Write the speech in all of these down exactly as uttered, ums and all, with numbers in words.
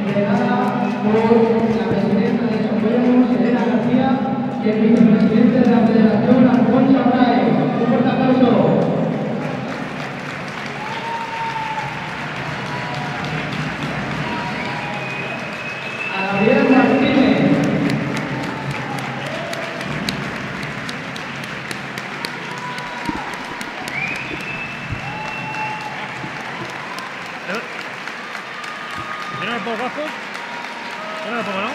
entregada por la presidenta de Socuellamos, Elena García, y el vicepresidente de la Federación, Alfonso Array. Un fuerte aplauso. A Gabriel Martínez. ¿Yo no me pongo casco? ¿Yo no me pongo,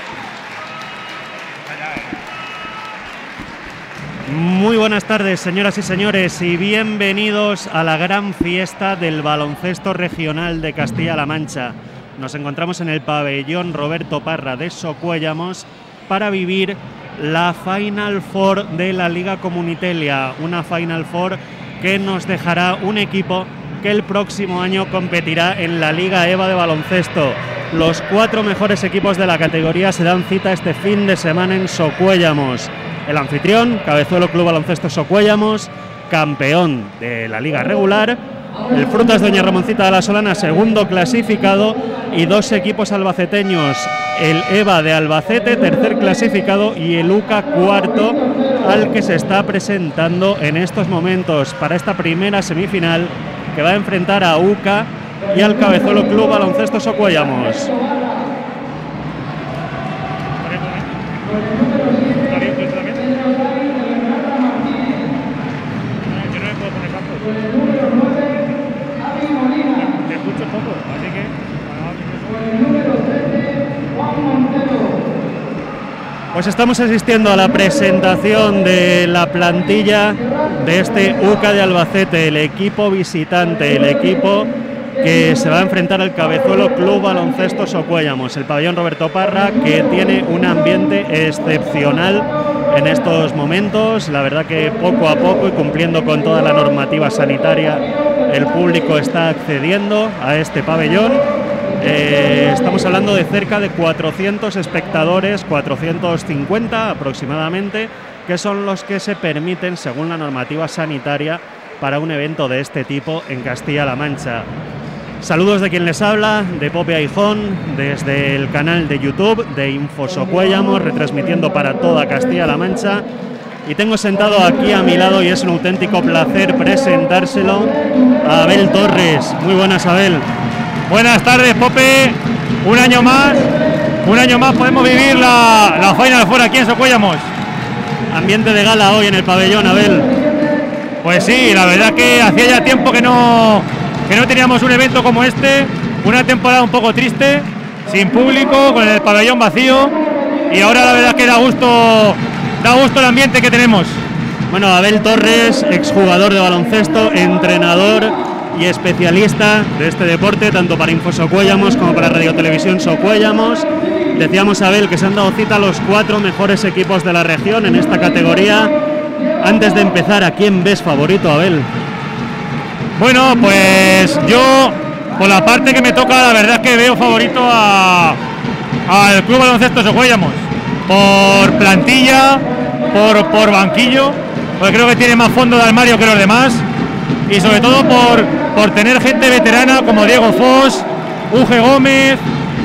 no? Muy buenas tardes, señoras y señores, y bienvenidos a la gran fiesta del baloncesto regional de Castilla-La Mancha. Nos encontramos en el pabellón Roberto Parra de Socuellamos para vivir la Final Four de la Liga Comunitelia, una Final Four que nos dejará un equipo que el próximo año competirá en la Liga EVA de baloncesto. Los cuatro mejores equipos de la categoría se dan cita este fin de semana en Socuellamos. El anfitrión, Cabezuelo Club Baloncesto Socuellamos, campeón de la liga regular. El Frutas Doña Ramoncita de la Solana, segundo clasificado. Y dos equipos albaceteños, el EVA de Albacete, tercer clasificado, y el UCA, cuarto, al que se está presentando en estos momentos para esta primera semifinal, que va a enfrentar a UCA y al Cabezuelo Club Baloncesto Socuellamos. Pues estamos asistiendo a la presentación de la plantilla de este UCA de Albacete, el equipo visitante, el equipo que se va a enfrentar al Cabezuelo Club Baloncesto Socuellamos, el pabellón Roberto Parra, que tiene un ambiente excepcional en estos momentos. La verdad que poco a poco y cumpliendo con toda la normativa sanitaria, el público está accediendo a este pabellón. Eh, estamos hablando de cerca de cuatrocientos espectadores, cuatrocientos cincuenta aproximadamente, que son los que se permiten según la normativa sanitaria para un evento de este tipo en Castilla-La Mancha. Saludos de quien les habla, de Pope Aijón, desde el canal de YouTube de Info Socuellamos, retransmitiendo para toda Castilla-La Mancha. Y tengo sentado aquí a mi lado, y es un auténtico placer presentárselo, a Abel Torres. Muy buenas, Abel. Buenas tardes, Pope. Un año más, un año más podemos vivir la, la Final Four aquí en Socuellamos. Ambiente de gala hoy en el pabellón, Abel. Pues sí, la verdad que hacía ya tiempo que no, que no teníamos un evento como este. Una temporada un poco triste, sin público, con el pabellón vacío. Y ahora la verdad que da gusto, da gusto el ambiente que tenemos. Bueno, Abel Torres, exjugador de baloncesto, entrenador y especialista de este deporte, tanto para Info Socuellamos como para Radio Televisión Socuellamos. Decíamos, Abel, que se han dado cita a los cuatro mejores equipos de la región en esta categoría. Antes de empezar, ¿a quién ves favorito, Abel? Bueno, pues yo, por la parte que me toca, la verdad es que veo favorito a al Club Baloncesto Socuellamos. Por plantilla, por, por banquillo, porque creo que tiene más fondo de armario que los demás. Y sobre todo por, por tener gente veterana como Diego Foss, Uge Gómez,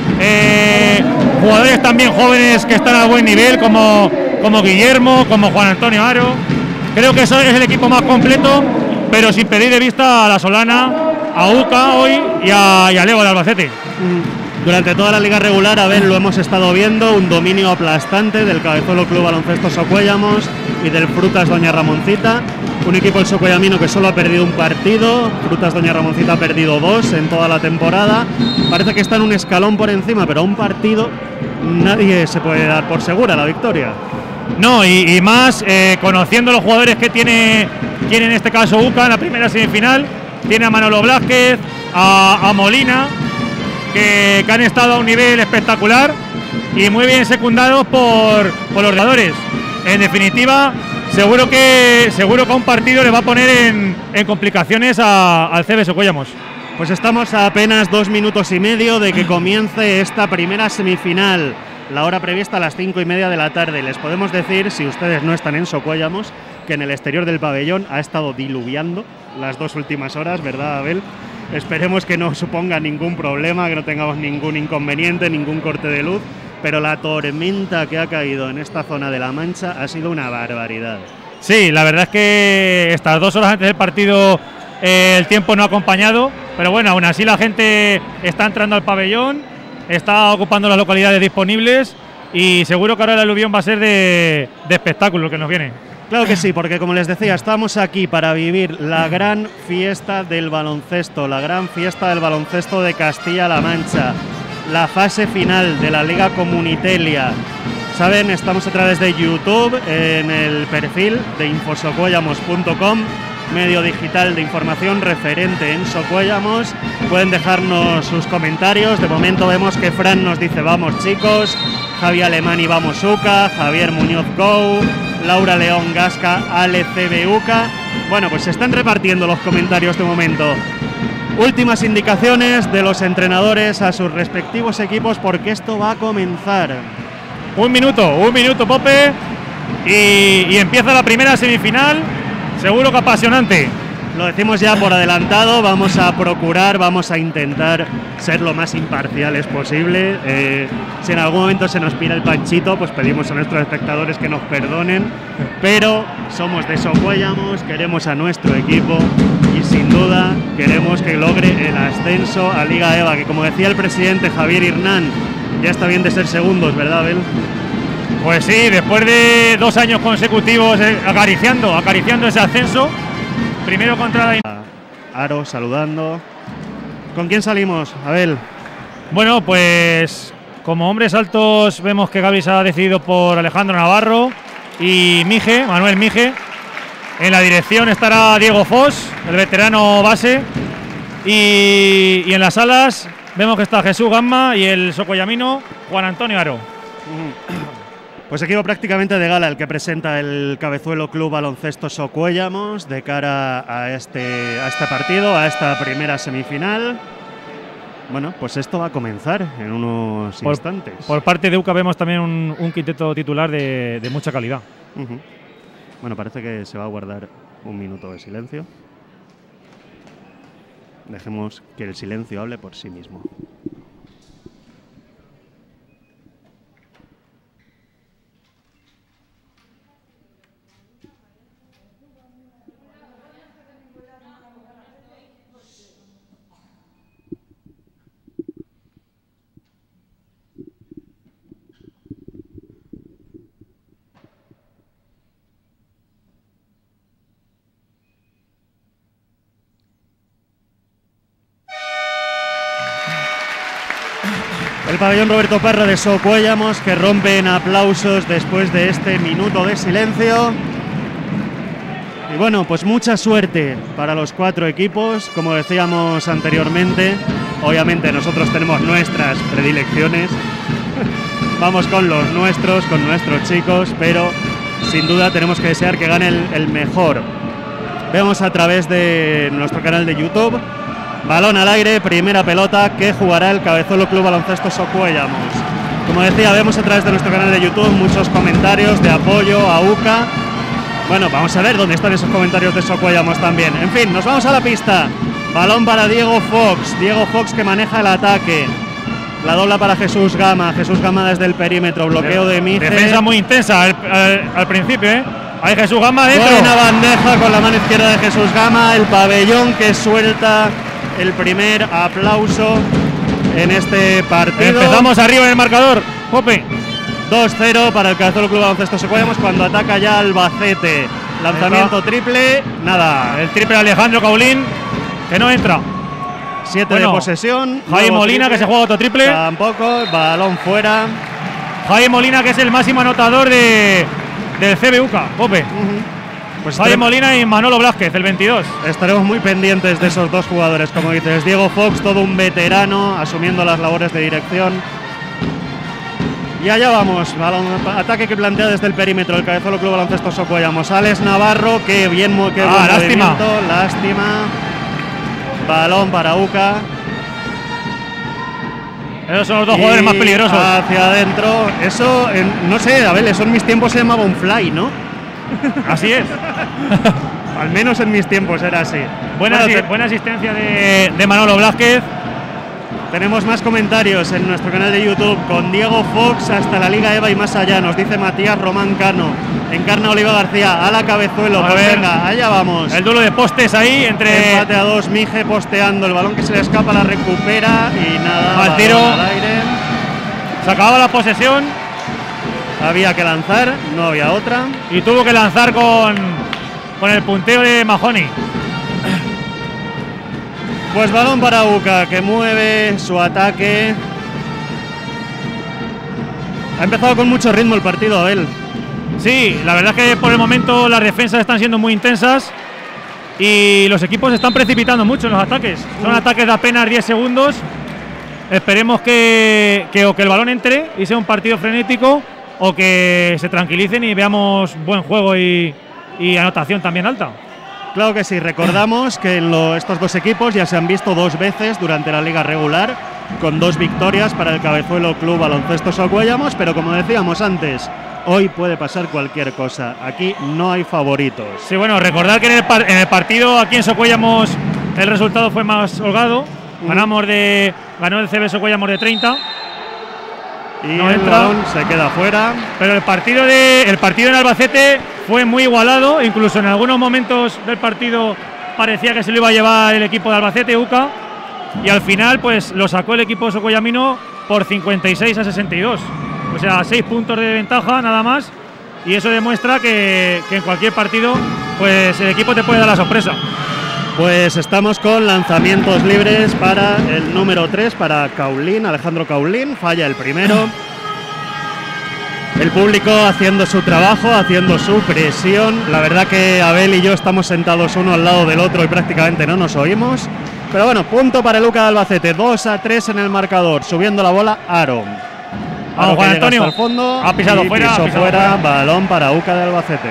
eh, jugadores también jóvenes que están a buen nivel como, como Guillermo, como Juan Antonio Aro. Creo que eso es el equipo más completo, pero sin perder de vista a la Solana, a UCA hoy y a, y a Lego de Albacete. Durante toda la liga regular, Abel, lo hemos estado viendo, un dominio aplastante del Cabezuelo Club Baloncesto Socuellamos y del Frutas Doña Ramoncita. Un equipo el socuellamino que solo ha perdido un partido. Frutas Doña Ramoncita ha perdido dos en toda la temporada. Parece que están un escalón por encima, pero a un partido nadie se puede dar por segura la victoria. No, y, y más eh, conociendo los jugadores que tiene, tiene en este caso UCA en la primera semifinal. Tiene a Manolo Blázquez, a, a Molina, que, que han estado a un nivel espectacular y muy bien secundados por, por los jugadores. En definitiva, seguro que seguro que a un partido le va a poner en, en complicaciones a, al C B Socuellamos. Pues estamos a apenas dos minutos y medio de que comience esta primera semifinal. La hora prevista a las cinco y media de la tarde. Les podemos decir, si ustedes no están en Socuellamos, que en el exterior del pabellón ha estado diluviando las dos últimas horas, ¿verdad, Abel? Esperemos que no suponga ningún problema, que no tengamos ningún inconveniente, ningún corte de luz, pero la tormenta que ha caído en esta zona de La Mancha ha sido una barbaridad. Sí, la verdad es que estas dos horas antes del partido eh, el tiempo no ha acompañado, pero bueno, aún así la gente está entrando al pabellón, está ocupando las localidades disponibles y seguro que ahora el aluvión va a ser de, de espectáculo que nos viene. Claro que sí, porque como les decía, estamos aquí para vivir la gran fiesta del baloncesto, la gran fiesta del baloncesto de Castilla-La Mancha, la fase final de la Liga Comunitelia. Saben, estamos a través de YouTube, en el perfil de infosocuellamos punto com, medio digital de información referente en Socuellamos. Pueden dejarnos sus comentarios. De momento vemos que Fran nos dice vamos chicos, Javi Alemani vamos Uca, Javier Muñoz Go, Laura León Gasca, Ale C B Uca. Bueno, pues se están repartiendo los comentarios de momento. Últimas indicaciones de los entrenadores a sus respectivos equipos porque esto va a comenzar. Un minuto, un minuto, Pope, y, y empieza la primera semifinal, seguro que apasionante. Lo decimos ya por adelantado, vamos a procurar, vamos a intentar ser lo más imparciales posible. Eh, si en algún momento se nos pira el panchito, pues pedimos a nuestros espectadores que nos perdonen, pero somos de Socuellamos, queremos a nuestro equipo y sin duda queremos que logre el ascenso a Liga EVA, que como decía el presidente Javier Hernán, ya está bien de ser segundos, ¿verdad, Abel? Pues sí, después de dos años consecutivos eh, acariciando, acariciando ese ascenso. Primero contra la... Aro saludando. ¿Con quién salimos, Abel? Bueno, pues como hombres altos vemos que Gaby se ha decidido por Alejandro Navarro y Mije, Manuel Mije. En la dirección estará Diego Foss, el veterano base. Y, y en las alas vemos que está Jesús Gamma y el socuellamino Juan Antonio Aro. Pues equipo prácticamente de gala el que presenta el Cabezuelo Club Baloncesto Socuellamos de cara a este, a este partido, a esta primera semifinal. Bueno, pues esto va a comenzar en unos por, instantes. Por parte de UCA vemos también un, un quinteto titular de, de mucha calidad. Uh-huh. Bueno, parece que se va a guardar un minuto de silencio. Dejemos que el silencio hable por sí mismo. El pabellón Roberto Parra de Socuellamos que rompe en aplausos después de este minuto de silencio. Y bueno, pues mucha suerte para los cuatro equipos, como decíamos anteriormente. Obviamente nosotros tenemos nuestras predilecciones. Vamos con los nuestros, con nuestros chicos, pero sin duda tenemos que desear que gane el, el mejor. Vemos a través de nuestro canal de YouTube. Balón al aire, primera pelota que jugará el Cabezuelo Club Baloncesto Socuellamos. Como decía, vemos a través de nuestro canal de YouTube muchos comentarios de apoyo a UCA. Bueno, vamos a ver dónde están esos comentarios de Socuellamos también. En fin, nos vamos a la pista. Balón para Diego Fox. Diego Fox que maneja el ataque. La dobla para Jesús Gama. Jesús Gama desde el perímetro. Bloqueo de Mije. Defensa muy intensa al, al, al principio, ¿eh? Ahí Jesús Gama dentro. Buena bandeja con la mano izquierda de Jesús Gama. El pabellón que suelta el primer aplauso en este partido. Empezamos arriba en el marcador. Pope. dos cero para el Cabezuelo Club Baloncesto Socuellamos cuando ataca ya Albacete. Lanzamiento Está. triple, nada. El triple Alejandro Caulín, que no entra. siete bueno, de posesión. Jaime Molina, triple. que se juega otro triple. Tampoco, balón fuera. Jaime Molina, que es el máximo anotador de, del C B U C A, Pope. Uh-huh. Pues Jaime Molina y Manolo Blázquez, el veintidós. Estaremos muy pendientes de esos dos jugadores, como dices. Diego Fox, todo un veterano, asumiendo las labores de dirección. Y allá vamos, balón, ataque que plantea desde el perímetro el Cabezuelo Club Baloncesto Socuellamos. Alex Navarro, que bien, que ah, lástima. lástima. Balón para UCA. Esos son los dos y jugadores más peligrosos. Hacia adentro, eso, en, no sé, a ver, eso en mis tiempos se llamaba un fly, ¿no? Así es. Al menos en mis tiempos era así. Buena, Bueno, asi te- buena asistencia de, de Manolo Blázquez. Tenemos más comentarios en nuestro canal de YouTube con Diego Fox hasta la Liga Eva y más allá. Nos dice Matías Román Cano. Encarna Oliva García. A la Cabezuelo. A Pues ver. venga, allá vamos. El duelo de postes ahí entre Empate a dos. Mije posteando. El balón que se le escapa la recupera y nada. Mal balón tiro. al aire. se acababa la posesión Había que lanzar, no había otra. y tuvo que lanzar con, con el punteo de Mahoney. Pues balón para Uca, que mueve su ataque. Ha empezado con mucho ritmo el partido, Abel. Sí, la verdad es que por el momento las defensas están siendo muy intensas y los equipos se están precipitando mucho en los ataques. Son ataques de apenas diez segundos. Esperemos que, que o que el balón entre y sea un partido frenético o que se tranquilicen y veamos buen juego y, y anotación también alta. Claro que sí, recordamos que en lo- estos dos equipos ya se han visto dos veces durante la liga regular, con dos victorias para el Cabezuelo Club Baloncesto Socuellamos, pero como decíamos antes, hoy puede pasar cualquier cosa. Aquí no hay favoritos. Sí, bueno, recordar que en el, par- en el partido aquí en Socuellamos el resultado fue más holgado. Ganamos de, ganó el C B Socuellamos de treinta. Y No el entra. balón se queda fuera. Pero el partido de el partido en Albacete fue muy igualado, incluso en algunos momentos del partido parecía que se lo iba a llevar el equipo de Albacete, Uca, y al final pues lo sacó el equipo socoyamino por cincuenta y seis a sesenta y dos. O sea, seis puntos de ventaja nada más, y eso demuestra que, que en cualquier partido pues el equipo te puede dar la sorpresa. Pues estamos con lanzamientos libres para el número tres, para Caulín, Alejandro Caulín, falla el primero. El público haciendo su trabajo, haciendo su presión. La verdad que Abel y yo estamos sentados uno al lado del otro y prácticamente no nos oímos. Pero bueno, punto para el Uca de Albacete, dos a tres en el marcador, subiendo la bola Aaron. Vamos, Juan Antonio. Al fondo, Ha pisado y fuera, pisó ha pisado fuera, fuera. balón para Uca de Albacete.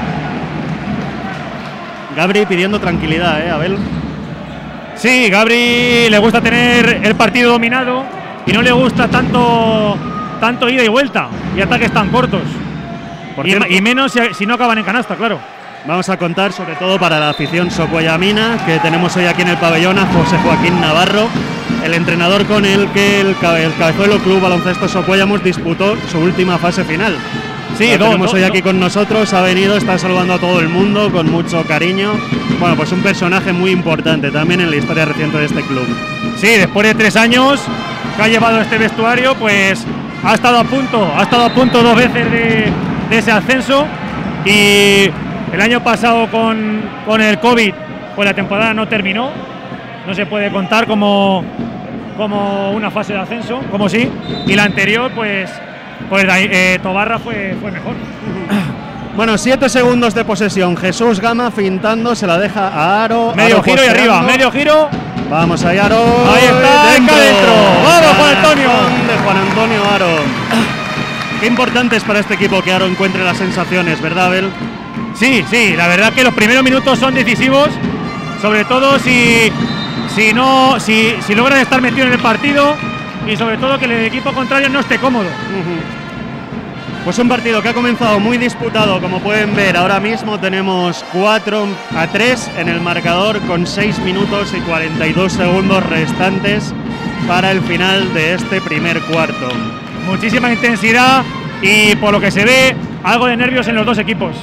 Gabri pidiendo tranquilidad, ¿eh, Abel? Sí, Gabri le gusta tener el partido dominado y no le gusta tanto, tanto ida y vuelta y ataques tan cortos. Por Y, cierto, y menos si, si no acaban en canasta, claro. vamos a contar sobre todo para la afición socuellamina que tenemos hoy aquí en el pabellón a José Joaquín Navarro, el entrenador con el que el, Cabe- el Cabezuelo Club Baloncesto Socuellamos disputó su última fase final. Sí, Lo do- tenemos do- hoy do- aquí con nosotros, ha venido, está saludando a todo el mundo con mucho cariño. Bueno, pues un personaje muy importante también en la historia reciente de este club. Sí, después de tres años que ha llevado este vestuario, pues ha estado a punto, ha estado a punto dos veces de, de ese ascenso, y el año pasado con, con el COVID, pues la temporada no terminó, no se puede contar como, como una fase de ascenso, como sí, y la anterior, pues, pues eh, Tobarra fue, fue mejor. Bueno, siete segundos de posesión. Jesús Gama fintando, se la deja a Aro. Medio Aro giro y posteando. arriba, medio giro. Vamos ahí, Aro. Ahí está, acá dentro. Vamos, Juan Antonio. Canastón de Juan Antonio Aro. Qué importante es para este equipo que Aro encuentre las sensaciones, ¿verdad, Abel? Sí, sí, la verdad que los primeros minutos son decisivos, sobre todo si, si no, si, si logran estar metidos en el partido y sobre todo que el equipo contrario no esté cómodo. Pues un partido que ha comenzado muy disputado, como pueden ver. Ahora mismo tenemos cuatro a tres en el marcador con seis minutos y cuarenta y dos segundos restantes para el final de este primer cuarto. Muchísima intensidad y por lo que se ve algo de nervios en los dos equipos.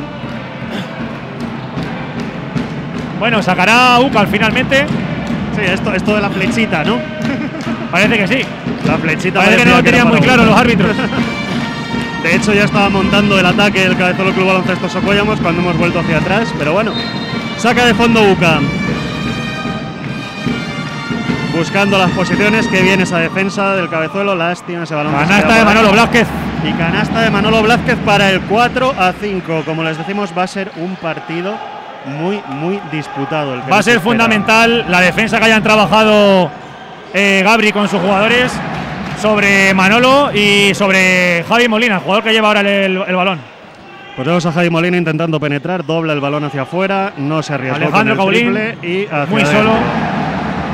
Bueno, sacará Ucal finalmente. Sí, esto, esto de la flechita, ¿no? Parece que sí. La flechita Parece que parecía no lo era tenían muy para claro Uca. los árbitros. De hecho, ya estaba montando el ataque del Cabezuelo Club Baloncesto Socuellamos cuando hemos vuelto hacia atrás, pero bueno, saca de fondo Uca. Buscando las posiciones, que viene esa defensa del Cabezuelo, lástima ese balón. que se Canasta queda de por ahí. Manolo Blázquez. Y canasta de Manolo Blázquez para el cuatro a cinco. Como les decimos, va a ser un partido muy, muy disputado. El que Va a nos ser espera. fundamental la defensa que hayan trabajado eh, Gabri con sus jugadores sobre Manolo y sobre Javi Molina, el jugador que lleva ahora el, el- el balón. Pues vemos a Javi Molina intentando penetrar, dobla el balón hacia afuera, no se arriesgó Alejandro con el Caulín, triple y hacia muy adentro. solo.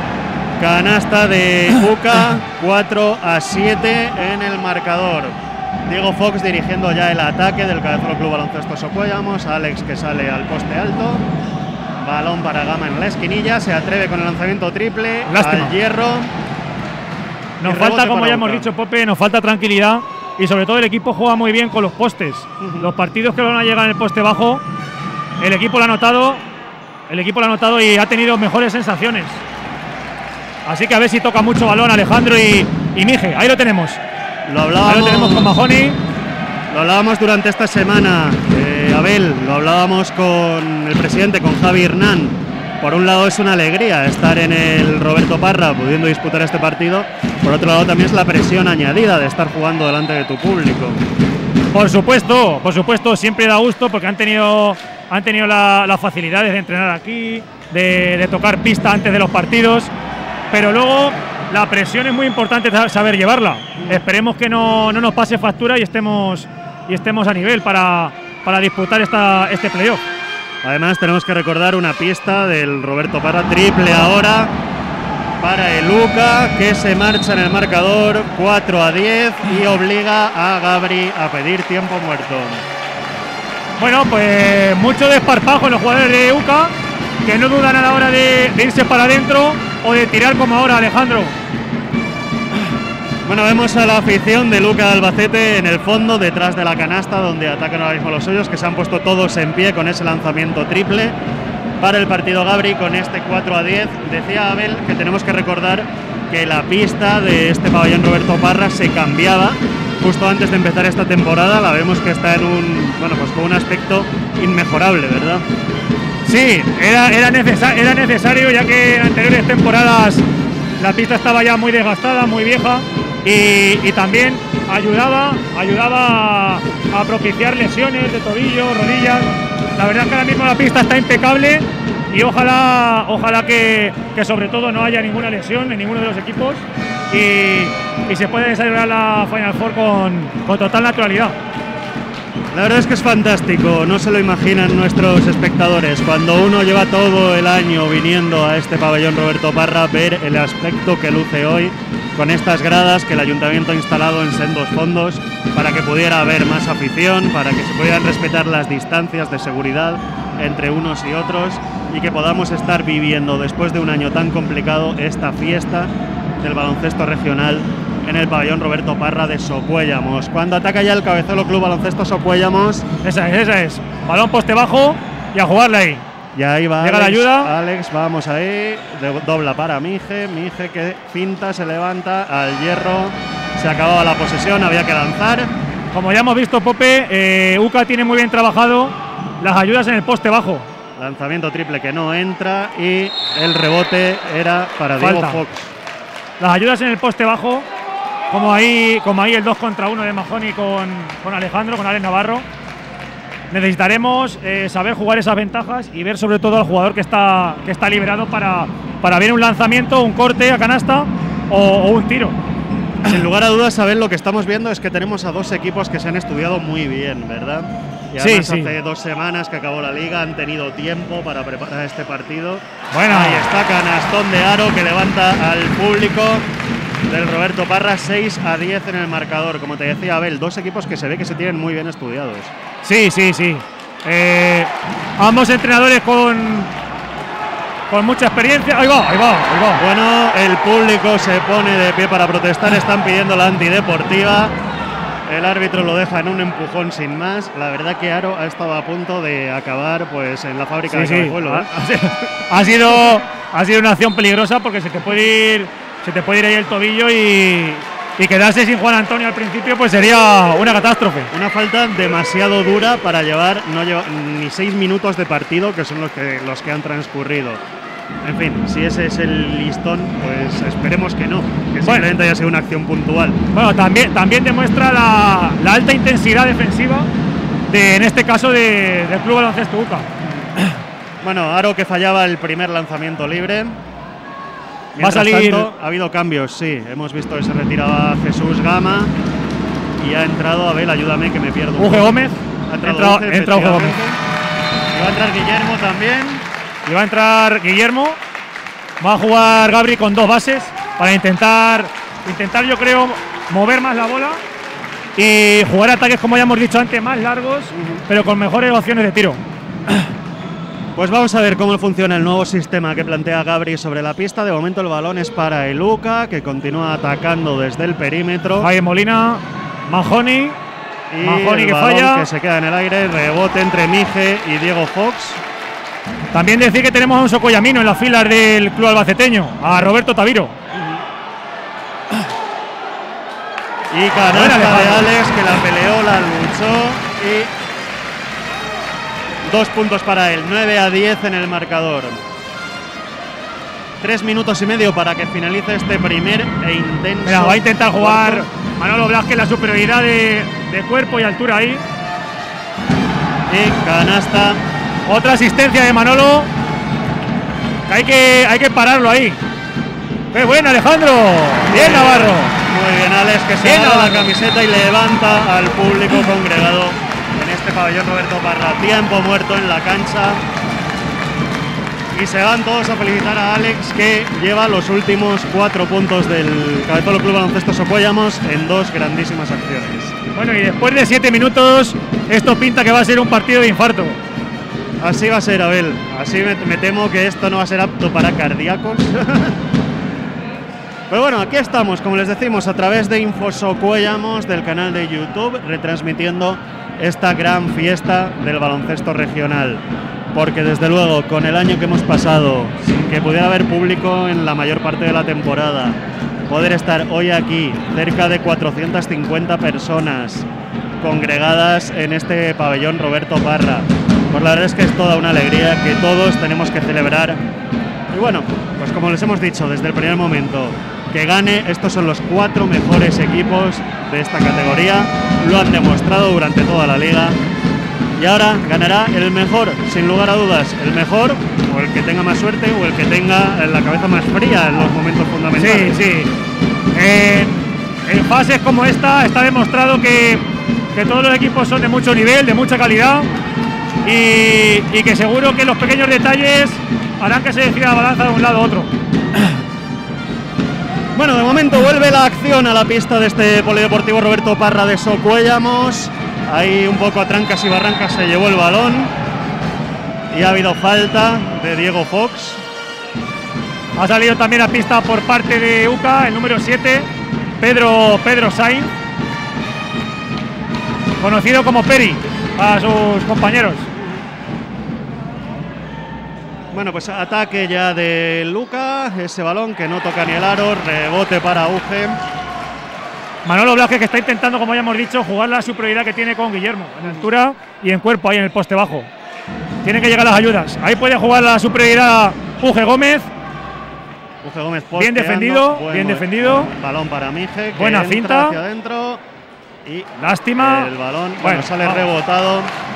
Canasta de Uca, cuatro a siete en el marcador. Diego Fox dirigiendo ya el ataque del Cabezuelo Club Baloncesto Socuellamos. Alex que sale al poste alto. Balón para Gama en la esquinilla. Se atreve con el lanzamiento triple. Lástima. Al hierro. Nos Y falta, rebote como para ya hemos Uca. dicho, Pope, nos falta tranquilidad. Y sobre todo el equipo juega muy bien con los postes. Uh-huh. Los partidos que van a llegar en el poste bajo, el equipo lo ha notado. El equipo lo ha notado y ha tenido mejores sensaciones. Así que a ver si toca mucho balón Alejandro y, y Mije. Ahí lo tenemos. Lo Ahí hablábamos, lo tenemos con Mahoney. lo hablábamos durante esta semana, eh, Abel, lo hablábamos con el presidente, con Javi Hernán. Por un lado es una alegría estar en el Roberto Parra pudiendo disputar este partido. Por otro lado también es la presión añadida de estar jugando delante de tu público. Por supuesto, por supuesto, siempre da gusto porque han tenido, han tenido la- las facilidades de entrenar aquí, de, de tocar pista antes de los partidos. Pero luego la presión es muy importante saber llevarla. Esperemos que no, no nos pase factura y estemos, y estemos a nivel para, para disputar esta, este playoff. Además tenemos que recordar una pista del Roberto Parra, triple ahora para el Uca, que se marcha en el marcador cuatro a diez y obliga a Gabri a pedir tiempo muerto. Bueno, pues mucho desparpajo en los jugadores de UCA, que no dudan a la hora de, de irse para adentro o de tirar como ahora, Alejandro. Bueno, vemos a la afición de Luca de Albacete en el fondo, detrás de la canasta, donde atacan ahora mismo los suyos, que se han puesto todos en pie con ese lanzamiento triple para el partido Gabri con este cuatro a diez. Decía Abel que tenemos que recordar que la pista de este pabellón Roberto Parra se cambiaba justo antes de empezar esta temporada. La vemos que está en un, bueno, pues con un aspecto inmejorable, ¿verdad? Sí, era, era, necesa- era necesario, ya que en anteriores temporadas la pista estaba ya muy desgastada, muy vieja, y, y también ayudaba, ayudaba a, a propiciar lesiones de tobillo, rodillas. La verdad es que ahora mismo la pista está impecable y ojalá, ojalá que, que sobre todo no haya ninguna lesión en ninguno de los equipos y, y se pueda desarrollar la Final Four con, con total naturalidad. La verdad es que es fantástico, no se lo imaginan nuestros espectadores. Cuando uno lleva todo el año viniendo a este pabellón Roberto Parra, ver el aspecto que luce hoy con estas gradas que el ayuntamiento ha instalado en sendos fondos para que pudiera haber más afición, para que se pudieran respetar las distancias de seguridad entre unos y otros y que podamos estar viviendo después de un año tan complicado esta fiesta del baloncesto regional en el pabellón Roberto Parra de Socuellamos. Cuando ataca ya el Cabezuelo Club Baloncesto Socuellamos. Esa es, esa es. Balón poste bajo y a jugarla ahí. Y ahí va Llega Alex, la ayuda. Alex, vamos ahí. De- dobla para Mije. Mije que finta, se levanta al hierro. Se acababa la posesión, había que lanzar. Como ya hemos visto, Pope, eh, UCA tiene muy bien trabajado las ayudas en el poste bajo. Lanzamiento triple que no entra y el rebote era para Diego Falta. Fox. Las ayudas en el poste bajo, como ahí, como ahí el dos contra uno de Mahoney con, con Alejandro, con Alex Navarro. Necesitaremos eh, saber jugar esas ventajas y ver sobre todo al jugador que está, que está liberado para, para ver un lanzamiento, un corte a canasta o, o un tiro. Sin lugar a dudas, Abel, lo que estamos viendo es que tenemos a dos equipos que se han estudiado muy bien, ¿verdad? Y Sí, además sí. hace dos semanas que acabó la liga, han tenido tiempo para preparar este partido. Bueno. Ahí está, canastón de aro que levanta al público del Roberto Parra, seis a diez en el marcador. Como te decía Abel, dos equipos que se ve que se tienen muy bien estudiados. Sí, sí, sí. Eh, ambos entrenadores con, con mucha experiencia. Ahí va, ahí va, ahí va. Bueno, el público se pone de pie para protestar, están pidiendo la antideportiva. El árbitro lo deja en un empujón sin más. La verdad que Aro ha estado a punto de acabar pues en la fábrica Sí, de sí. Cabezuelo, ¿eh? Ha, sido- ha sido, ha sido una acción peligrosa porque se te puede ir, se te puede ir ahí el tobillo y, y quedarse sin Juan Antonio al principio pues sería una catástrofe. Una falta demasiado dura para llevar no lleva, ni seis minutos de partido, que son los que, los que han transcurrido. En fin, si ese es el listón, pues esperemos que no, que Bueno. simplemente haya sido una acción puntual. Bueno, también, también demuestra la, la alta intensidad defensiva de, en este caso, de- del Club Baloncesto UCA. Bueno, Aro que fallaba el primer lanzamiento libre. Va a Mientras salir- tanto, ha habido cambios, sí. Hemos visto que se retiraba Jesús Gama y ha entrado, Abel, ayúdame que me pierdo. un Uge poco. Gómez. Ha entrado Entra, Uge, entra Uge Gómez. efectivamente. Y va a entrar Guillermo también. Y va a entrar Guillermo. Va a jugar Gabri con dos bases para intentar, intentar yo creo, mover más la bola. y jugar ataques, como ya hemos dicho antes, más largos, uh-huh. pero con mejores opciones de tiro. Pues vamos a ver cómo funciona el nuevo sistema que plantea Gabri sobre la pista. De momento el balón es para el UCA, que continúa atacando desde el perímetro. Jaime Molina, Mahoney, y Mahoney el que balón falla. Que se queda en el aire, rebote entre Mije y Diego Fox. También decir que tenemos a un Socoyamino en las filas del club albaceteño, a Roberto Taviro. Y canasta de Alex, que la peleó, la luchó y dos puntos para él, nueve a diez en el marcador. Tres minutos y medio para que finalice este primer e intenso. Mira, va a intentar jugar cuarto. Manolo Blázquez, la superioridad de, de cuerpo y altura ahí. Y canasta. Otra asistencia de Manolo. Que hay que, hay que pararlo ahí. ¡Qué bueno, Alejandro! Bien, bien Navarro. Muy bien, Alex, que se bien, da la Navarro. camiseta y levanta al público congregado en este pabellón Roberto Parra. Tiempo muerto en la cancha. Y se van todos a felicitar a Alex, que lleva los últimos cuatro puntos del Cabezuelo Club Baloncesto Socuéllamos en dos grandísimas acciones. Bueno, y después de siete minutos, esto pinta que va a ser un partido de infarto. Así va a ser, Abel. Así me, me temo que esto no va a ser apto para cardíacos. Pero bueno, aquí estamos, como les decimos, a través de Infosocuéllamos, del canal de YouTube, retransmitiendo esta gran fiesta del baloncesto regional. Porque desde luego, con el año que hemos pasado, sin que pudiera haber público en la mayor parte de la temporada, poder estar hoy aquí, cerca de cuatrocientas cincuenta personas congregadas en este pabellón Roberto Parra, pues la verdad es que es toda una alegría que todos tenemos que celebrar. Y bueno, pues como les hemos dicho desde el primer momento, que gane, estos son los cuatro mejores equipos de esta categoría, lo han demostrado durante toda la liga. Y ahora ganará el mejor, sin lugar a dudas, el mejor, o el que tenga más suerte, o el que tenga la cabeza más fría en los momentos fundamentales. Sí, sí. Eh, en fases como esta está demostrado que, que todos los equipos son de mucho nivel, de mucha calidad, y, y que seguro que los pequeños detalles harán que se decida la balanza de un lado a otro. Bueno, de momento vuelve la acción a la pista de este polideportivo Roberto Parra de Socuéllamos. Ahí un poco a trancas y barrancas se llevó el balón y ha habido falta de Diego Fox. Ha salido también a pista por parte de UCA el número siete, Pedro, Pedro Sainz, conocido como Peri para sus compañeros. Bueno, pues ataque ya de Luca, ese balón que no toca ni el aro, rebote para Uge. Manolo Blázquez, que está intentando, como ya hemos dicho, jugar la superioridad que tiene con Guillermo, en altura y en cuerpo, ahí en el poste bajo. Tienen que llegar las ayudas. Ahí puede jugar la superioridad Uge Gómez. Uge Gómez bien defendido, buen bien defendido. Balón para Mije, buena finta hacia adentro y lástima. El balón, bueno, bueno sale vamos. rebotado.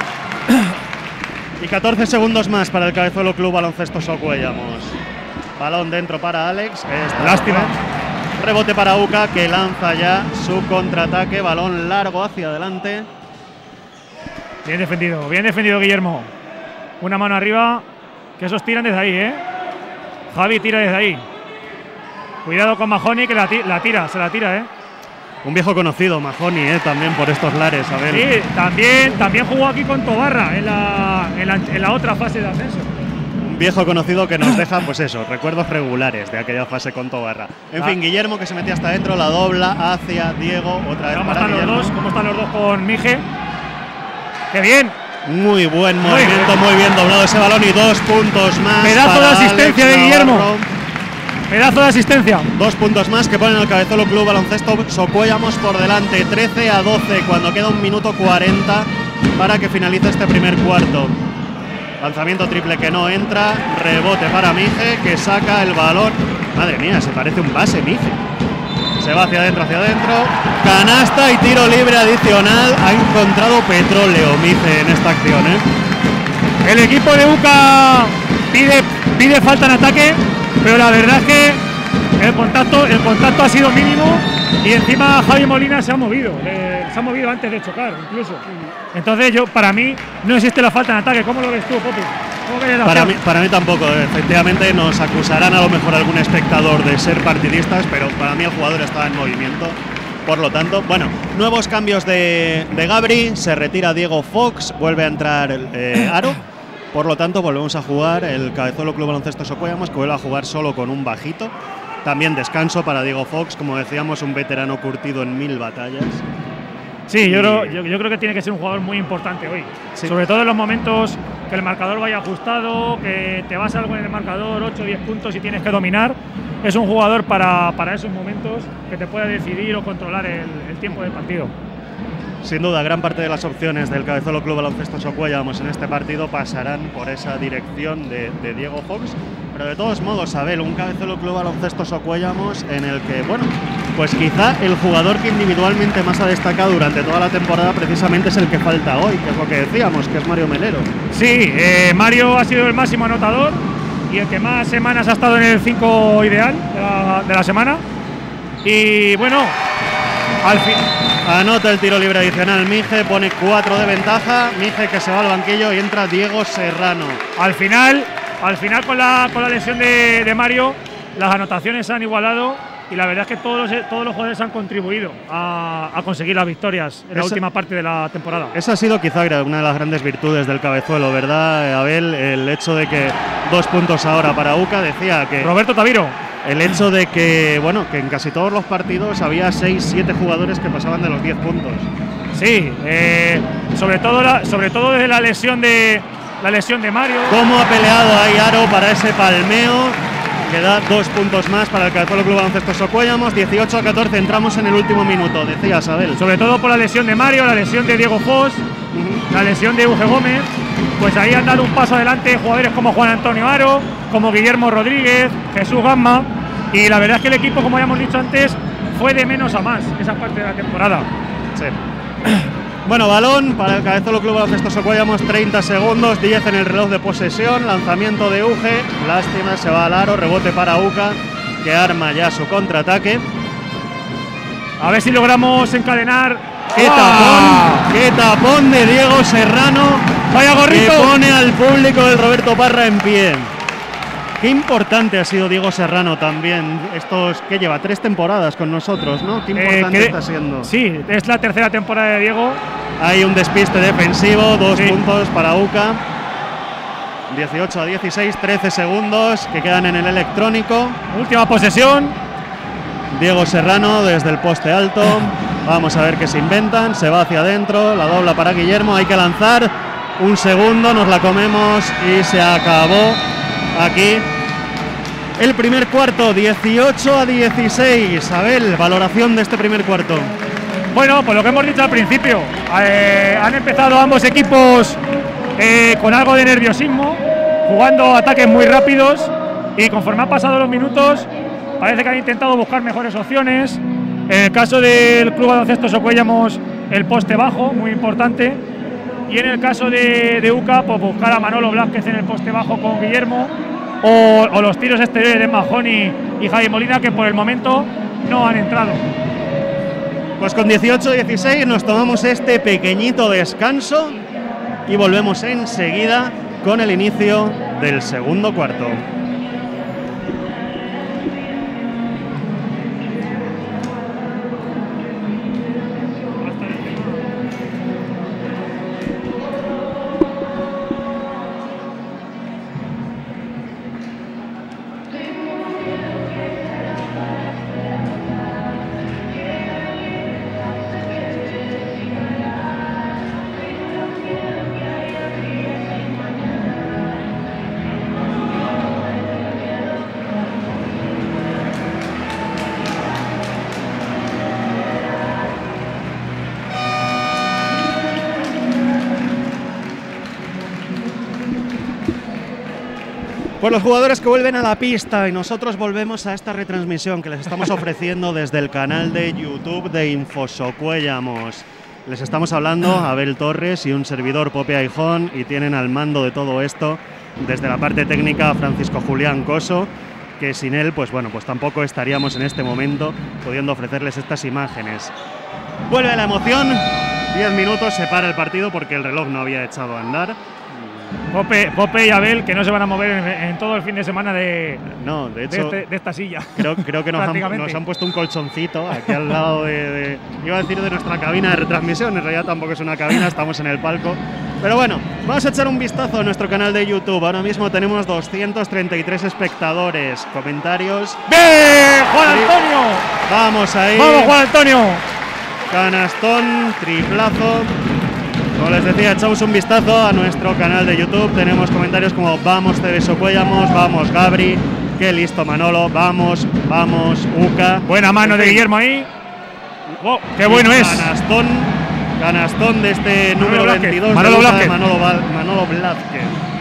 Y catorce segundos más para el Cabezuelo Club Baloncesto Socuéllamos. Balón dentro para Alex. Lástima. Rebote para UCA, que lanza ya su contraataque. Balón largo hacia adelante. Bien defendido, bien defendido Guillermo. Una mano arriba, que esos tiran desde ahí, ¿eh? Javi tira desde ahí. Cuidado con Mahoney, que la, la tira, se la tira, ¿eh? Un viejo conocido, Mahoney, ¿eh? También por estos lares, a ver. Sí, también, también jugó aquí con Tobarra en la, en, la, en la otra fase de ascenso. Un viejo conocido que nos deja, pues eso, recuerdos regulares de aquella fase con Tobarra. En ah. fin, Guillermo, que se metía hasta adentro, la dobla hacia Diego, otra vez. ¿Cómo para están Guillermo. los dos? ¿Cómo están los dos con Mije? ¡Qué bien! Muy buen muy movimiento, bien. muy bien doblado ese balón y dos puntos más. Pedazo de asistencia Alex de Guillermo. Navarro. Pedazo de asistencia. Dos puntos más que ponen al Cabezuelo Club Baloncesto Socuéllamos por delante, trece a doce, cuando queda un minuto cuarenta para que finalice este primer cuarto. Lanzamiento triple que no entra, rebote para Mije, que saca el balón. Madre mía, se parece un base Mije. Se va hacia adentro, hacia adentro. Canasta y tiro libre adicional. Ha encontrado petróleo Mije en esta acción, ¿eh? El equipo de UCA pide, pide falta en ataque, pero la verdad es que el contacto, el contacto ha sido mínimo y encima Javi Molina se ha movido, eh, se ha movido antes de chocar incluso. Entonces yo, para mí, no existe la falta en ataque. ¿Cómo lo ves tú, Popi? Para mí, para mí tampoco, efectivamente nos acusarán a lo mejor algún espectador de ser partidistas, pero para mí el jugador estaba en movimiento Por lo tanto, bueno, nuevos cambios de, de Gabri, se retira Diego Fox, vuelve a entrar eh, Aro. Por lo tanto, volvemos a jugar el Cabezuelo Club Baloncesto Socuellamos, que vuelve a jugar solo con un bajito. También descanso para Diego Fox, como decíamos, un veterano curtido en mil batallas. Sí, yo creo, yo, yo creo que tiene que ser un jugador muy importante hoy. Sí. Sobre todo en los momentos que el marcador vaya ajustado, que te vas algo en el marcador, ocho o diez puntos y tienes que dominar. Es un jugador para, para esos momentos que te pueda decidir o controlar el, el tiempo del partido. Sin duda, gran parte de las opciones del Cabezuelo Club Baloncesto Socuellamos en este partido pasarán por esa dirección de, de Diego Fox. Pero de todos modos, Abel, un Cabezuelo Club Baloncesto Socuellamos en el que, bueno, pues quizá el jugador que individualmente más ha destacado durante toda la temporada precisamente es el que falta hoy, que es lo que decíamos, que es Mario Melero. Sí, eh, Mario ha sido el máximo anotador y el que más semanas ha estado en el cinco ideal de la, de la semana. Y bueno, al fin. Anota el tiro libre adicional Mije, pone cuatro de ventaja. Mije que se va al banquillo y entra Diego Serrano. Al final, al final con la, con la lesión de, de Mario, las anotaciones se han igualado y la verdad es que todos los, todos los jugadores han contribuido a, a conseguir las victorias en esa, la última parte de la temporada. Esa ha sido quizá una de las grandes virtudes del Cabezuelo, ¿verdad, Abel? El hecho de que dos puntos ahora para U C A, decía que… Roberto Taviro. El hecho de que, bueno, que en casi todos los partidos había seis siete jugadores que pasaban de los diez puntos. Sí, eh, sobre todo la, sobre todo desde la lesión de la lesión de Mario. Cómo ha peleado ahí Aro para ese palmeo, que da dos puntos más para el Cabezuelo Club Baloncesto Socuellamos. dieciocho a catorce, entramos en el último minuto, decía Abel. Sobre todo por la lesión de Mario, la lesión de Diego Fox, uh-huh. la lesión de Uge Gómez. Pues ahí han dado un paso adelante jugadores como Juan Antonio Aro, como Guillermo Rodríguez, Jesús Gamma, y la verdad es que el equipo, como ya hemos dicho antes, fue de menos a más esa parte de la temporada. Sí. Bueno, balón para el Cabezuelo Club Baloncesto Socuellamos, treinta segundos, diez en el reloj de posesión, lanzamiento de Uge, lástima, se va al aro, rebote para U C A, que arma ya su contraataque. A ver si logramos encadenar. ¡Qué tapón! ¡Qué tapón de Diego Serrano! ¡Vaya gorrito! Que pone al público del Roberto Parra en pie. Qué importante ha sido Diego Serrano también. Estos que lleva tres temporadas con nosotros, ¿no? Qué importante eh, que, está siendo. Sí, es la tercera temporada de Diego. Hay un despiste defensivo, dos sí. puntos para U C A. dieciocho a dieciséis, trece segundos que quedan en el electrónico. Última posesión. Diego Serrano desde el poste alto. Vamos a ver qué se inventan. Se va hacia adentro. La dobla para Guillermo. Hay que lanzar. Un segundo. Nos la comemos. Y se acabó aquí el primer cuarto. dieciocho a dieciséis. Abel, valoración de este primer cuarto. Bueno, pues lo que hemos dicho al principio. Eh, han empezado ambos equipos eh, con algo de nerviosismo, jugando ataques muy rápidos. Y conforme han pasado los minutos, parece que han intentado buscar mejores opciones. En el caso del Club Baloncesto Socuellamos, el poste bajo, muy importante. Y en el caso de, de U C A, pues buscar a Manolo Blázquez en el poste bajo con Guillermo. O, o los tiros exteriores de Mahoni y Javi Molina, que por el momento no han entrado. Pues con dieciocho a dieciséis nos tomamos este pequeñito descanso y volvemos enseguida con el inicio del segundo cuarto. Pues los jugadores que vuelven a la pista y nosotros volvemos a esta retransmisión que les estamos ofreciendo desde el canal de YouTube de Infosocuellamos. Les estamos hablando a Abel Torres y un servidor, Pope Aijón, y tienen al mando de todo esto desde la parte técnica a Francisco Julián Coso, que sin él, pues bueno, pues tampoco estaríamos en este momento pudiendo ofrecerles estas imágenes. Vuelve la emoción, diez minutos, se para el partido porque el reloj no había echado a andar. Pope, Pope y Abel, que no se van a mover en, en todo el fin de semana de, no, de, hecho, de, este, de esta silla. Creo, creo que nos han, nos han puesto un colchoncito aquí al lado de, de, iba a decir de nuestra cabina de retransmisión, en realidad tampoco es una cabina, estamos en el palco. Pero bueno, vamos a echar un vistazo a nuestro canal de YouTube. Ahora mismo tenemos doscientos treinta y tres espectadores, comentarios. ¡Bien, Juan Antonio! Vamos ahí. ¡Vamos, Juan Antonio! Canastón, triplazo. Como les decía, echamos un vistazo a nuestro canal de YouTube. Tenemos comentarios como vamos T V Socuellamos, vamos Gabri, qué listo Manolo, vamos, vamos Uca. Buena mano de Guillermo ahí. Oh, ¡qué bueno es! Canastón, canastón de este número Manolo veintidós Manolo de Blázquez. Manolo, Val, Manolo Blázquez.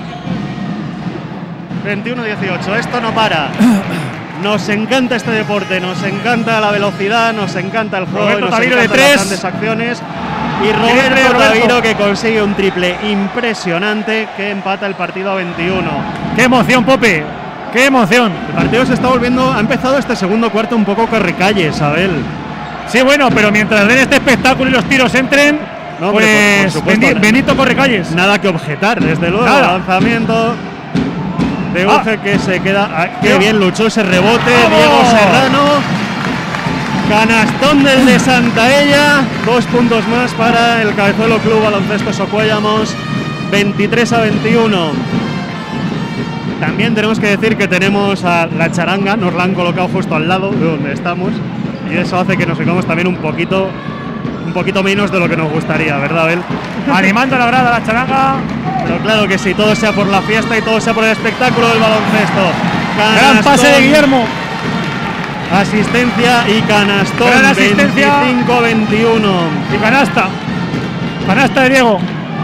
veintiuno dieciocho, esto no para. Nos encanta este deporte, nos encanta la velocidad, nos encanta el juego, Roberto nos Taviro encantan de tres. las grandes acciones. Y Roberto, Roberto Taviro que consigue un triple impresionante que empata el partido a veintiuno. ¡Qué emoción, Pope! ¡Qué emoción! El partido se está volviendo, ha empezado este segundo cuarto un poco correcalles, Abel. Sí, bueno, pero mientras den este espectáculo y los tiros entren, No, pues por, por supuesto, Bendi- Benito Correcalles. Nada que objetar, desde luego. Nada. Lanzamiento de Ah. Uge que se queda. Ah, qué Dios. bien luchó ese rebote. ¡Vamos! Diego Serrano. Canastón del de Santaella. Dos puntos más para el Cabezuelo Club Baloncesto Socuellamos. veintitrés a veintiuno. También tenemos que decir que tenemos a la charanga. Nos la han colocado justo al lado de donde estamos. Y eso hace que nos sigamos también un poquito. Un poquito menos de lo que nos gustaría, ¿verdad, Abel? Animando la grada, la charanga. Pero claro que sí, todo sea por la fiesta y todo sea por el espectáculo del baloncesto. Gran pase de Guillermo. Asistencia y canastón. Gran asistencia. veinticinco veintiuno. Y canasta. Canasta de Diego.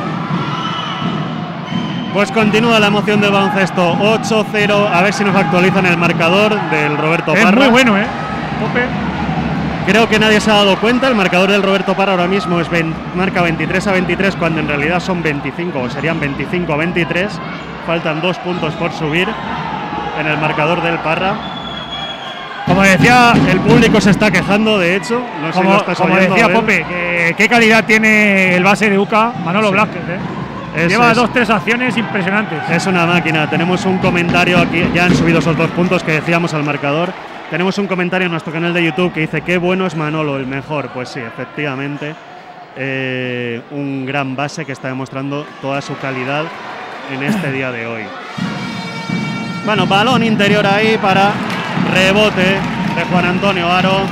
Pues continúa la emoción del baloncesto. ocho cero. A ver si nos actualizan el marcador del Roberto Es Parra. muy bueno, ¿eh? Pope. Creo que nadie se ha dado cuenta. El marcador del Roberto Parra ahora mismo es veinte, marca veintitrés a veintitrés, cuando en realidad son veinticinco, o serían veinticinco a veintitrés. Faltan dos puntos por subir en el marcador del Parra. Como decía, El público se está quejando, de hecho. No sé si lo como, estás como oyendo, decía Abel. Pope, que, qué calidad tiene el base de Uca, Manolo Sí. Blázquez, ¿eh? Es- Lleva es- dos, tres acciones impresionantes. Es una máquina. Tenemos un comentario aquí. Ya han subido esos dos puntos que decíamos al marcador. Tenemos un comentario en nuestro canal de YouTube que dice: qué bueno es Manolo, el mejor. Pues sí, efectivamente. Eh, un gran base que está demostrando toda su calidad en este día de hoy. Bueno, balón interior ahí para rebote de Juan Antonio Aro.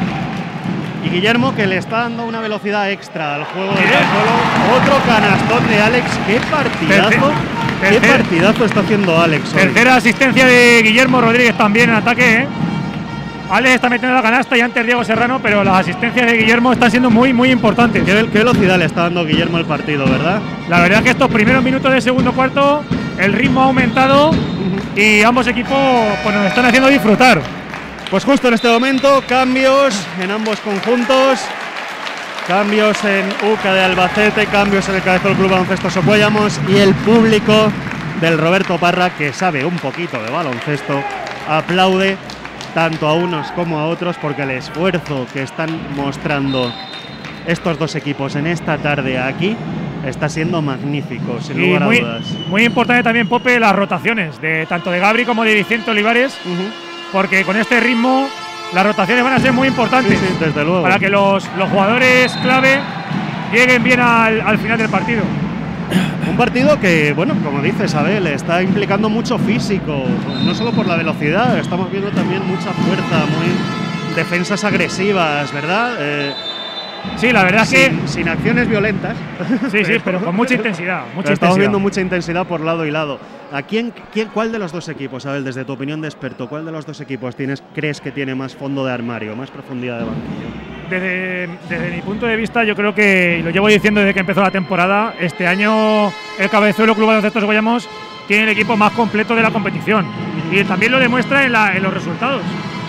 Y Guillermo, que le está dando una velocidad extra al juego del Bien. Cabezuelo. Otro canastón de Alex. ¡Qué partidazo! Tercer- ¡Qué tercer- partidazo está haciendo Alex hoy! Tercera asistencia de Guillermo Rodríguez también en ataque, ¿eh? Alex está metiendo la canasta y antes Diego Serrano, pero las asistencias de Guillermo están siendo muy, muy importantes. ¿Qué, qué velocidad le está dando Guillermo al partido, ¿verdad? La verdad es que estos primeros minutos del segundo cuarto, el ritmo ha aumentado y ambos equipos pues, nos están haciendo disfrutar. Pues justo en este momento, cambios en ambos conjuntos. Cambios en Uca de Albacete, cambios en el Cabezuelo Club Baloncesto Socuellamos, y el público del Roberto Parra, que sabe un poquito de baloncesto, aplaude tanto a unos como a otros, porque el esfuerzo que están mostrando estos dos equipos en esta tarde aquí está siendo magnífico, sin Y lugar a muy, dudas. muy importante también, Pope, las rotaciones, de tanto de Gabri como de Vicente Olivares, Ujú. porque con este ritmo las rotaciones van a ser muy importantes Sí, sí, desde luego. para que los, los jugadores clave lleguen bien al, al final del partido. Un partido que, bueno, como dices, Abel, está implicando mucho físico, no solo por la velocidad, estamos viendo también mucha fuerza, muy defensas agresivas, ¿verdad? Eh, Sí, la verdad es que sin, sin acciones violentas. sí, sí, pero con mucha intensidad, mucha Pero estamos intensidad. viendo mucha intensidad por lado y lado. ¿A quién, quién, cuál de los dos equipos, Abel, desde tu opinión de experto, cuál de los dos equipos tienes, crees que tiene más fondo de armario, más profundidad de banquillo? Desde, desde mi punto de vista, yo creo que, y lo llevo diciendo desde que empezó la temporada, este año el Cabezuelo Club Baloncesto Socuellamos tiene el equipo más completo de la competición. Y también lo demuestra en, la, en los resultados.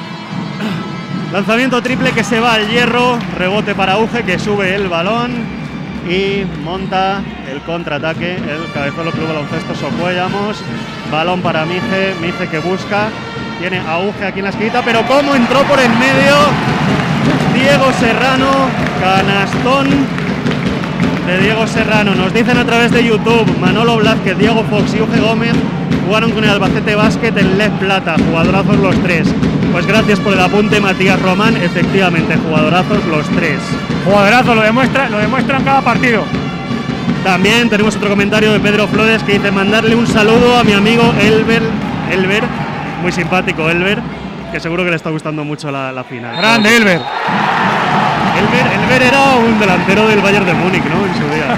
Lanzamiento triple que se va al hierro, rebote para Uge, que sube el balón y monta el contraataque el Cabezuelo Club Baloncesto Socuellamos. Balón para Mije, Mije que busca, tiene a Uge aquí en la esquinita, pero cómo entró por en medio Diego Serrano, canastón de Diego Serrano. Nos dicen a través de YouTube, Manolo Blázquez, Diego Fox y Uge Gómez jugaron con el Albacete Basket en Les Plata, jugadorazos los tres. Pues gracias por el apunte, Matías Román, efectivamente, jugadorazos los tres. Jugadorazos, lo demuestra, lo demuestra en cada partido. También tenemos otro comentario de Pedro Flores que dice mandarle un saludo a mi amigo Elber, Elber, muy simpático Elber, que seguro que le está gustando mucho la, la final. Grande claro. Elber. Elber. Elber era un delantero del Bayern de Múnich, ¿no? En su día.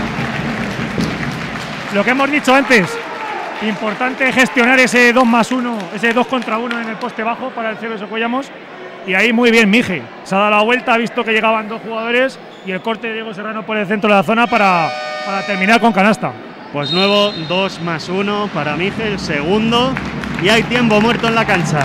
Lo que hemos dicho antes, importante gestionar ese dos más uno, ese dos contra uno en el poste bajo para el C B Socuellamos. Y ahí muy bien Mije, se ha dado la vuelta, ha visto que llegaban dos jugadores y el corte de Diego Serrano por el centro de la zona para, para terminar con canasta. Pues nuevo dos más uno para Mije, el segundo, y hay tiempo muerto en la cancha.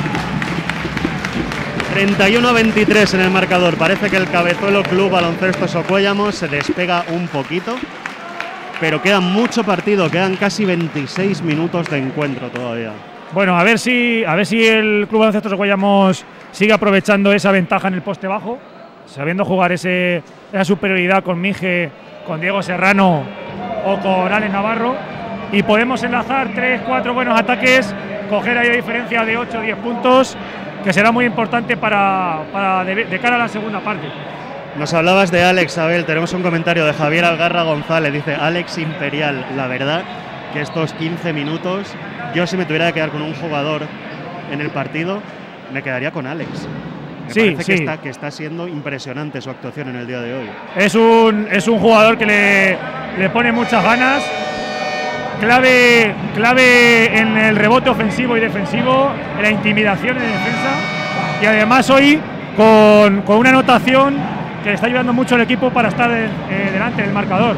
treinta y uno a veintitrés en el marcador, parece que el Cabezuelo Club Baloncesto Socuellamos se despega un poquito, pero queda mucho partido, quedan casi veintiséis minutos de encuentro todavía. Bueno, a ver si, a ver si el Club Baloncesto Socuellamos sigue aprovechando esa ventaja en el poste bajo, sabiendo jugar ese, esa superioridad con Mije, con Diego Serrano o con Alex Navarro, y podemos enlazar tres, cuatro buenos ataques, coger ahí la diferencia de ocho o diez puntos, que será muy importante para, para de, de cara a la segunda parte. Nos hablabas de Alex, Abel, tenemos un comentario de Javier Algarra González, dice Alex Imperial, la verdad que estos quince minutos, yo si me tuviera que quedar con un jugador en el partido, me quedaría con Alex. Me sí, parece sí. Que, está, que está siendo impresionante su actuación en el día de hoy. Es un, es un jugador que le, le pone muchas ganas, clave, clave en el rebote ofensivo y defensivo, en la intimidación en defensa, y además hoy con, con una anotación que le está ayudando mucho al equipo para estar de, eh, delante del marcador.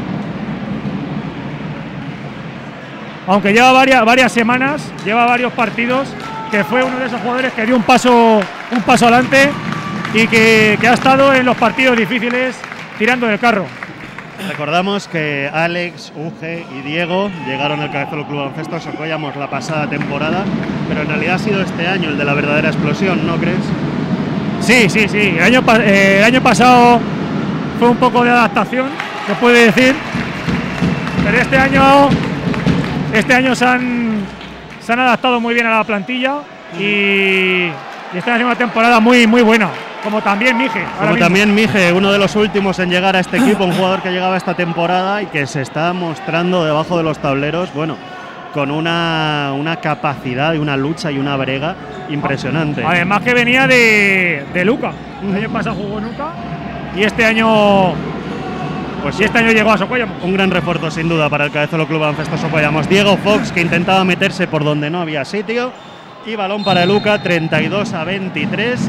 Aunque lleva varias, varias semanas, lleva varios partidos, que fue uno de esos jugadores que dio un paso, un paso adelante y que, que ha estado en los partidos difíciles tirando del carro. Recordamos que Alex, Uge y Diego llegaron al Cabezuelo Club Baloncesto Socuellamos la pasada temporada, pero en realidad ha sido este año el de la verdadera explosión, ¿no crees? Sí, sí, sí. El año, eh, el año pasado fue un poco de adaptación, se puede decir, pero este año, este año se han, se han adaptado muy bien a la plantilla y, y están haciendo una temporada muy, muy buena. Como también Mije. Como mismo. también Mije, uno de los últimos en llegar a este equipo, un jugador que llegaba esta temporada y que se está mostrando debajo de los tableros, bueno, con una, una capacidad y una lucha y una brega impresionante. Además que venía de, de Luca. El año pasado jugó en Luca y este año, pues, y este año llegó a Socuellamos. Un gran refuerzo sin duda para el Cabezuelo Club Baloncesto Socuellamos. Diego Fox, que intentaba meterse por donde no había sitio, y balón para el Luca, treinta y dos a veintitrés.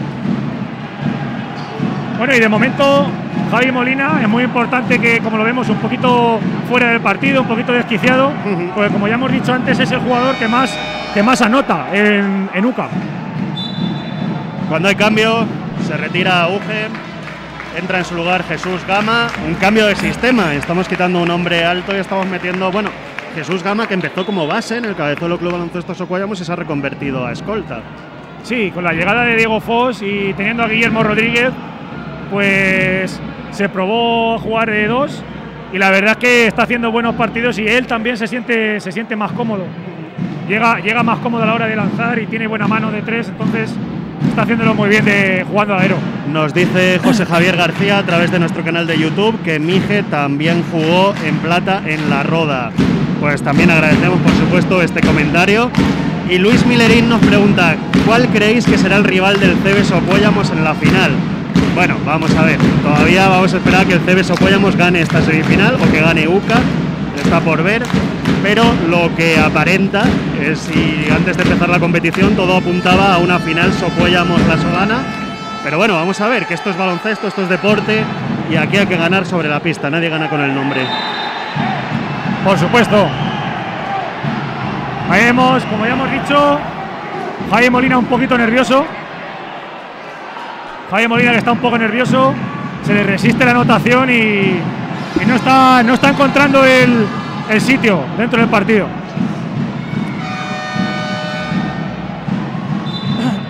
Bueno, y de momento Javi Molina es muy importante que, como lo vemos, un poquito fuera del partido, un poquito desquiciado, uh-huh. Porque como ya hemos dicho antes, es el jugador que más, que más anota en, en U C A. Cuando hay cambio, se retira Uge, entra en su lugar Jesús Gama, un cambio de sistema, estamos quitando un hombre alto y estamos metiendo, bueno, Jesús Gama, que empezó como base en el Cabezuelo Club Baloncesto Socuellamos y se ha reconvertido a escolta. Sí, con la llegada de Diego Foss y teniendo a Guillermo Rodríguez, pues se probó jugar de dos y la verdad es que está haciendo buenos partidos y él también se siente, se siente más cómodo. Llega, llega más cómodo a la hora de lanzar y tiene buena mano de tres, entonces está haciéndolo muy bien de jugando a aero. Nos dice José Javier García a través de nuestro canal de YouTube que Mije también jugó en plata en la Roda. Pues también agradecemos por supuesto este comentario. Y Luis Milerín nos pregunta, ¿cuál creéis que será el rival del C B Socuellamos en la final? Bueno, vamos a ver, todavía vamos a esperar a que el C B Socuellamos gane esta semifinal o que gane U C A, está por ver, pero lo que aparenta es, si antes de empezar la competición todo apuntaba a una final Socuellamos-La Solana, pero bueno, vamos a ver, que esto es baloncesto, esto es deporte y aquí hay que ganar sobre la pista, nadie gana con el nombre. Por supuesto. Ahí vemos, como ya hemos dicho, Javi Molina un poquito nervioso. Javi Molina que está un poco nervioso, se le resiste la anotación y, y no, está, no está encontrando el, el sitio dentro del partido.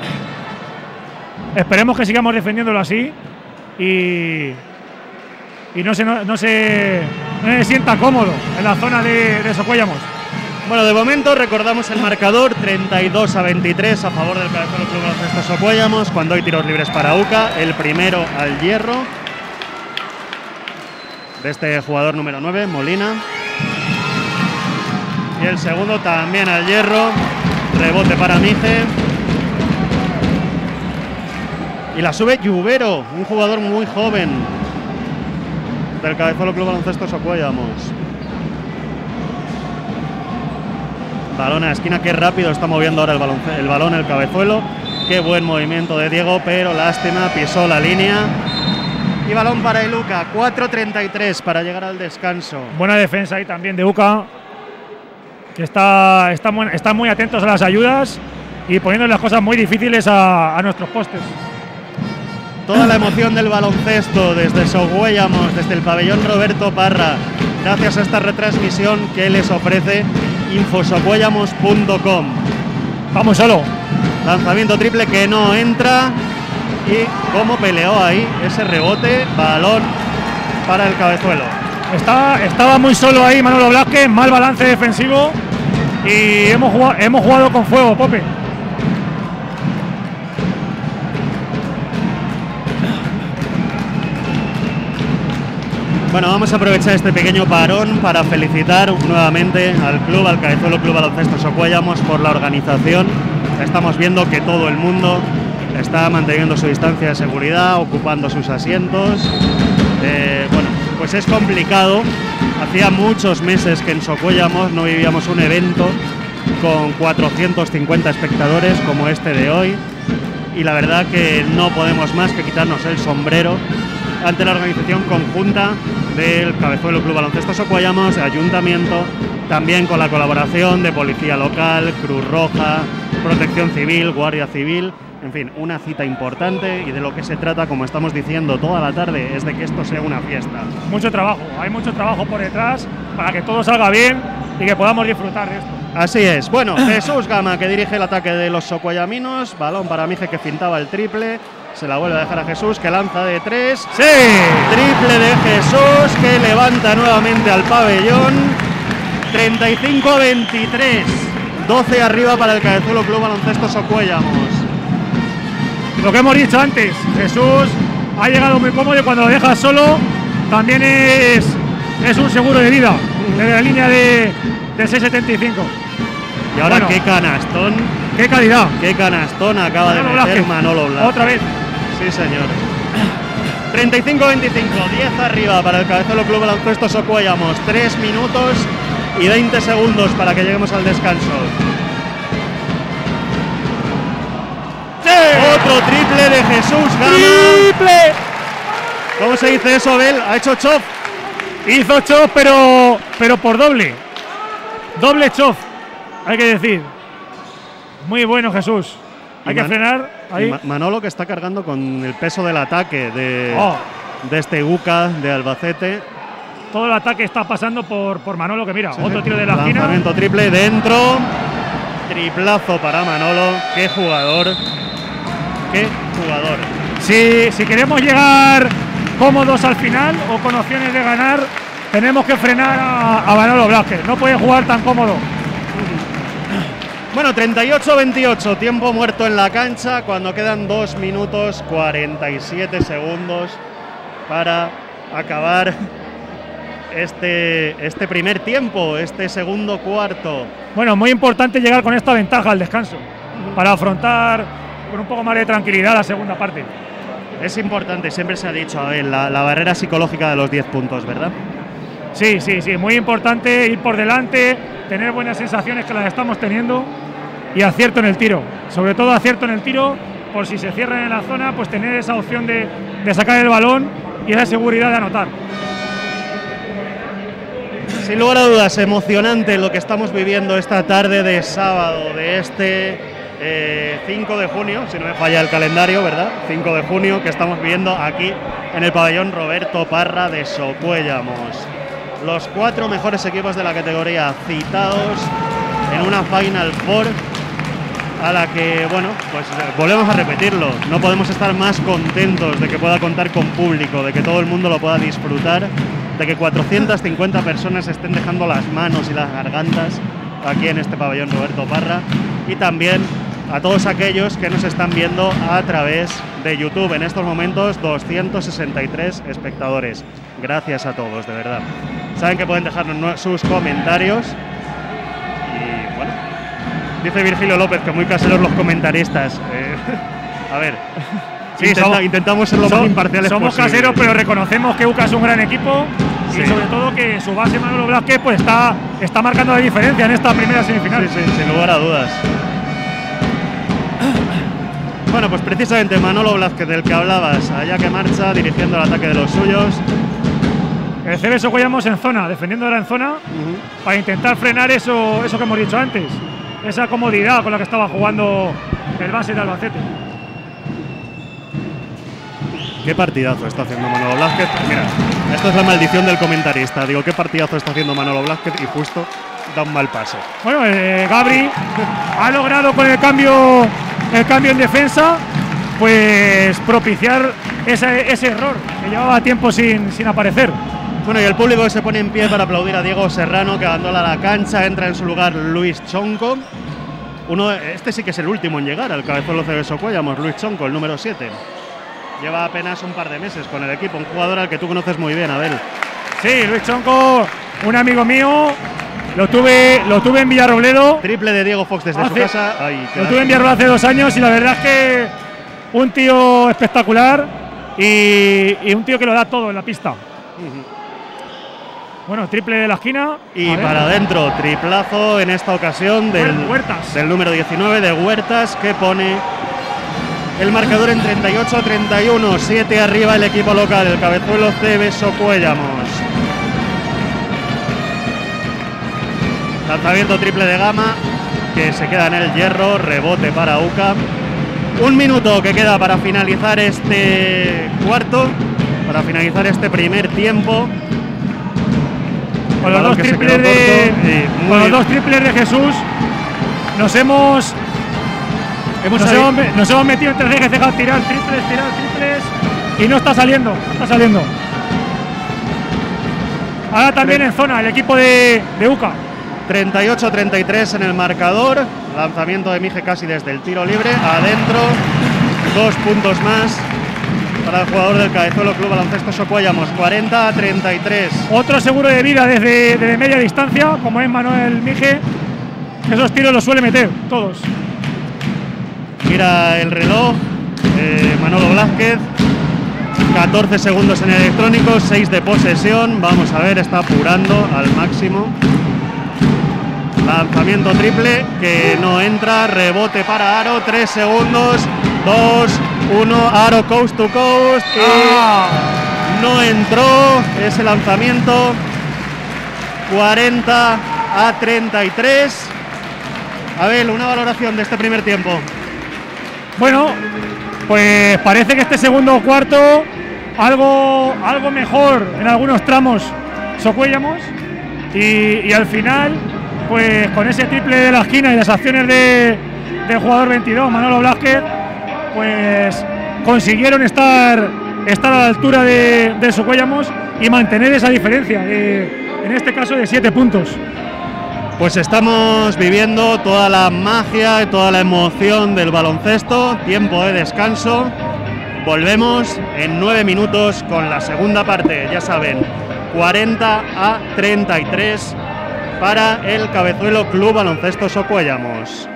Esperemos que sigamos defendiéndolo así y, y no se, no, no se, no se sienta cómodo en la zona de, de Socuéllamos. Bueno, de momento recordamos el marcador, treinta y dos a veintitrés a favor del Cabezuelo Club Baloncesto Socuéllamos, cuando hay tiros libres para U C A, el primero al hierro de este jugador número nueve, Molina, y el segundo también al hierro, rebote para Mije, y la sube Lluvero, un jugador muy joven del Cabezuelo Club Baloncesto Socuéllamos. Balón a la esquina, qué rápido está moviendo ahora el balón, el balón el Cabezuelo. Qué buen movimiento de Diego, pero lástima, pisó la línea. Y balón para el U C A, cuatro treinta y tres para llegar al descanso. Buena defensa ahí también de U C A, que está, está, muy, están muy atentos a las ayudas y poniendo las cosas muy difíciles a, a nuestros postes. Toda la emoción del baloncesto desde Socuéllamos, desde el pabellón Roberto Parra, gracias a esta retransmisión que les ofrece infosocuéllamos punto com. Vamos solo. Lanzamiento triple que no entra. Y cómo peleó ahí ese rebote. Balón para el Cabezuelo. Está, estaba muy solo ahí Manolo Blázquez. Mal balance defensivo. Y hemos jugado, hemos jugado con fuego, Pope. Bueno, vamos a aprovechar este pequeño parón para felicitar nuevamente al club, al Cabezuelo Club Baloncesto Socuéllamos, por la organización. Estamos viendo que todo el mundo está manteniendo su distancia de seguridad, ocupando sus asientos. Eh, bueno, pues es complicado. Hacía muchos meses que en Socuéllamos no vivíamos un evento con cuatrocientos cincuenta espectadores como este de hoy. Y la verdad que no podemos más que quitarnos el sombrero ante la organización conjunta del Cabezuelo Club Baloncesto Socuéllamos, Ayuntamiento, también con la colaboración de Policía Local, Cruz Roja, Protección Civil, Guardia Civil, en fin, una cita importante, y de lo que se trata, como estamos diciendo toda la tarde, es de que esto sea una fiesta. Mucho trabajo, hay mucho trabajo por detrás para que todo salga bien y que podamos disfrutar de esto. Así es. Bueno, Jesús Gama, que dirige el ataque de los socuellaminos, balón para Mije, que fintaba el triple. Se la vuelve a dejar a Jesús, que lanza de tres. ¡Sí! Triple de Jesús, que levanta nuevamente al pabellón. treinta y cinco a veintitrés. doce arriba para el Cabezuelo Club Baloncesto Socuéllamos. Lo que hemos dicho antes, Jesús ha llegado muy cómodo y cuando lo dejas solo también es, es un seguro de vida desde la línea de, de seis setenta y cinco. Y ahora bueno, qué canastón. ¡Qué calidad! Qué canastón acaba Manolo de meter Blázquez. Manolo Blázquez. Otra vez. Sí, señor. treinta y cinco a veinticinco, diez arriba para el Cabezuelo Club Baloncesto Socuéllamos. tres minutos y veinte segundos para que lleguemos al descanso. ¡Sí! Otro triple de Jesús Gama. ¡Triple! ¿Cómo se dice eso, Abel? Ha hecho chop. Hizo chof, pero, pero por doble. Doble chof, hay que decir. Muy bueno, Jesús. Hay Y que Man- frenar ahí. Ma- Manolo, que está cargando con el peso del ataque de, Oh. de este U C A de Albacete. Todo el ataque está pasando por, por Manolo, que mira, Sí, otro sí. tiro de la esquina. Lanzamiento triple dentro. Triplazo para Manolo. Qué jugador. Qué jugador. Si, si queremos llegar cómodos al final o con opciones de ganar, tenemos que frenar a, a Manolo Blázquez. No puede jugar tan cómodo. Bueno, treinta y ocho a veintiocho, tiempo muerto en la cancha cuando quedan dos minutos cuarenta y siete segundos para acabar este, este primer tiempo, este segundo cuarto. Bueno, muy importante llegar con esta ventaja al descanso para afrontar con un poco más de tranquilidad la segunda parte. Es importante, siempre se ha dicho, a ver, la, la barrera psicológica de los diez puntos, ¿verdad? Sí, sí, sí, muy importante ir por delante, tener buenas sensaciones que las estamos teniendo y acierto en el tiro. Sobre todo acierto en el tiro, por si se cierran en la zona, pues tener esa opción de, de sacar el balón y esa seguridad de anotar. Sin lugar a dudas, emocionante lo que estamos viviendo esta tarde de sábado, de este eh, cinco de junio, si no me falla el calendario, ¿verdad? cinco de junio, que estamos viviendo aquí en el pabellón Roberto Parra de Socuéllamos. Los cuatro mejores equipos de la categoría citados en una Final Four a la que, bueno, pues volvemos a repetirlo, no podemos estar más contentos de que pueda contar con público, de que todo el mundo lo pueda disfrutar, de que cuatrocientas cincuenta personas estén dejando las manos y las gargantas aquí en este pabellón Roberto Parra, y también a todos aquellos que nos están viendo a través de YouTube. En estos momentos doscientos sesenta y tres espectadores. Gracias a todos, de verdad. Saben que pueden dejarnos sus comentarios. Y bueno, dice Virgilio López que muy caseros los comentaristas. Eh, a ver, sí, intenta, somos, intentamos ser lo más imparciales Somos posible. caseros, pero reconocemos que U C A es un gran equipo. Sí. Y sobre todo que su base Manolo Blázquez pues está, está marcando la diferencia en esta primera semifinal. Sí, sí, sin lugar a dudas. Bueno, pues precisamente Manolo Blázquez, del que hablabas, allá que marcha, dirigiendo el ataque de los suyos. El C B Socuellamos en zona, defendiendo ahora en zona, uh-huh. para intentar frenar eso, eso que hemos dicho antes, esa comodidad con la que estaba jugando el base de Albacete. Qué partidazo está haciendo Manolo Blázquez. Mira, esto es la maldición del comentarista. Digo, qué partidazo está haciendo Manolo Blázquez y justo da un mal pase. Bueno, eh, Gabri ha logrado con el cambio, el cambio en defensa, pues propiciar ese, ese error que llevaba tiempo sin, sin aparecer. Bueno, y el público se pone en pie para aplaudir a Diego Serrano, que abandona la cancha. Entra en su lugar Luis Chonco. Uno, este sí que es el último en llegar al cabezuelo C B Socuellamos, Luis Chonco, el número siete. Lleva apenas un par de meses con el equipo, un jugador al que tú conoces muy bien, Abel. Sí, Luis Chonco, un amigo mío, lo tuve, lo tuve en Villarrobledo. Triple de Diego Fox desde hace, su casa. Ay, lo tuve en Villarrobledo hace dos años y la verdad es que un tío espectacular y, y un tío que lo da todo en la pista. Uh-huh. Bueno, triple de la esquina. Y para adentro, triplazo en esta ocasión del, Huertas. del número diecinueve de Huertas, que pone el marcador en treinta y ocho a treinta y uno, siete arriba el equipo local, el cabezuelo C B Socuellamos. Lanzamiento triple de Gama, que se queda en el hierro, rebote para U C A. Un minuto que queda para finalizar este cuarto, para finalizar este primer tiempo. Con los, dos triples, de, con los dos triples de Jesús nos hemos Hemos nos, hemos, nos hemos metido entre cejas y cejas, tirar triples, tirar triples y no está saliendo, no está saliendo. Ahora también en zona el equipo de, de U C A. treinta y ocho a treinta y tres en el marcador. Lanzamiento de Mije casi desde el tiro libre. Adentro, dos puntos más para el jugador del Cabezuelo Club Baloncesto Socuellamos. cuarenta a treinta y tres. Otro seguro de vida desde, desde media distancia, como es Manuel Mije. Esos tiros los suele meter, todos. Mira el reloj, eh, Manolo Blázquez, catorce segundos en electrónico, seis de posesión, vamos a ver, está apurando al máximo. Lanzamiento triple que no entra, rebote para Aro, tres segundos, dos, uno, Aro coast to coast y ah. no entró ese lanzamiento, cuarenta a treinta y tres. Abel, una valoración de este primer tiempo. Bueno, pues parece que este segundo cuarto algo, algo mejor en algunos tramos Socuellamos y, y al final, pues con ese triple de la esquina y las acciones de, del jugador veintidós, Manolo Blázquez, pues consiguieron estar, estar a la altura de, de Socuellamos y mantener esa diferencia, de, en este caso de siete puntos. Pues estamos viviendo toda la magia y toda la emoción del baloncesto. Tiempo de descanso. Volvemos en nueve minutos con la segunda parte. Ya saben, cuarenta a treinta y tres para el Cabezuelo Club Baloncesto Socuellamos.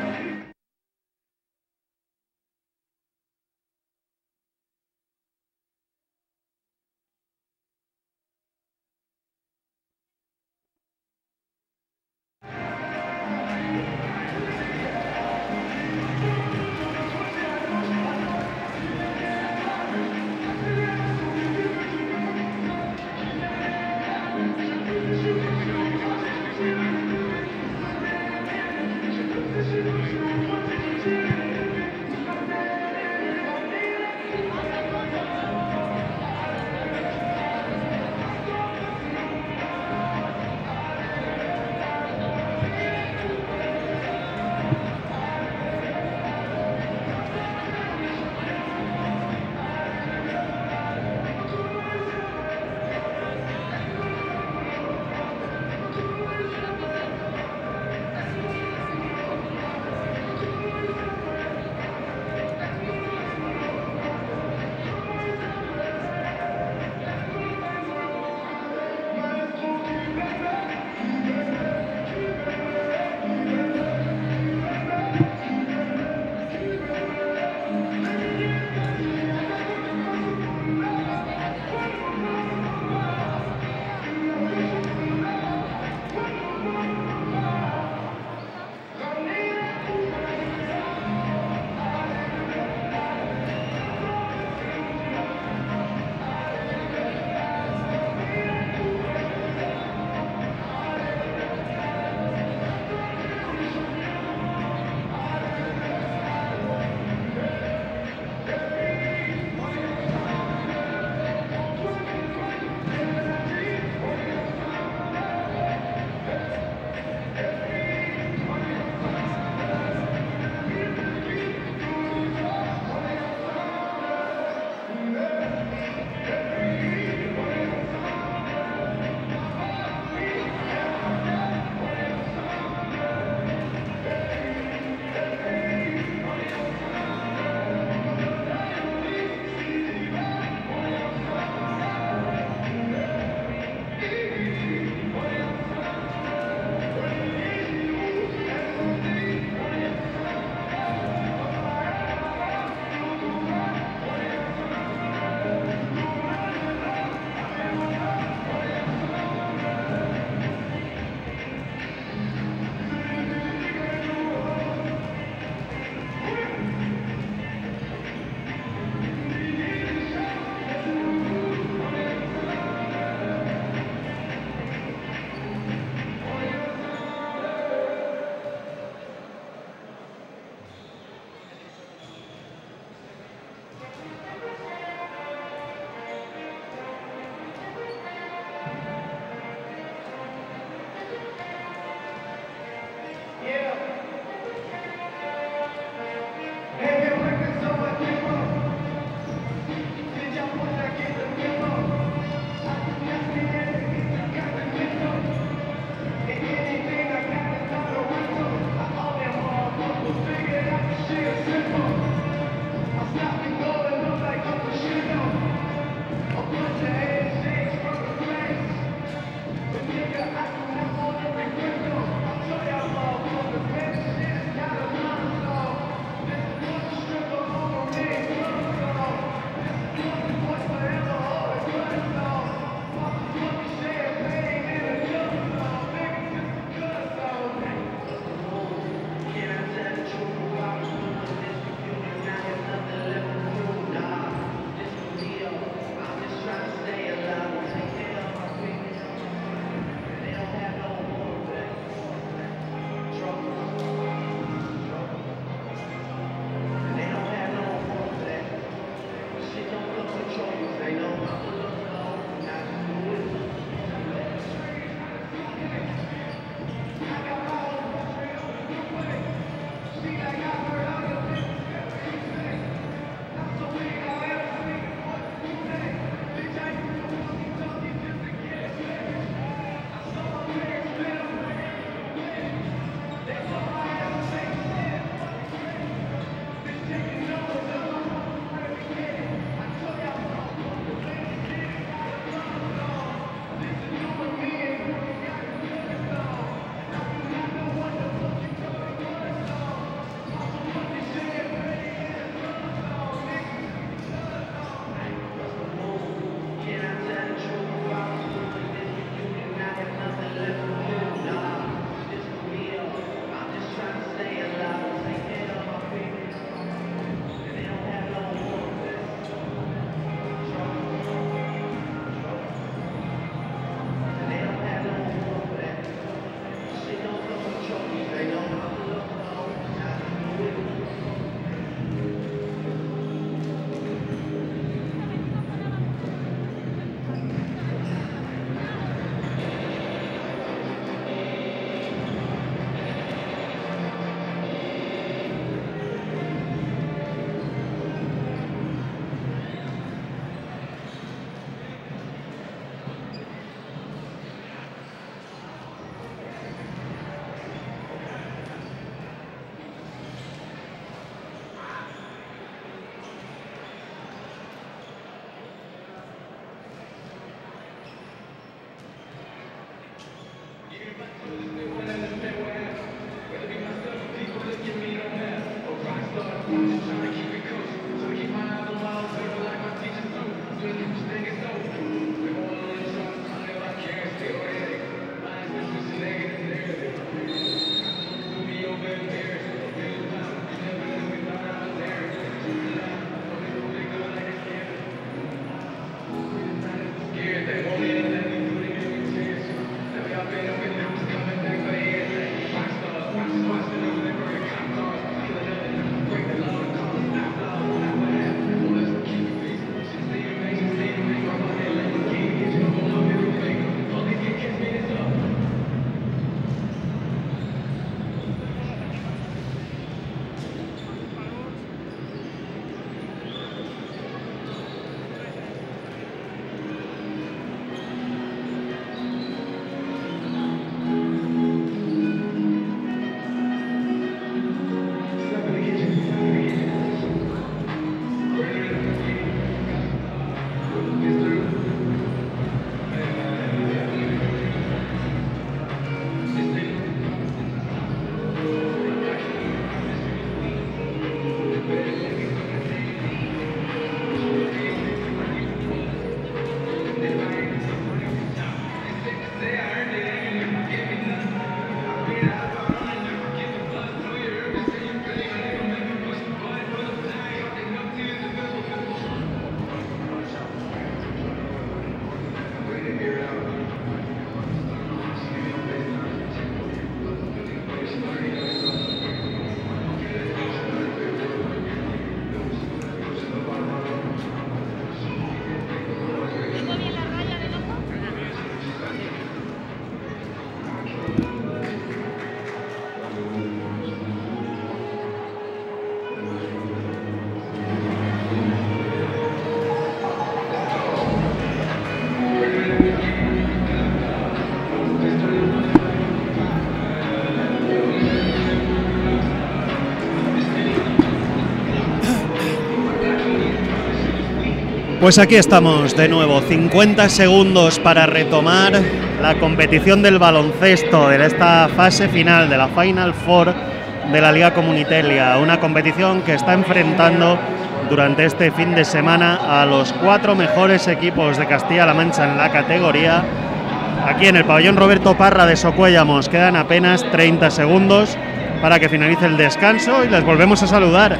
Pues aquí estamos de nuevo, cincuenta segundos para retomar la competición del baloncesto de esta fase final de la Final Four de la Liga Comunitelia, una competición que está enfrentando durante este fin de semana a los cuatro mejores equipos de Castilla-La Mancha en la categoría. Aquí en el pabellón Roberto Parra de Socuéllamos quedan apenas treinta segundos para que finalice el descanso y les volvemos a saludar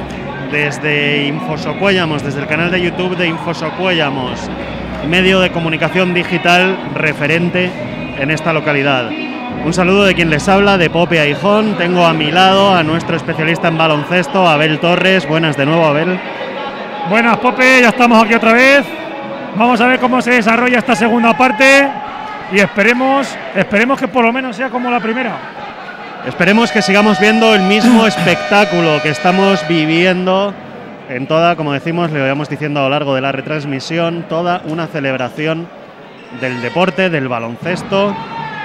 desde Infosocuéllamos, desde el canal de YouTube de Infosocuéllamos, medio de comunicación digital referente en esta localidad. Un saludo de quien les habla, de Pope Aijón. Tengo a mi lado a nuestro especialista en baloncesto, Abel Torres. Buenas de nuevo, Abel. Buenas, Pope, ya estamos aquí otra vez. Vamos a ver cómo se desarrolla esta segunda parte y esperemos, esperemos que por lo menos sea como la primera. Esperemos que sigamos viendo el mismo espectáculo que estamos viviendo en toda, como decimos, le vamos diciendo a lo largo de la retransmisión, toda una celebración del deporte, del baloncesto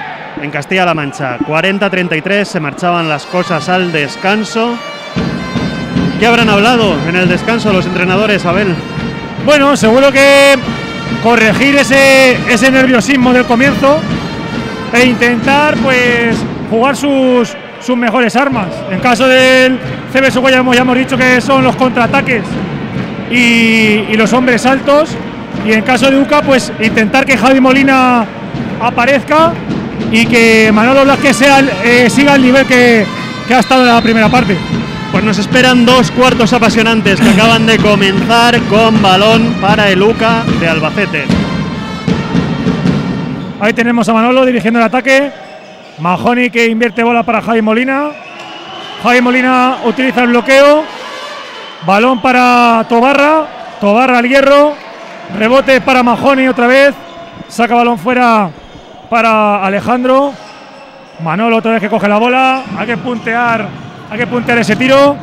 en Castilla-La Mancha. cuarenta a treinta y tres, se marchaban las cosas al descanso. ¿Qué habrán hablado en el descanso los entrenadores, Abel? Bueno, seguro que corregir ese, ese nerviosismo del comienzo e intentar, pues, jugar sus, sus mejores armas. En caso del C B Socuéllamos ya hemos dicho que son los contraataques y, y los hombres altos, y en caso de U C A, pues intentar que Javi Molina aparezca y que Manolo Blázquez sea, eh, siga el nivel que, que ha estado en la primera parte. Pues nos esperan dos cuartos apasionantes que acaban de comenzar con balón para el U C A de Albacete. Ahí tenemos a Manolo dirigiendo el ataque. Mahoney que invierte bola para Javi Molina. Javi Molina utiliza el bloqueo. Balón para Tobarra. Tobarra al hierro. Rebote para Mahoney otra vez. Saca balón fuera para Alejandro. Manolo otra vez que coge la bola. Hay que puntear, hay que puntear ese tiro.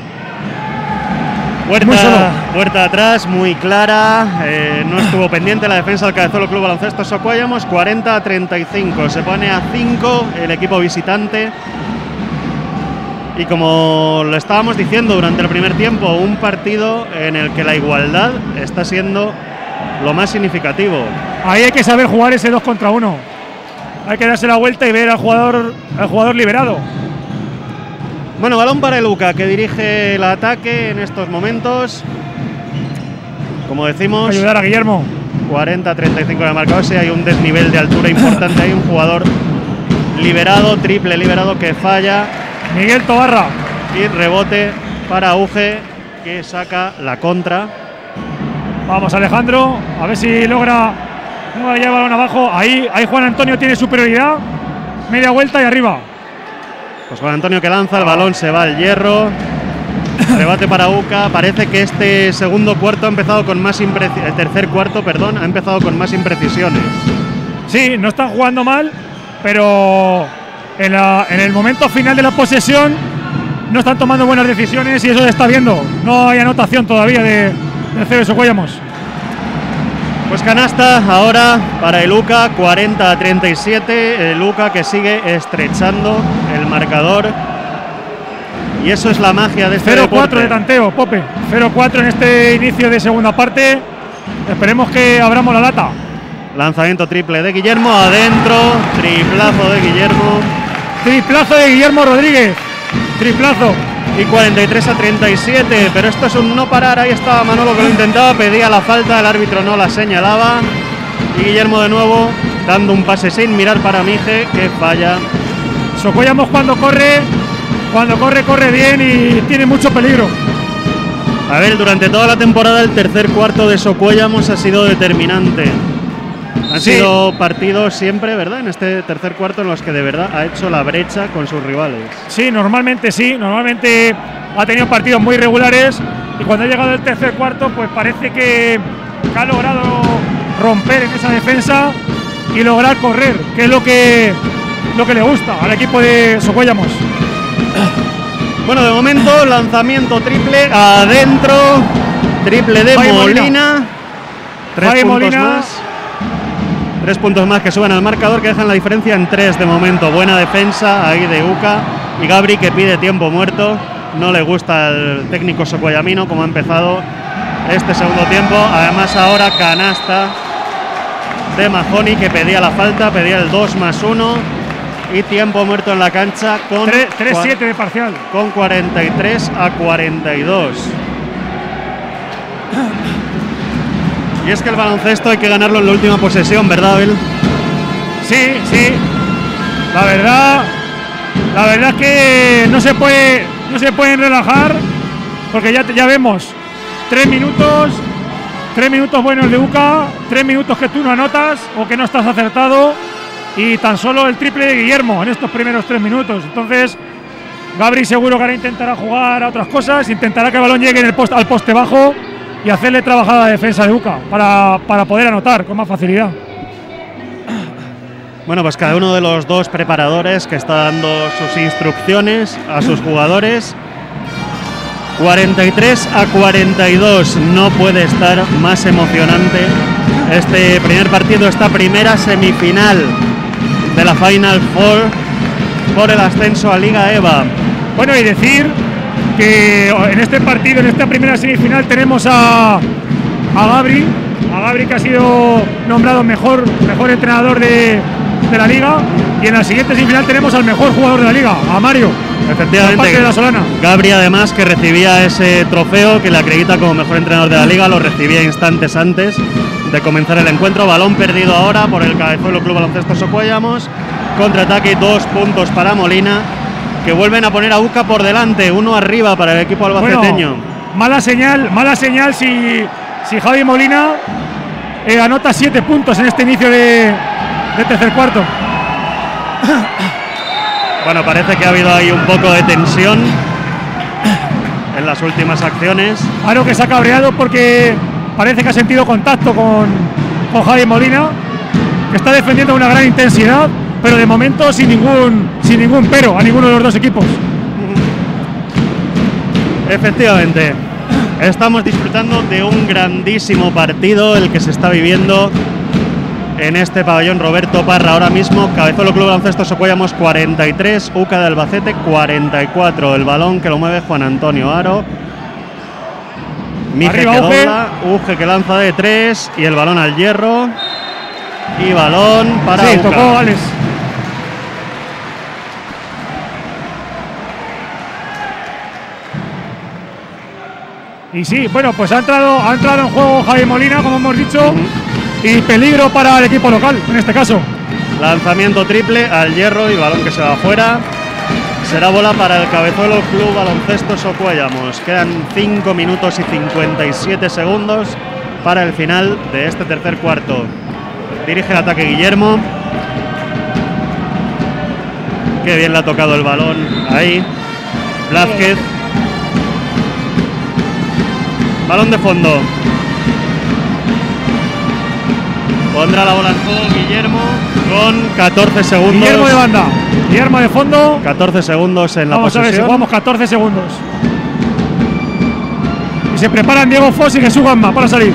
Puerta, puerta atrás, muy clara, eh, no estuvo pendiente la defensa del Cabezuelo Club Baloncesto Socuéllamos. Cuarenta a treinta y cinco, se pone a cinco el equipo visitante. Y como lo estábamos diciendo durante el primer tiempo, un partido en el que la igualdad está siendo lo más significativo. Ahí hay que saber jugar ese dos contra uno. hay que darse la vuelta y ver al jugador, al jugador liberado. Bueno, balón para el UCA, que dirige el ataque en estos momentos. Como decimos, Ayudar a Guillermo. cuarenta a treinta y cinco de marcador. Sí, hay un desnivel de altura importante. Hay un jugador liberado, triple liberado, que falla. Miguel Tobarra. Y rebote para Uge, que saca la contra. Vamos, Alejandro, a ver si logra, logra llevar el balón abajo. Ahí, ahí Juan Antonio tiene superioridad. Media vuelta y arriba. Pues Juan Antonio que lanza, el balón se va al hierro. Rebate para UCA. Parece que este segundo cuarto ha empezado con más imprecisiones. El tercer cuarto, perdón, ha empezado con más imprecisiones. Sí, no están jugando mal, pero en, la, en el momento final de la posesión no están tomando buenas decisiones y eso se está viendo. No hay anotación todavía de, de C B Socuellamos. Pues canasta ahora para el UCA, cuarenta a treinta y siete. El UCA que sigue estrechando el marcador. Y eso es la magia de este cero deporte. cuatro de tanteo, Pope. cero cuatro en este inicio de segunda parte. Esperemos que abramos la lata. Lanzamiento triple de Guillermo, adentro. Triplazo de Guillermo. Triplazo de Guillermo Rodríguez. Triplazo. Y cuarenta y tres a treinta y siete. Pero esto es un no parar. Ahí estaba Manolo que lo intentaba. Pedía la falta. El árbitro no la señalaba. Y Guillermo de nuevo dando un pase sin mirar para Mije, que falla. Socuellamos cuando corre. Cuando corre, corre bien y tiene mucho peligro. A ver, durante toda la temporada el tercer cuarto de Socuellamos ha sido determinante. Han Sí. sido partidos siempre, ¿verdad? En este tercer cuarto en los que de verdad ha hecho la brecha con sus rivales. Sí, normalmente sí. Normalmente ha tenido partidos muy regulares y cuando ha llegado el tercer cuarto, pues parece que ha logrado romper en esa defensa y lograr correr, que es lo que, lo que le gusta al equipo de Socuellamos. Bueno, de momento, lanzamiento triple adentro, triple de Javi Molina. Molina. Tres Javi puntos Molina. más. Tres puntos más que suben al marcador, que dejan la diferencia en tres de momento. Buena defensa ahí de UCA. Y Gabri, que pide tiempo muerto. No le gusta el técnico socuellamino como ha empezado este segundo tiempo. Además, ahora canasta de Mahoney, que pedía la falta, pedía el dos más uno. Y tiempo muerto en la cancha con tres siete de parcial. con cuarenta y tres a cuarenta y dos. Y es que el baloncesto hay que ganarlo en la última posesión, ¿verdad, Abel? Sí, sí. La verdad, la verdad es que no se puede, no se pueden relajar, porque ya, ya vemos tres minutos, tres minutos buenos de UCA, tres minutos que tú no anotas o que no estás acertado. Y tan solo el triple de Guillermo en estos primeros tres minutos. Entonces, Gabri seguro que ahora intentará jugar a otras cosas, intentará que el balón llegue en el post, al poste bajo y hacerle trabajar a la defensa de UCA para, para poder anotar con más facilidad. Bueno, pues cada uno de los dos preparadores que está dando sus instrucciones a sus jugadores. cuarenta y tres a cuarenta y dos. No puede estar más emocionante este primer partido, esta primera semifinal de la Final Four por el ascenso a Liga EVA. Bueno, y decir que en este partido, en esta primera semifinal, tenemos a, a Gabri, a Gabri que ha sido nombrado mejor, mejor entrenador de, de la liga, y en la siguiente semifinal tenemos al mejor jugador de la liga, a Mario. Efectivamente, de la Solana. Gabri, además, que recibía ese trofeo que le acredita como mejor entrenador de la liga, lo recibía instantes antes de comenzar el encuentro. Balón perdido ahora por el Cabezuelo Club Baloncesto Socuellamos. Contraataque, dos puntos para Molina, que vuelven a poner a UCA por delante, uno arriba para el equipo albaceteño. Bueno, mala señal, mala señal si, si Javi Molina eh, anota siete puntos en este inicio de, de tercer cuarto. Bueno, parece que ha habido ahí un poco de tensión en las últimas acciones. Aro que se ha cabreado porque parece que ha sentido contacto con, con Javi Molina, que está defendiendo una gran intensidad, pero de momento sin ningún, sin ningún pero a ninguno de los dos equipos. Efectivamente, estamos disfrutando de un grandísimo partido el que se está viviendo en este pabellón Roberto Parra ahora mismo. Cabezuelo Club Baloncesto Socuellamos cuarenta y tres, UCA de Albacete cuarenta y cuatro. El balón que lo mueve Juan Antonio Aro. Mije Arriba, que Uge. dobla, Uge que lanza de tres y el balón al hierro. Y balón para Sí, UCA. tocó Alex. Y sí, bueno, pues ha entrado, ha entrado en juego Javi Molina, como hemos dicho, uh-huh. y peligro para el equipo local, en este caso. Lanzamiento triple al hierro y balón que se va afuera. Será bola para el Cabezuelo Club Baloncesto Socuellamos. Quedan cinco minutos y cincuenta y siete segundos para el final de este tercer cuarto. Dirige el ataque Guillermo. Qué bien le ha tocado el balón ahí. Blázquez. Balón de fondo. Pondrá la bola en juego Guillermo con catorce segundos. Guillermo de banda. Guillermo de fondo. catorce segundos en la Vamos posesión. Vamos a ver si jugamos catorce segundos. Y se preparan Diego Fox y Jesús Gama para salir.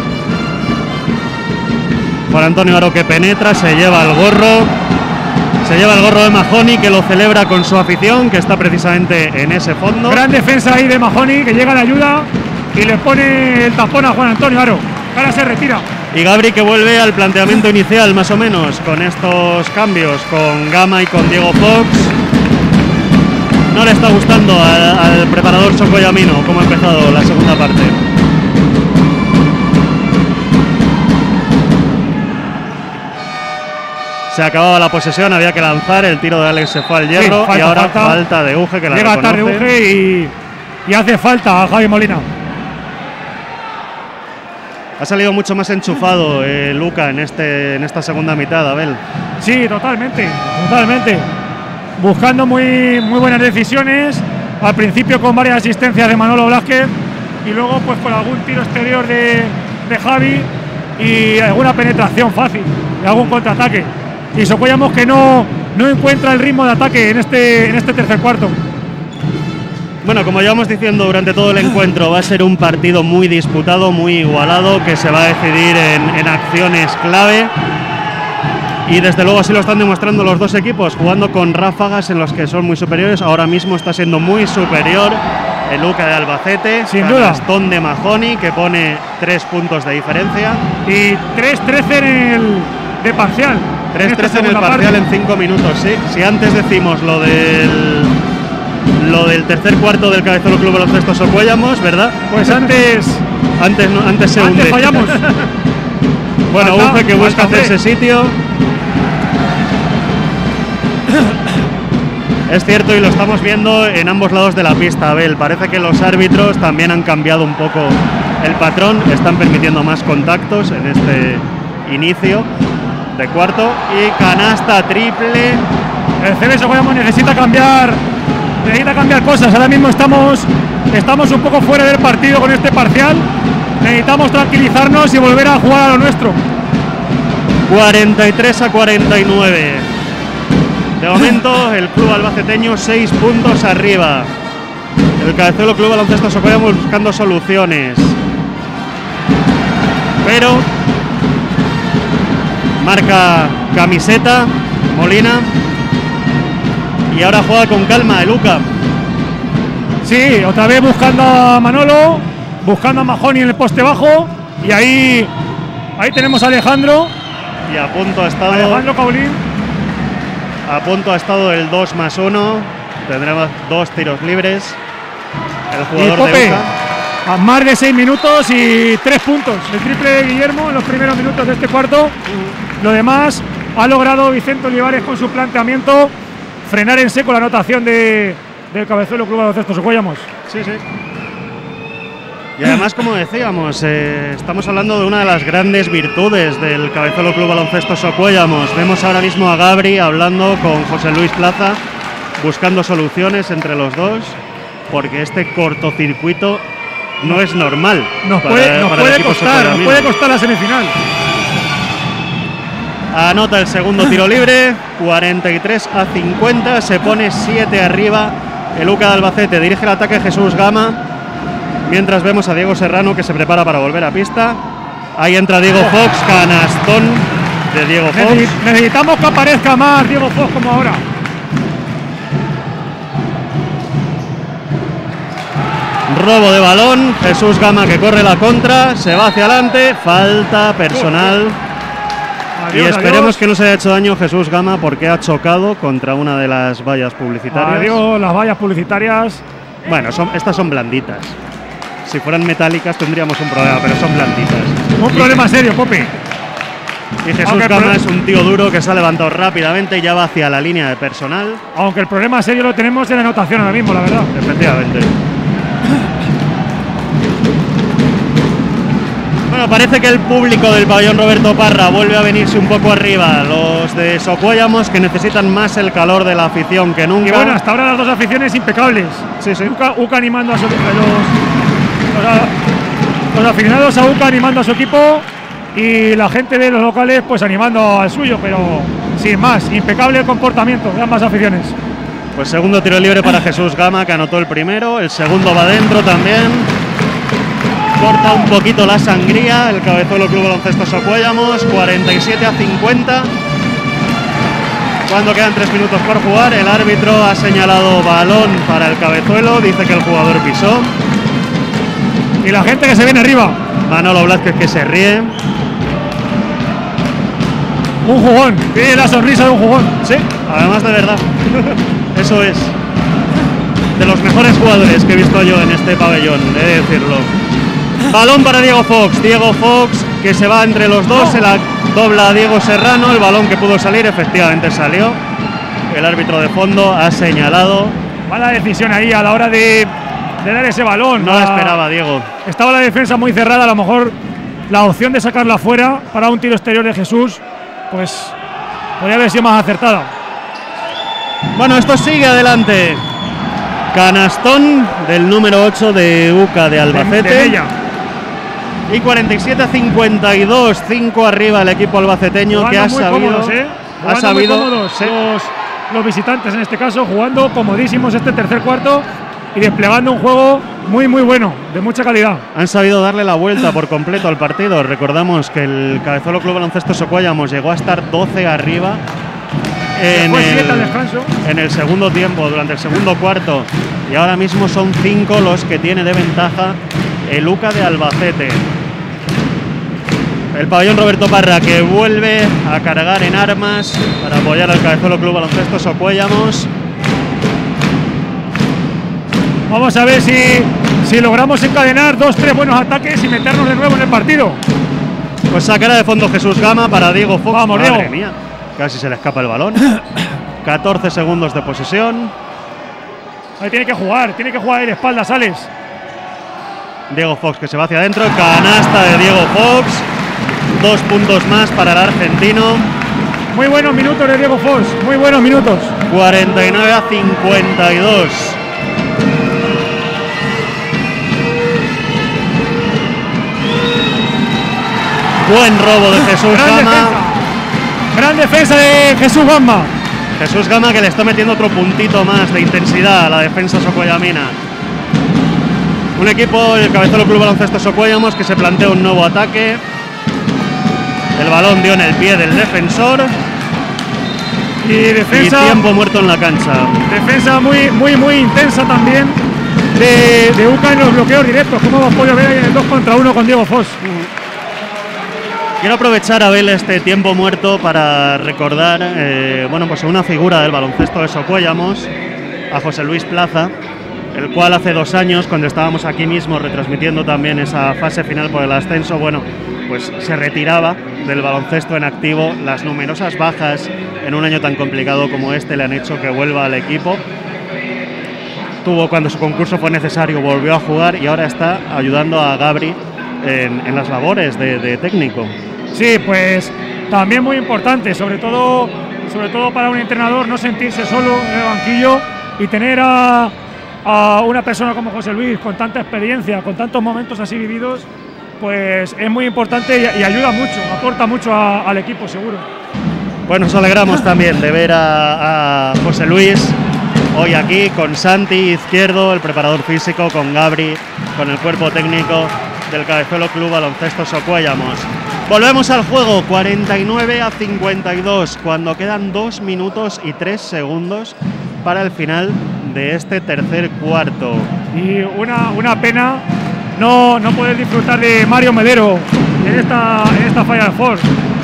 Juan Antonio Aro que penetra, se lleva el gorro. Se lleva el gorro de Mahoney, que lo celebra con su afición, que está precisamente en ese fondo. Gran defensa ahí de Mahoney, que llega a la ayuda y le pone el tapón a Juan Antonio Aro. Ahora se retira. Y Gabri que vuelve al planteamiento inicial, más o menos, con estos cambios, con Gama y con Diego Fox. No le está gustando al, al preparador socoyamino cómo ha empezado la segunda parte. Se acababa la posesión, había que lanzar, el tiro de Alex se fue al hierro, sí, falta, y ahora falta, falta de Uge, que la llega reconoce. tarde Uge y, y hace falta a Javi Molina. Ha salido mucho más enchufado eh, Luca en, este, en esta segunda mitad, Abel. Sí, totalmente, totalmente. Buscando muy, muy buenas decisiones, al principio con varias asistencias de Manolo Blázquez y luego pues con algún tiro exterior de, de Javi y alguna penetración fácil y algún contraataque. Y Socuellamos que no, no encuentra el ritmo de ataque en este, en este tercer cuarto. Bueno, como llevamos diciendo durante todo el encuentro, va a ser un partido muy disputado, muy igualado, que se va a decidir en, en acciones clave. Y desde luego así lo están demostrando los dos equipos, jugando con ráfagas en los que son muy superiores. Ahora mismo está siendo muy superior el Luca de Albacete. Sin duda. Canastón de Mahoney, que pone tres puntos de diferencia. Y tres trece en el de parcial. tres trece en el parcial parte. En cinco minutos, sí. Si antes decimos lo del lo del tercer cuarto del Cabezuelo Club Baloncesto Socuellamos, ¿verdad? Pues antes antes no, antes se hunde. Antes fallamos. Bueno, Uge que busca hacerse sitio. Es cierto y lo estamos viendo en ambos lados de la pista, Abel. Parece que los árbitros también han cambiado un poco el patrón, están permitiendo más contactos en este inicio de cuarto y canasta triple. El C B Socuellamos necesita cambiar, necesita cambiar cosas. Ahora mismo estamos, estamos un poco fuera del partido con este parcial. Necesitamos tranquilizarnos y volver a jugar a lo nuestro. cuarenta y tres a cuarenta y nueve. De momento el club albaceteño seis puntos arriba. El Cabezuelo Club Baloncesto Socuellamos buscando soluciones. Pero marca camiseta Molina y ahora juega con calma el Luca. Sí, otra vez buscando a Manolo, buscando a Mahoney en el poste bajo y ahí ahí tenemos a Alejandro. Y a punto ha estado Alejandro Caulín. A punto ha estado el dos más uno. Tendremos dos tiros libres. El jugador y Pope, de Uca. A más de seis minutos y tres puntos. El triple de Guillermo en los primeros minutos de este cuarto. Lo demás ha logrado Vicente Olivares con su planteamiento frenar en seco la anotación de, del Cabezuelo Club Baloncesto Socuellamos. Sí, sí. Y además, como decíamos, eh, estamos hablando de una de las grandes virtudes del Cabezuelo Club Baloncesto Socuellamos. Vemos ahora mismo a Gabri hablando con José Luis Plaza, buscando soluciones entre los dos, porque este cortocircuito no es normal. Nos para, puede, nos para puede el costar, nos puede costar la semifinal. Anota el segundo tiro libre, cuarenta y tres a cincuenta, se pone siete arriba el Luca de Albacete. Dirige el ataque Jesús Gama. Mientras vemos a Diego Serrano que se prepara para volver a pista. Ahí entra Diego Fox, canastón de Diego Fox. Necesitamos que aparezca más Diego Fox como ahora. Robo de balón, Jesús Gama que corre la contra, se va hacia adelante, falta personal. Adiós, y esperemos adiós. Que no se haya hecho daño Jesús Gama porque ha chocado contra una de las vallas publicitarias. Adiós, las vallas publicitarias. Bueno, son, estas son blanditas. Si fueran metálicas tendríamos un problema, pero son blanditas. Un y, problema serio, Popi. Y Jesús Gama es un tío duro que se ha levantado rápidamente y ya va hacia la línea de personal. Aunque el problema serio lo tenemos en la anotación ahora mismo, la verdad. Efectivamente. Bueno, parece que el público del pabellón Roberto Parra vuelve a venirse un poco arriba. Los de Socuéllamos, que necesitan más el calor de la afición que nunca. Y bueno, hasta ahora las dos aficiones impecables. Sí, sí. Uca, Uca animando a su, los, los, los aficionados a Uca animando a su equipo y la gente de los locales pues animando al suyo, pero sin más, impecable el comportamiento de ambas aficiones. Pues segundo tiro libre para Jesús Gama, que anotó el primero. El segundo va dentro también. Corta un poquito la sangría el Cabezuelo Club Baloncesto Socuéllamos, cuarenta y siete a cincuenta. Cuando quedan tres minutos por jugar, el árbitro ha señalado balón para el Cabezuelo, dice que el jugador pisó. Y la gente que se viene arriba. Manolo Blázquez, que se ríe. Un jugón, tiene la sonrisa de un jugón. Sí, además de verdad. Eso es. De los mejores jugadores que he visto yo en este pabellón, he de decirlo. Balón para Diego Fox. Diego Fox, que se va entre los dos, se la dobla a Diego Serrano. El balón que pudo salir, efectivamente salió. El árbitro de fondo ha señalado. Mala decisión ahí a la hora de, de dar ese balón. No la esperaba Diego. Estaba la defensa muy cerrada, a lo mejor la opción de sacarla fuera para un tiro exterior de Jesús, pues podría haber sido más acertada. Bueno, esto sigue adelante. Canastón del número ocho de Uca de Albacete. De, de Bella. Y cuarenta y siete a cincuenta y dos, cinco arriba el equipo albaceteño. Jugando que ha muy sabido, cómodos, ¿eh? ha sabido muy cómodos, sí. los, los visitantes en este caso, jugando comodísimos este tercer cuarto y desplegando un juego muy muy bueno, de mucha calidad. Han sabido darle la vuelta por completo al partido. Recordamos que el Cabezuelo Club Baloncesto Socuéllamos llegó a estar doce arriba en el, descanso. en el segundo tiempo, durante el segundo cuarto, y ahora mismo son cinco los que tiene de ventaja el Uca de Albacete. El pabellón Roberto Parra, que vuelve a cargar en armas para apoyar al Cabezuelo Club Baloncesto Socuéllamos. Vamos a ver si, si logramos encadenar dos, tres buenos ataques y meternos de nuevo en el partido. Pues sacará de fondo Jesús Gama para Diego Fox. Vamos, Madre Diego. mía, casi se le escapa el balón. catorce segundos de posesión. Ahí tiene que jugar, tiene que jugar ahí de espaldas, Alex. Diego Fox, que se va hacia adentro. Canasta de Diego Fox. Dos puntos más para el argentino. Muy buenos minutos de Diego Fox, muy buenos minutos. cuarenta y nueve a cincuenta y dos. Buen robo de Jesús Gran Gama. defensa. Gran defensa de Jesús Gama. Jesús Gama, que le está metiendo otro puntito más de intensidad a la defensa socuellamina. Un equipo, el Cabezuelo Club Baloncesto Socuéllamos, que se plantea un nuevo ataque. El balón dio en el pie del defensor. Y defensa. Y tiempo muerto en la cancha. Defensa muy, muy, muy intensa también de, de Uca en los bloqueos directos, como hemos podido ver ahí en el dos contra uno con Diego Fox. Quiero aprovechar, Abel, este tiempo muerto para recordar eh, bueno, pues una figura del baloncesto de Socuéllamos, a José Luis Plaza, el cual hace dos años, cuando estábamos aquí mismo retransmitiendo también esa fase final por el ascenso, bueno, pues se retiraba del baloncesto en activo. Las numerosas bajas en un año tan complicado como este le han hecho que vuelva al equipo. Tuvo, cuando su concurso fue necesario, volvió a jugar y ahora está ayudando a Gabri en, en las labores de, de técnico. Sí, pues también muy importante, sobre todo, sobre todo para un entrenador, no sentirse solo en el banquillo y tener a, a una persona como José Luis con tanta experiencia, con tantos momentos así vividos, pues es muy importante y, y ayuda mucho, aporta mucho a, al equipo, seguro. Pues nos alegramos también de ver a, a José Luis hoy aquí con Santi Izquierdo, el preparador físico, con Gabri, con el cuerpo técnico del Cabezuelo Club Baloncesto Socuéllamos. Volvemos al juego, cuarenta y nueve a cincuenta y dos, cuando quedan dos minutos y tres segundos para el final de este tercer cuarto. Y una, una pena no, no poder disfrutar de Mario Melero en esta, en esta Final Four.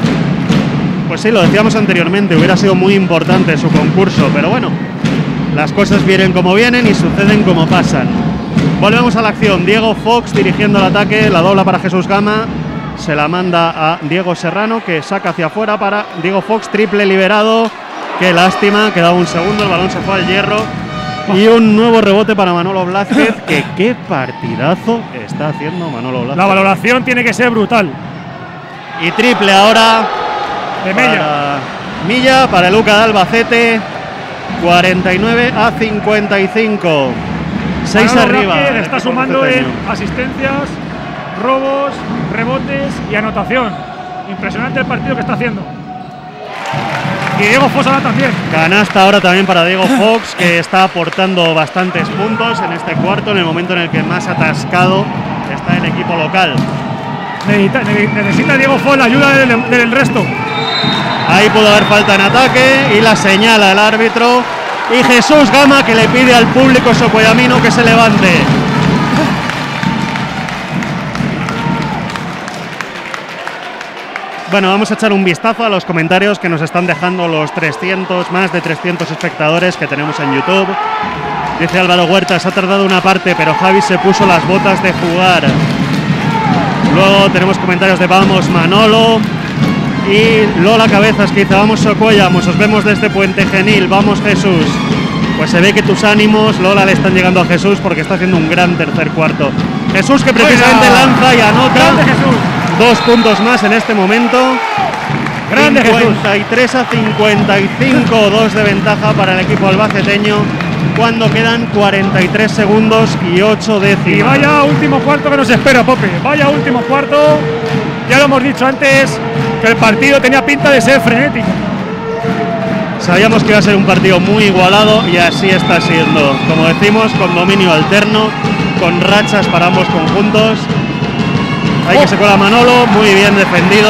Pues sí, lo decíamos anteriormente, hubiera sido muy importante su concurso, pero bueno, las cosas vienen como vienen y suceden como pasan. Volvemos a la acción. Diego Fox dirigiendo el ataque, la dobla para Jesús Gama. Se la manda a Diego Serrano, que saca hacia afuera para Diego Fox, triple liberado. Qué lástima, quedaba un segundo, el balón se fue al hierro. Y un nuevo rebote para Manolo Blázquez, que qué partidazo está haciendo Manolo Blázquez. La valoración tiene que ser brutal. Y triple ahora de Mella. Para Milla, para el U C A de Albacete. cuarenta y nueve a cincuenta y cinco. seis Manolo arriba. Blázquez está sumando en asistencias, robos, rebotes y anotación. Impresionante el partido que está haciendo. Y Diego Fox ahora también. Canasta ahora también para Diego Fox, que está aportando bastantes puntos en este cuarto, en el momento en el que más atascado está el equipo local. Necesita, necesita Diego Fox la ayuda del, del resto. Ahí pudo haber falta en ataque y la señala el árbitro. Y Jesús Gama, que le pide al público socoyamino que se levante. Bueno, vamos a echar un vistazo a los comentarios que nos están dejando los trescientos, más de trescientos espectadores que tenemos en YouTube. Dice Álvaro Huerta, se ha tardado una parte, pero Javi se puso las botas de jugar. Luego tenemos comentarios de Vamos Manolo y Lola Cabezas, que dice, vamos Socollamos, os vemos desde Puente Genil, vamos Jesús. Pues se ve que tus ánimos, Lola, le están llegando a Jesús porque está haciendo un gran tercer cuarto. Jesús, que precisamente Buena. lanza y anota. Grande Jesús. Dos puntos más en este momento. Grande cincuenta y tres a cincuenta y cinco, dos de ventaja para el equipo albaceteño cuando quedan cuarenta y tres segundos y ocho décimas. Y vaya último cuarto que nos espera, Pope. Vaya último cuarto. Ya lo hemos dicho antes, que el partido tenía pinta de ser frenético. Sabíamos que iba a ser un partido muy igualado y así está siendo. Como decimos, con dominio alterno, con rachas para ambos conjuntos. Ahí oh. que se cuela Manolo, muy bien defendido.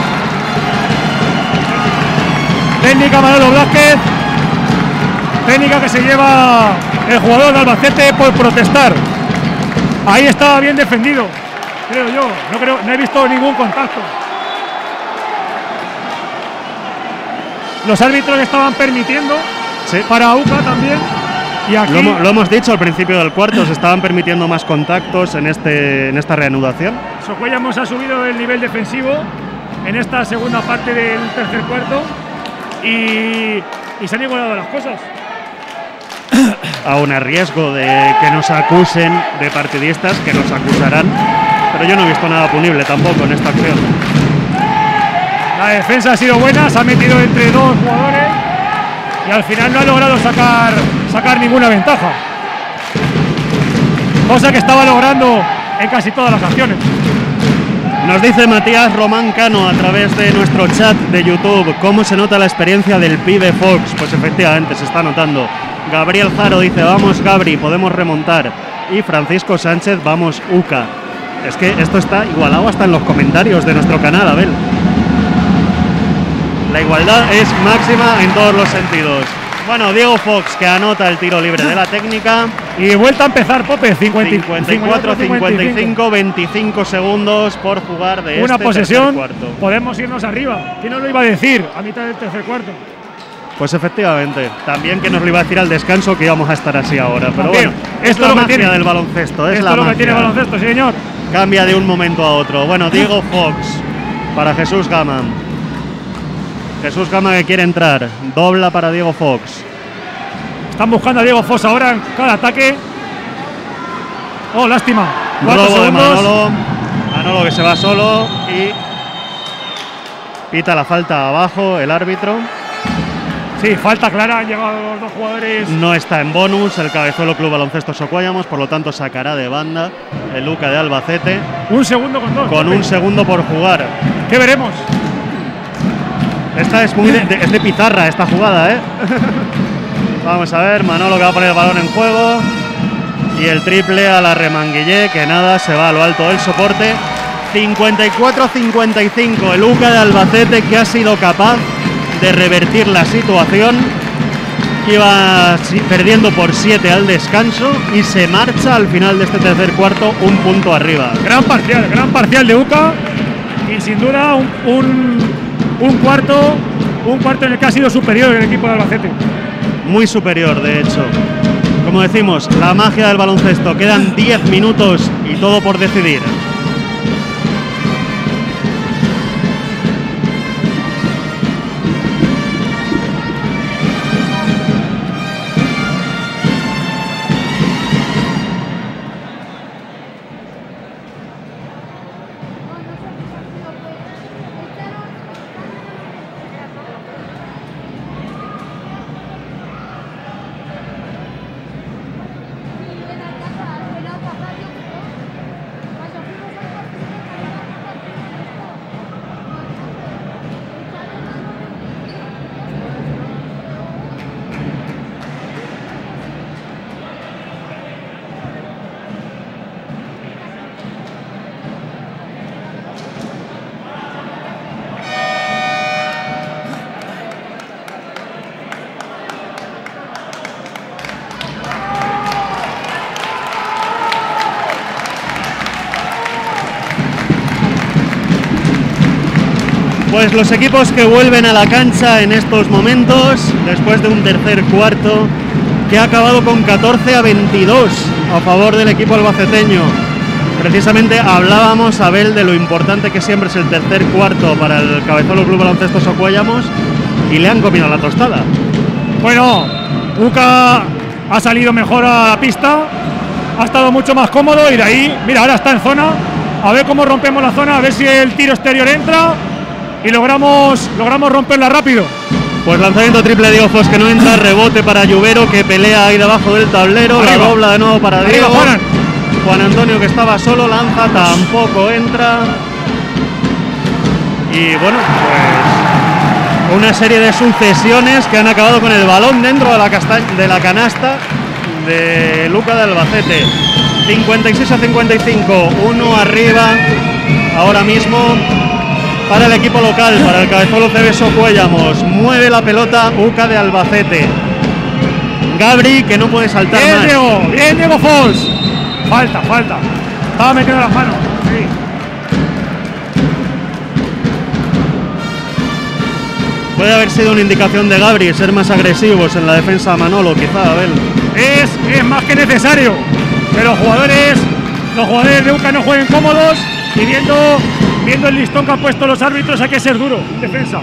Técnica Manolo Blázquez. Técnica que se lleva el jugador de Albacete por protestar. Ahí estaba bien defendido, creo yo. No, creo, no he visto ningún contacto. Los árbitros estaban permitiendo, Sí. para U C A también. Y aquí, Lo, hemos- lo hemos dicho al principio del cuarto, se estaban permitiendo más contactos en, este, en esta reanudación. Socuellamos ha subido el nivel defensivo en esta segunda parte del tercer cuarto y, y se han igualado las cosas. Aún a riesgo de que nos acusen de partidistas, que nos acusarán, pero yo no he visto nada punible tampoco en esta acción. La defensa ha sido buena, se ha metido entre dos jugadores y al final no ha logrado sacar, sacar ninguna ventaja. Cosa que estaba logrando en casi todas las acciones. Nos dice Matías Román Cano a través de nuestro chat de YouTube cómo se nota la experiencia del pibe Fox. Pues efectivamente se está notando. Gabriel Zaro dice, vamos Gabri, podemos remontar. Y Francisco Sánchez, vamos U C A. Es que esto está igualado hasta en los comentarios de nuestro canal, Abel. La igualdad es máxima en todos los sentidos. Bueno, Diego Fox, que anota el tiro libre de la técnica. Y vuelta a empezar, Pope, cincuenta, cincuenta y cuatro a cincuenta y cinco, veinticinco segundos por jugar de Una este posesión, tercer cuarto. podemos irnos arriba. ¿Quién nos lo iba a decir a mitad del tercer cuarto? Pues efectivamente, también que nos lo iba a decir al descanso que íbamos a estar así ahora. Pero También. bueno, Esto es la es lo que magia tiene. del baloncesto, es Esto la es lo que magia. tiene el baloncesto, sí, señor. Cambia de un momento a otro. Bueno, Diego Fox para Jesús Gama. Jesús Gama que quiere entrar. Dobla para Diego Fox. Están buscando a Diego Fox ahora en cada ataque. Oh, lástima. Cuatro Robo de segundos. Manolo. Manolo que se va solo y pita la falta abajo el árbitro. Sí, falta clara. Han llegado los dos jugadores. No está en bonus el Cabezuelo Club Baloncesto Socuellamos, por lo tanto sacará de banda el U C A de Albacete Un segundo con dos. con Pope. un segundo por jugar. ¿Qué veremos? Esta es muy de, de- es de pizarra esta jugada, ¿eh? Vamos a ver, Manolo que va a poner el balón en juego y el triple a la Remanguillé, que nada, se va a lo alto del soporte. cincuenta y cuatro a cincuenta y cinco, el U C A de Albacete que ha sido capaz de revertir la situación. Iba si- perdiendo por siete al descanso y se marcha al final de este tercer cuarto un punto arriba. Gran parcial, gran parcial de U C A y sin duda un, un, un cuarto, un cuarto en el que ha sido superior el equipo de Albacete. Muy superior, de hecho. Como decimos, la magia del baloncesto. Quedan diez minutos y todo por decidir. Pues los equipos que vuelven a la cancha en estos momentos, después de un tercer cuarto que ha acabado con catorce a veintidós a favor del equipo albaceteño. Precisamente hablábamos, Abel, de lo importante que siempre es el tercer cuarto para el Cabezuelo Club Baloncesto Socuellamos, y le han comido la tostada. Bueno, Uca ha salido mejor a la pista, ha estado mucho más cómodo y de ahí, mira, ahora está en zona, a ver cómo rompemos la zona, a ver si el tiro exterior entra y logramos, logramos romperla rápido. Pues lanzamiento triple de ojos que no entra, rebote para Lluvero que pelea ahí debajo del tablero, arriba. La dobla de nuevo para Diego. Arriba, Juan. Juan Antonio, que estaba solo, lanza, tampoco entra. Y bueno, pues una serie de sucesiones que han acabado con el balón dentro de la, de la canasta de Luca de Albacete. cincuenta y seis a cincuenta y cinco, uno arriba ahora mismo para el equipo local, para el Cabezuelo C B Socuellamos. Mueve la pelota Uca de Albacete. Gabri, que no puede saltar bien, más. Diego, bien, Diego Fos. Falta, falta. Estaba metiendo las manos. Sí. Puede haber sido una indicación de Gabri, ser más agresivos en la defensa a Manolo, quizá, Abel. Es, es más que necesario que los jugadores, los jugadores de Uca no jueguen cómodos y viendo, viendo el listón que han puesto los árbitros hay que ser duro en defensa.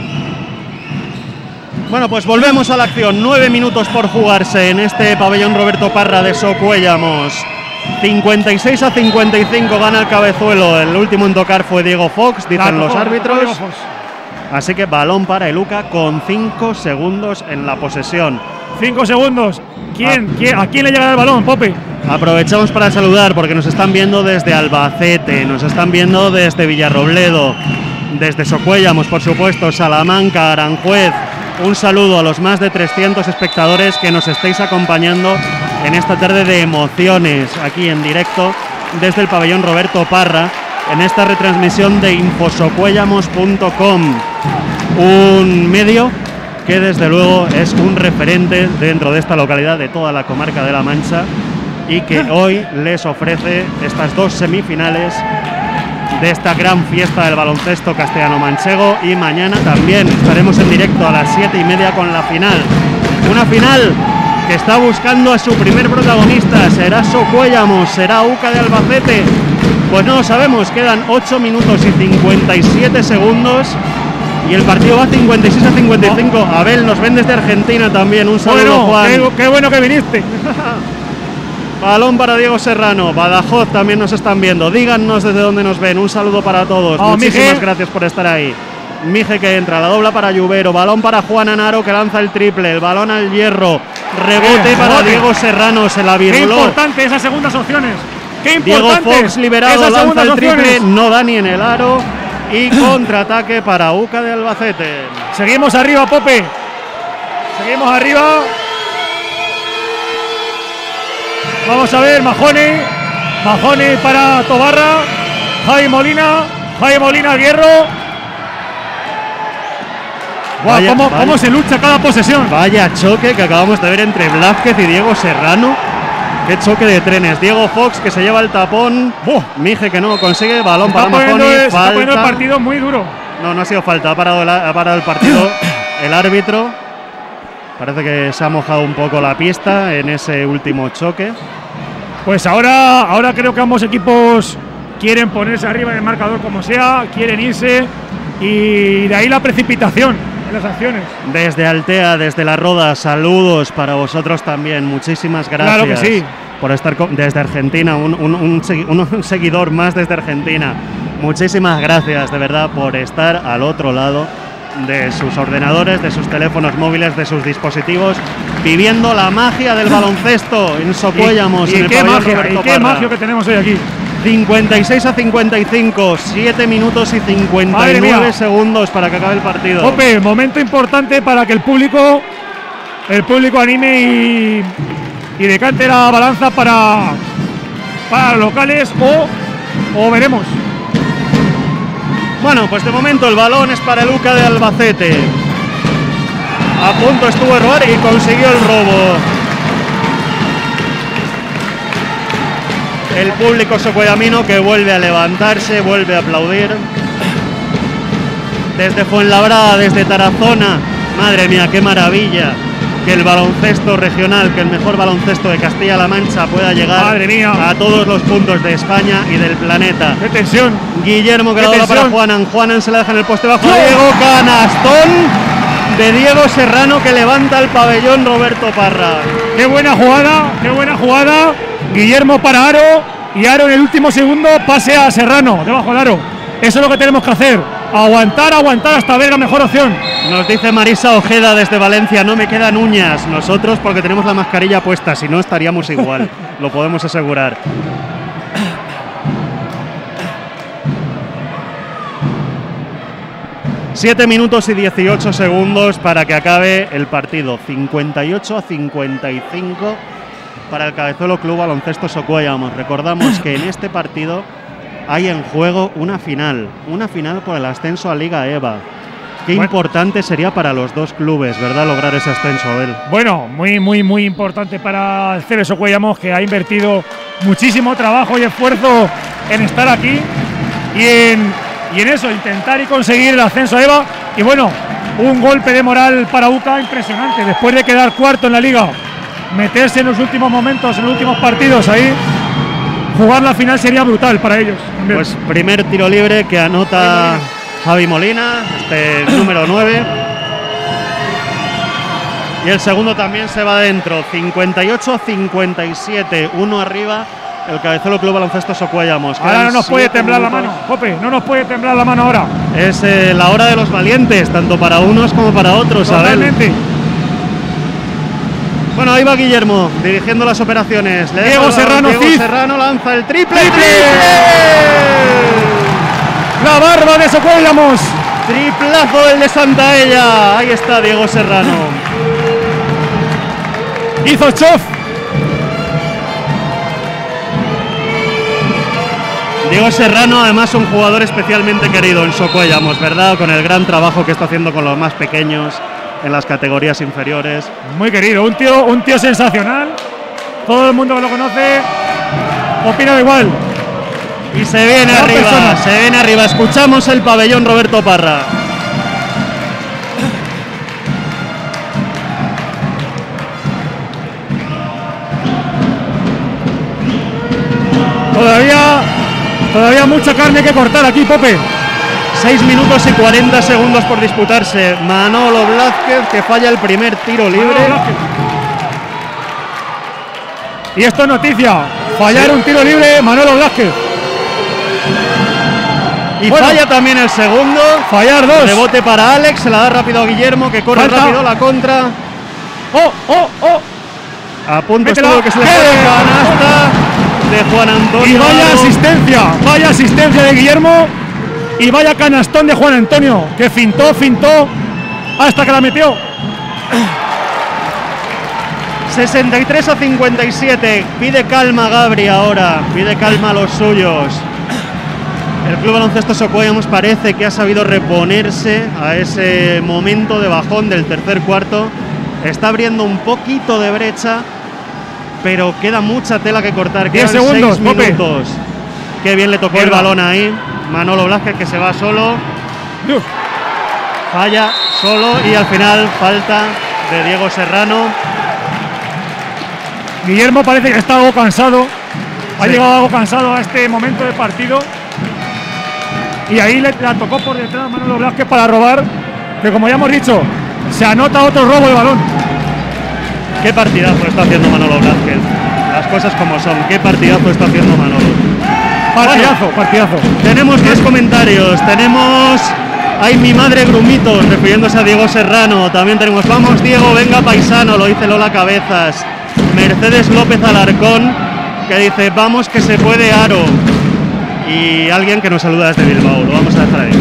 Bueno, pues volvemos a la acción. Nueve minutos por jugarse en este pabellón Roberto Parra de Socuellamos. cincuenta y seis a cincuenta y cinco gana el Cabezuelo. El último en tocar fue Diego Fox, dicen La los tocó, árbitros. Diego Fox. Así que balón para el Uca con cinco segundos en la posesión. Cinco segundos. ¿Quién, Ah. quién, ¿A quién le llegará el balón, Pope? Aprovechamos para saludar porque nos están viendo desde Albacete, nos están viendo desde Villarrobledo, desde Socuellamos, por supuesto, Salamanca, Aranjuez. Un saludo a los más de trescientos espectadores que nos estáis acompañando en esta tarde de emociones, aquí en directo desde el pabellón Roberto Parra, en esta retransmisión de infosocuellamos punto com, un medio que desde luego es un referente dentro de esta localidad de toda la comarca de La Mancha y que hoy les ofrece estas dos semifinales de esta gran fiesta del baloncesto castellano-manchego, y mañana también estaremos en directo a las siete y media con la final. Una final que está buscando a su primer protagonista. ¿Será Socuellamos? ¿Será Uca de Albacete? Pues no lo sabemos. Quedan ocho minutos y cincuenta y siete segundos y el partido va cincuenta y seis a cincuenta y cinco. Abel, nos ven desde Argentina también. Un saludo, Bueno, Juan. qué, qué bueno que viniste. Balón para Diego Serrano. Badajoz también nos están viendo. Díganos desde dónde nos ven. Un saludo para todos. Oh, Muchísimas Mije. gracias por estar ahí. Mije que entra, la dobla para Lluvero. Balón para Juan Anaro que lanza el triple. El balón al hierro. Rebote Eh, para rebote. Diego Serrano. Se la Qué virló. importante esas segundas opciones. Qué Diego importante. Fox liberado, esas lanza segundas el triple. opciones. No da ni en el aro. Y contraataque para Uca de Albacete. Seguimos arriba, Pope. Seguimos arriba. Vamos a ver, Majone. Majone para Tobarra. Javi Molina. Javi Molina al hierro. Guau, Vaya, cómo, vaya. cómo se lucha cada posesión. Vaya choque que acabamos de ver entre Blázquez y Diego Serrano. Qué choque de trenes. Diego Fox que se lleva el tapón. Buah. Mije que no consigue. Balón Está para poniendo, Mahoney. se está poniendo el Falta. partido muy duro. No, no ha sido falta. Ha parado el, ha parado el partido el árbitro. Parece que se ha mojado un poco la pista en ese último choque. Pues ahora, ahora creo que ambos equipos quieren ponerse arriba del marcador como sea, quieren irse y de ahí la precipitación en las acciones. Desde Altea, desde La Roda, saludos para vosotros también. Muchísimas gracias. Claro que sí. Por estar desde Argentina, un, un, un, un seguidor más desde Argentina. Muchísimas gracias de verdad por estar al otro lado de sus ordenadores, de sus teléfonos móviles, de sus dispositivos, viviendo la magia del baloncesto en Socuéllamos. ¿Y, y, en el qué pabellón magia, Roberto y qué Parra. magia que tenemos hoy aquí? cincuenta y seis a cincuenta y cinco, siete minutos y cincuenta y nueve segundos para que acabe el partido. Jope, momento importante para que el público, el público anime y, y decante la balanza para, para los locales o, o veremos. Bueno, pues de momento el balón es para el U C A de Albacete. A punto estuvo de robar y consiguió el robo. El público socuellamino que vuelve a levantarse, vuelve a aplaudir. Desde Fuenlabrada, desde Tarazona, madre mía, qué maravilla que el baloncesto regional, que el mejor baloncesto de Castilla-La Mancha pueda llegar madre mía. a todos los puntos de España y del planeta. ¡Qué tensión! Guillermo que la bola para Juanan, Juanan se la deja en el poste bajo, ¡Oh! Diego, canastón de Diego Serrano que levanta el pabellón Roberto Parra. ¡Qué buena jugada! ¡Qué buena jugada! Guillermo para Aro y Aro en el último segundo pase a Serrano, debajo del aro. Eso es lo que tenemos que hacer, aguantar, aguantar hasta ver la mejor opción. Nos dice Marisa Ojeda desde Valencia, no me quedan uñas. Nosotros porque tenemos la mascarilla puesta, si no estaríamos igual, lo podemos asegurar. siete minutos y dieciocho segundos para que acabe el partido. cincuenta y ocho a cincuenta y cinco para el Cabezuelo Club Baloncesto Socuéllamos. Recordamos que en este partido hay en juego una final, una final por el ascenso a Liga E V A. Qué bueno, importante sería para los dos clubes, ¿verdad?, lograr ese ascenso, Abel. Bueno, muy, muy, muy importante para el C B Socuéllamos, que ha invertido muchísimo trabajo y esfuerzo en estar aquí y en, y en eso, intentar y conseguir el ascenso a E V A. Y bueno, un golpe de moral para U C A impresionante, después de quedar cuarto en la liga, meterse en los últimos momentos, en los últimos partidos ahí. Jugar la final sería brutal para ellos. Pues primer tiro libre que anota Javi Molina, este número nueve. Y el segundo también se va adentro. cincuenta y ocho a cincuenta y siete, uno arriba el Cabezuelo Club Baloncesto Socuéllamos. Ahora no nos puede temblar minutos. la mano, Jope, no nos puede temblar la mano ahora. Es eh, la hora de los valientes, tanto para unos como para otros. Totalmente. Bueno, ahí va Guillermo, dirigiendo las operaciones. Le Diego Serrano, Diego Cid. Serrano lanza el triple. ¡Triple! ¡Triple! ¡La barba de Socuéllamos! Triplazo del de Santaella. Ahí está Diego Serrano. Hizo chof. Diego Serrano, además, un jugador especialmente querido en Socuéllamos, ¿verdad? Con el gran trabajo que está haciendo con los más pequeños en las categorías inferiores. Muy querido, un tío, un tío sensacional. Todo el mundo que lo conoce opina igual. Y se viene Una arriba, persona. se viene arriba. Escuchamos el pabellón Roberto Parra. Todavía, todavía mucha carne que cortar aquí, Pope. seis minutos y cuarenta segundos por disputarse. Manolo Blázquez que falla el primer tiro libre. Y esto es noticia. Fallar sí. un tiro libre, Manolo Blázquez. Y bueno, falla también el segundo. Fallar dos. Rebote para Alex, se la da rápido a Guillermo que corre Falta. rápido la contra. ¡Oh, oh, oh! A punto Métela. estuvo que se le fue canasta de Juan Antonio. Y vaya asistencia, vaya asistencia de Guillermo. Y vaya canastón de Juan Antonio, que fintó, fintó, hasta que la metió. sesenta y tres a cincuenta y siete. Pide calma Gabri ahora, pide calma a los suyos. El Club Baloncesto Socuéllamos parece que ha sabido reponerse a ese momento de bajón del tercer cuarto. Está abriendo un poquito de brecha, pero queda mucha tela que cortar. diez segundos, seis minutos. Qué bien le tocó Mierda. el balón ahí. Manolo Blázquez que se va solo. Dios. Falla solo y al final falta de Diego Serrano. Guillermo parece que está algo cansado. Ha Sí. llegado algo cansado a este momento de partido. Y ahí le, la tocó por detrás Manolo Blázquez para robar. Que como ya hemos dicho, se anota otro robo de balón. Qué partidazo está haciendo Manolo Blázquez. Las cosas como son. Qué partidazo está haciendo Manolo. Partidazo, Bueno, partidazo. tenemos más comentarios. Tenemos. Ay, mi madre Grumitos, refiriéndose a Diego Serrano. También tenemos. Vamos, Diego, venga paisano. Lo dice Lola Cabezas. Mercedes López Alarcón, que dice, vamos que se puede, Aro. Y alguien que nos saluda desde Bilbao, lo vamos a dejar ahí.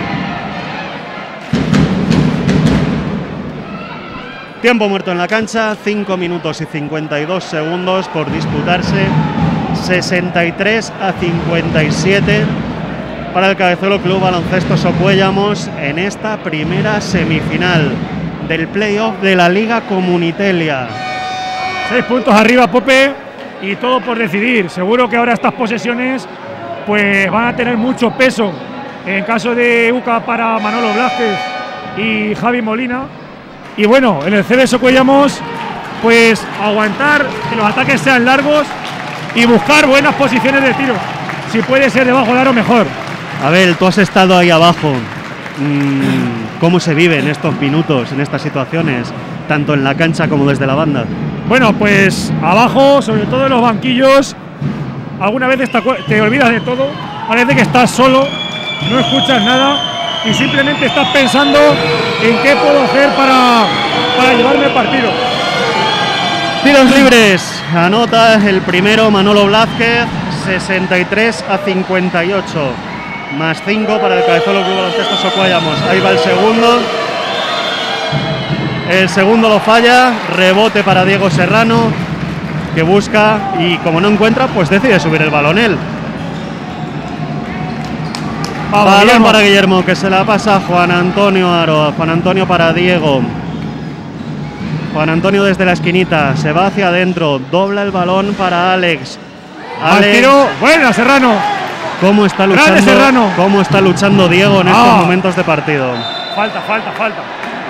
Tiempo muerto en la cancha, cinco minutos y cincuenta y dos segundos por disputarse, sesenta y tres a cincuenta y siete para el Cabezuelo Club Baloncesto Socuéllamos en esta primera semifinal del playoff de la Liga Comunitelia. Seis puntos arriba, Pope, y todo por decidir. Seguro que ahora estas posesiones pues van a tener mucho peso en caso de U C A para Manolo Blázquez y Javi Molina. Y bueno, en el C B Socuéllamos, pues aguantar que los ataques sean largos y buscar buenas posiciones de tiro. Si puede ser debajo del aro, mejor. Abel, tú has estado ahí abajo. Mm, ¿Cómo se vive en estos minutos, en estas situaciones, tanto en la cancha como desde la banda? Bueno, pues abajo, sobre todo en los banquillos, algunas veces te, te olvidas de todo, parece que estás solo, no escuchas nada y simplemente estás pensando en qué puedo hacer para, para llevarme el partido. Tiros libres, anota el primero Manolo Blázquez, sesenta y tres a cincuenta y ocho, más cinco para el Cabezuelo Club Baloncesto Socuéllamos. Ahí va el segundo. El segundo lo falla, rebote para Diego Serrano, que busca y como no encuentra, pues decide subir el balón él. Vamos, Balón Guillermo. para Guillermo, que se la pasa a Juan Antonio Aro. Juan Antonio para Diego. Juan Antonio desde la esquinita, se va hacia adentro, dobla el balón para Alex. Al Alex, tiro, buena Serrano. ¿cómo está Grande luchando? Serrano. ¿Cómo está luchando Diego en estos Ah. momentos de partido? Falta, falta, falta.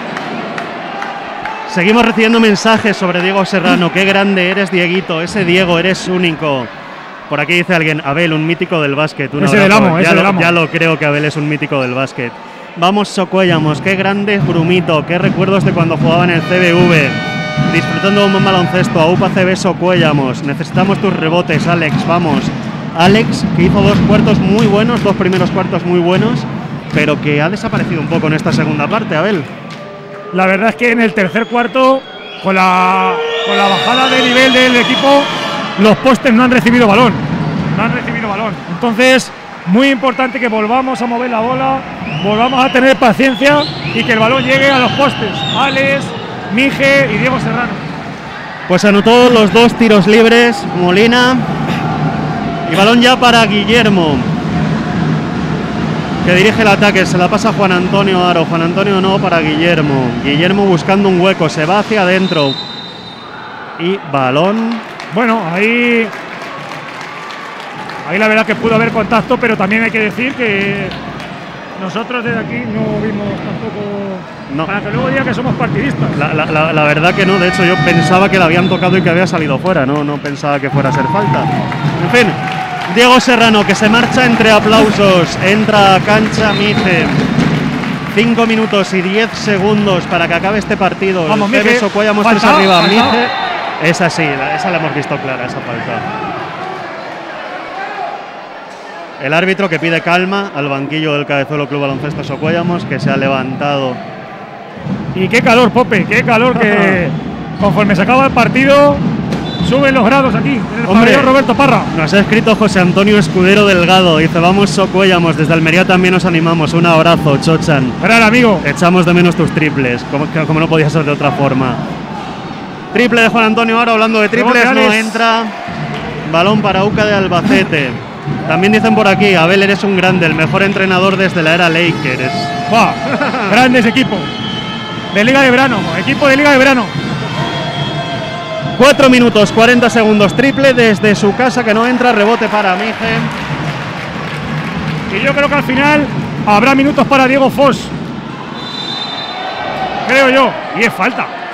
Seguimos recibiendo mensajes sobre Diego Serrano. Qué grande eres, Dieguito. Ese Diego, eres único. Por aquí dice alguien, Abel, un mítico del básquet. Un Ese del abrazo. amo, ya, ese lo, del amo. ya lo creo que Abel es un mítico del básquet. Vamos, Socuéllamos. Qué grande es Grumito. Qué recuerdos de cuando jugaba en el C B V. Disfrutando de un buen baloncesto. A U P A C B Socuéllamos. Necesitamos tus rebotes, Alex. Vamos. Alex, que hizo dos cuartos muy buenos, dos primeros cuartos muy buenos, pero que ha desaparecido un poco en esta segunda parte, Abel. La verdad es que en el tercer cuarto, con la, con la bajada de nivel del equipo, los postes no han recibido balón. No han recibido balón. Entonces, muy importante que volvamos a mover la bola, volvamos a tener paciencia y que el balón llegue a los postes. Alex, Mije y Diego Serrano. Pues anotó los dos tiros libres Molina y balón ya para Guillermo, que dirige el ataque. Se la pasa Juan Antonio Aro. Juan Antonio no, para Guillermo. Guillermo buscando un hueco, se va hacia adentro y balón. Bueno, ahí, ahí la verdad que pudo haber contacto, pero también hay que decir que nosotros desde aquí no vimos tampoco, No. para que luego diga que somos partidistas. La, la- la- la verdad que no, de hecho yo pensaba que la habían tocado y que había salido fuera, no, no pensaba que fuera a ser falta. En fin, Diego Serrano, que se marcha entre aplausos, entra a cancha Mije. cinco minutos y diez segundos para que acabe este partido. Vamos, el C B Mije. Socuéllamos tres Falta, arriba. falta. Mije, esa sí, la- esa la hemos visto clara, esa falta. El árbitro que pide calma al banquillo del Cabezuelo Club Baloncesto Socuéllamos, que se ha levantado. Y qué calor, Pope, qué calor que conforme se acaba el partido suben los grados aquí, en el Hombre. pabellón Roberto Parra. Nos ha escrito José Antonio Escudero Delgado, dice, vamos Socuéllamos, desde Almería también nos animamos, un abrazo, Chochan. Gran amigo. Echamos de menos tus triples, como, que- como no podía ser de otra forma. Triple de Juan Antonio Aro, hablando de triples, Rebote, no Alex. entra. Balón para U C A de Albacete. También dicen por aquí, Abel, eres un grande, el mejor entrenador desde la era Lakers. Buah, grandes equipos de Liga de Verano, equipo de Liga de Verano. cuatro minutos, cuarenta segundos, triple desde su casa que no entra, rebote para Mije. Y yo creo que al final habrá minutos para Diego Foss. Creo yo. Y es falta.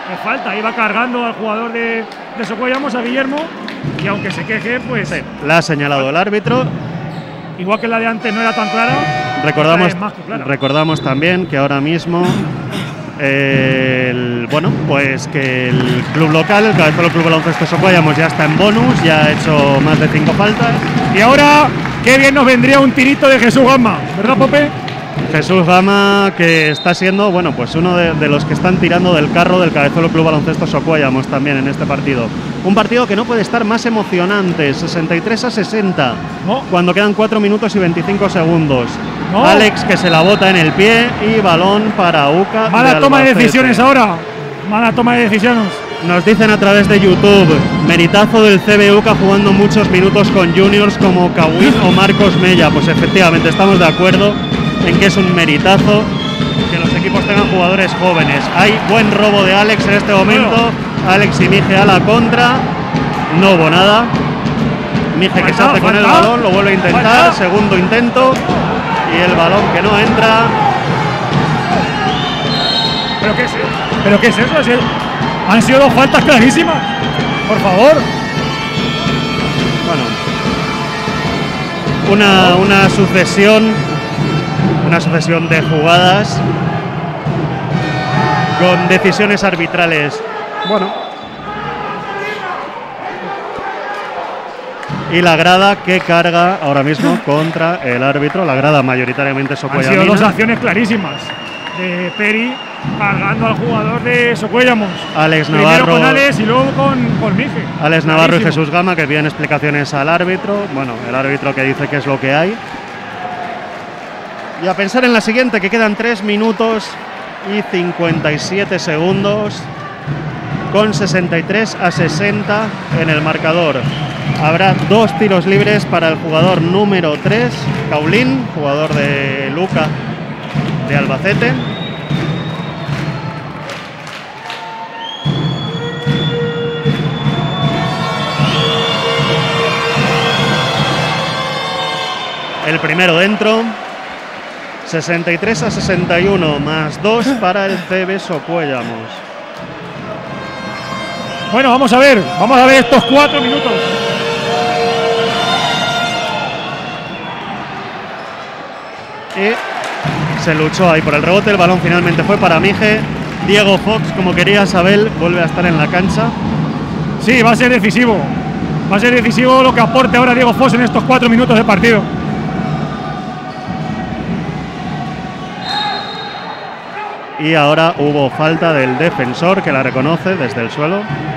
Es falta, iba cargando al jugador de, de Socuellamos, a Guillermo, y aunque se queje, pues. Sí, la ha señalado el árbitro. Igual que la de antes no era tan clara. Recordamos, más que clara. recordamos también que ahora mismo. Eh, el, bueno, pues que el club local, el Cabezuelo Club Baloncesto Socuellamos, ya está en bonus, ya ha hecho más de cinco faltas. Y ahora, qué bien nos vendría un tirito de Jesús Gama, ¿verdad, Pope? Jesús Gama, que está siendo, bueno, pues uno de, de los que están tirando del carro del Cabezuelo Club Baloncesto Socuellamos también en este partido. Un partido que no puede estar más emocionante, sesenta y tres a sesenta, no. Cuando quedan cuatro minutos y veinticinco segundos. No. Alex, que se la bota en el pie, y balón para UCA. Mala de toma de Albacete. decisiones ahora. Mala toma de decisiones. Nos dicen a través de YouTube, meritazo del C B UCA jugando muchos minutos con juniors como Kawin o Marcos Mella. Pues efectivamente estamos de acuerdo en que es un meritazo que los equipos tengan jugadores jóvenes. Hay buen robo de Alex en este momento. Alex y Mije a la contra. No hubo nada. Mije que se hace con el balón, lo vuelve a intentar. Segundo intento. Y el balón que no entra. ¿Pero qué es eso? ¿Pero qué es eso? ¿Es el... Han sido dos faltas clarísimas. Por favor. Bueno. Una, una sucesión. Una sucesión de jugadas. Con decisiones arbitrales. Bueno. Y la grada que carga ahora mismo contra el árbitro, la grada mayoritariamente socuellamina. Han sido dos acciones clarísimas de Peri cargando al jugador de Socuellamos. Alex Primero Navarro, con Alex y luego con, con Mije. Alex Navarro Clarísimo. y Jesús Gama, que piden explicaciones al árbitro. Bueno, el árbitro que dice qué es lo que hay. Y a pensar en la siguiente, que quedan tres minutos y cincuenta y siete segundos. Con sesenta y tres a sesenta en el marcador. Habrá dos tiros libres para el jugador número tres, Caulín, jugador de Luca de Albacete. El primero dentro. sesenta y tres a sesenta y uno, más dos para el C B Socuellamos. Bueno, vamos a ver, vamos a ver estos cuatro minutos. Y se luchó ahí por el rebote, el balón finalmente fue para Mije. Diego Fox, como quería Isabel, vuelve a estar en la cancha. Sí, va a ser decisivo. Va a ser decisivo lo que aporte ahora Diego Fox en estos cuatro minutos de partido. Y ahora hubo falta del defensor, que la reconoce desde el suelo.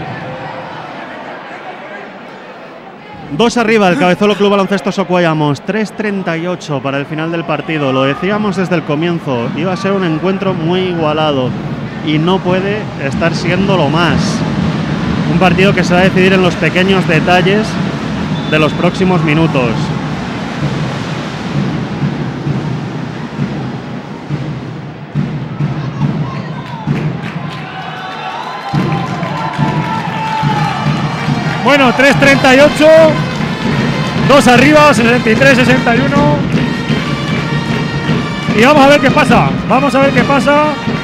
Dos arriba el Cabezuelo Club Baloncesto Socuellamos, tres treinta y ocho para el final del partido. Lo decíamos desde el comienzo, iba a ser un encuentro muy igualado y no puede estar siéndolo más. Un partido que se va a decidir en los pequeños detalles de los próximos minutos. Bueno, tres treinta y ocho, dos arriba, sesenta y tres sesenta y uno. Y vamos a ver qué pasa. Vamos a ver qué pasa.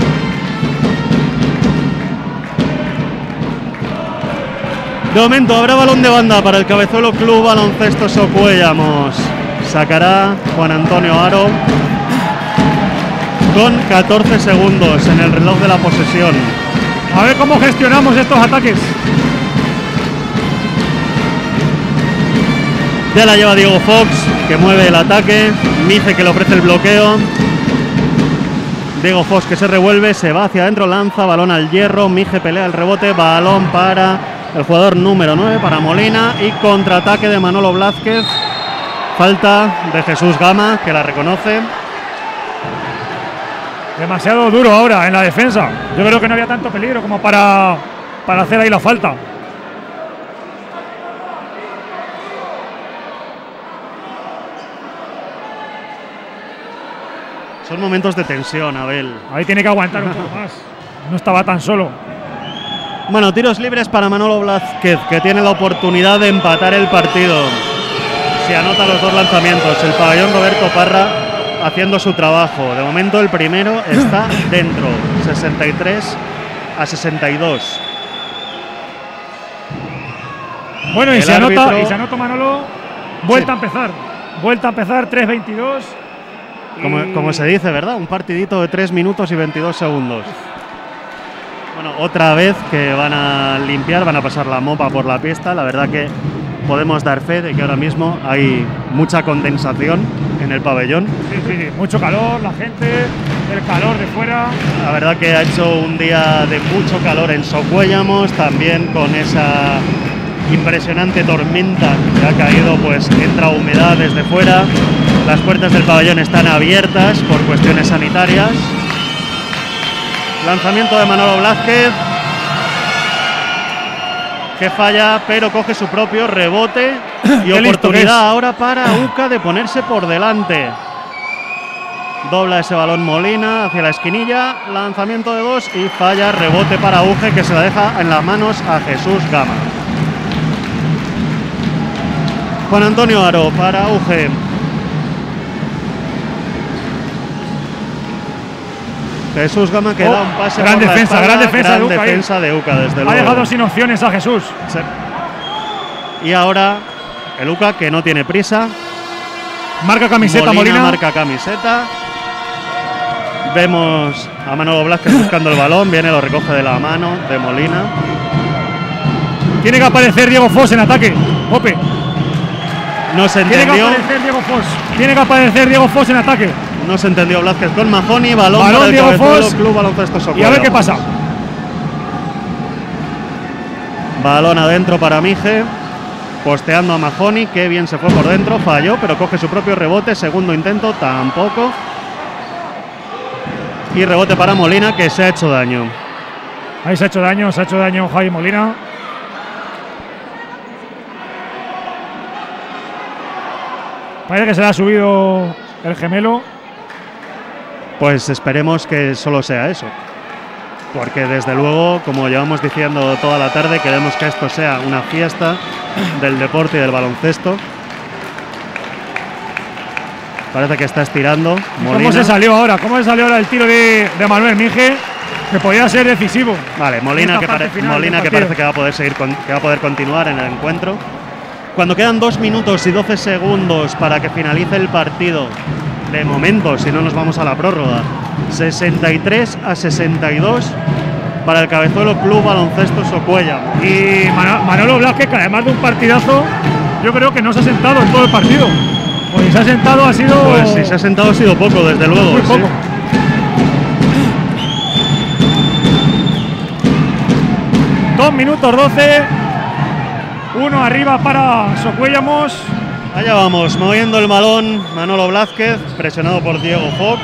De momento habrá balón de banda para el Cabezuelo Club Baloncesto Socuellamos. Sacará Juan Antonio Aro con catorce segundos en el reloj de la posesión. A ver cómo gestionamos estos ataques. Ya la lleva Diego Fox, que mueve el ataque. Mije, que le ofrece el bloqueo. Diego Fox, que se revuelve, se va hacia adentro, lanza balón al hierro. Mije pelea el rebote, balón para el jugador número nueve, para Molina. Y contraataque de Manolo Blázquez. Falta de Jesús Gama, que la reconoce. Demasiado duro ahora en la defensa. Yo creo que no había tanto peligro como para, para hacer ahí la falta. Son momentos de tensión, Abel. Ahí tiene que aguantar un poco más. No estaba tan solo. Bueno, tiros libres para Manolo Blázquez, que tiene la oportunidad de empatar el partido. Se anota los dos lanzamientos. El pabellón Roberto Parra haciendo su trabajo. De momento el primero está dentro. sesenta y tres a sesenta y dos. Bueno, y El se, anota, árbitro- y se anota Manolo, vuelta Sí. a empezar. Vuelta a empezar, tres veintidós. Como, y- como se dice, ¿verdad? Un partidito de tres minutos y veintidós segundos. Bueno, otra vez que van a limpiar, van a pasar la mopa por la pista. La verdad que podemos dar fe de que ahora mismo hay mucha condensación en el pabellón. Sí, sí, sí, mucho calor, la gente, el calor de fuera. La verdad que ha hecho un día de mucho calor en Socuéllamos, también con esa impresionante tormenta que ha caído, pues entra humedad desde fuera. Las puertas del pabellón están abiertas por cuestiones sanitarias. Lanzamiento de Manolo Blázquez, que falla, pero coge su propio rebote y Qué listo que es. oportunidad ahora para Uca de ponerse por delante. Dobla ese balón Molina hacia la esquinilla, lanzamiento de dos y falla, rebote para Uge, que se la deja en las manos a Jesús Gama. Juan Antonio Aro para Uge. Jesús Gama que Oh, da un pase gran por la defensa, espalda, gran defensa de gran Uca ahí. defensa de Uca, desde Ha luego. dejado sin opciones a Jesús. Sí. Y ahora el Uca, que no tiene prisa. Marca camiseta Molina, Molina. marca camiseta. Vemos a Manolo Blázquez buscando el balón, viene, lo recoge de la mano de Molina. Tiene que aparecer Diego Foss en ataque. Ope. No se Tiene que entendió, aparecer Diego Foss. Tiene que aparecer Diego Foss en ataque. no se entendió Blázquez con Mahoney, balón, Balón, para el Diego Cabezuelo, Foss. Club Baloncesto Y Socuéllamos. a ver qué pasa. Balón adentro para Mije, posteando a Mahoney, que bien se fue por dentro, falló, pero coge su propio rebote, segundo intento, tampoco. Y rebote para Molina, que se ha hecho daño. Ahí se ha hecho daño, se ha hecho daño Javi Molina. Parece que se le ha subido el gemelo. Pues esperemos que solo sea eso. Porque desde luego, como llevamos diciendo toda la tarde, queremos que esto sea una fiesta del deporte y del baloncesto. Parece que está estirando ¿Cómo Molina. se salió ahora? ¿Cómo se salió ahora el tiro de, de Manuel Mije? Que podía ser decisivo. Vale, Molina, Esta que, parte pare- final Molina del que partido. parece que va a poder seguir con- que va a poder continuar en el encuentro. Cuando quedan dos minutos y doce segundos para que finalice el partido, de momento, si no nos vamos a la prórroga, sesenta y tres a sesenta y dos para el Cabezuelo Club Baloncesto Socuéllamos. Y Mano- Manolo Blázquez, que además de un partidazo, yo creo que no se ha sentado en todo el partido. Pues si se ha sentado ha sido. Pues si se ha sentado ha sido poco, desde luego. muy sí. poco. Dos minutos doce. Uno arriba para Socuéllamos. Allá vamos, moviendo el balón Manolo Blázquez, presionado por Diego Fox.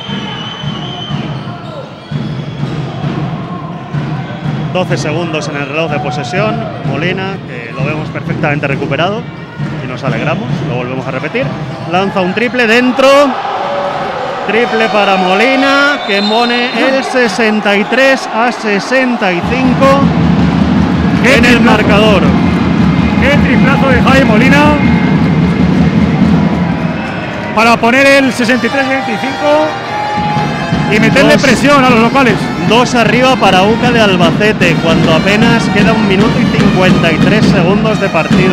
doce segundos en el reloj de posesión. Molina, que lo vemos perfectamente recuperado y nos alegramos, lo volvemos a repetir. Lanza un triple dentro. Triple para Molina, que pone el sesenta y tres a sesenta y cinco Qué en el triplazo. marcador. Qué triplazo de Javi Molina. Para poner el sesenta y tres veinticinco y meterle Dos. presión a los locales. Dos arriba para Uca de Albacete, cuando apenas queda un minuto y cincuenta y tres segundos de partido.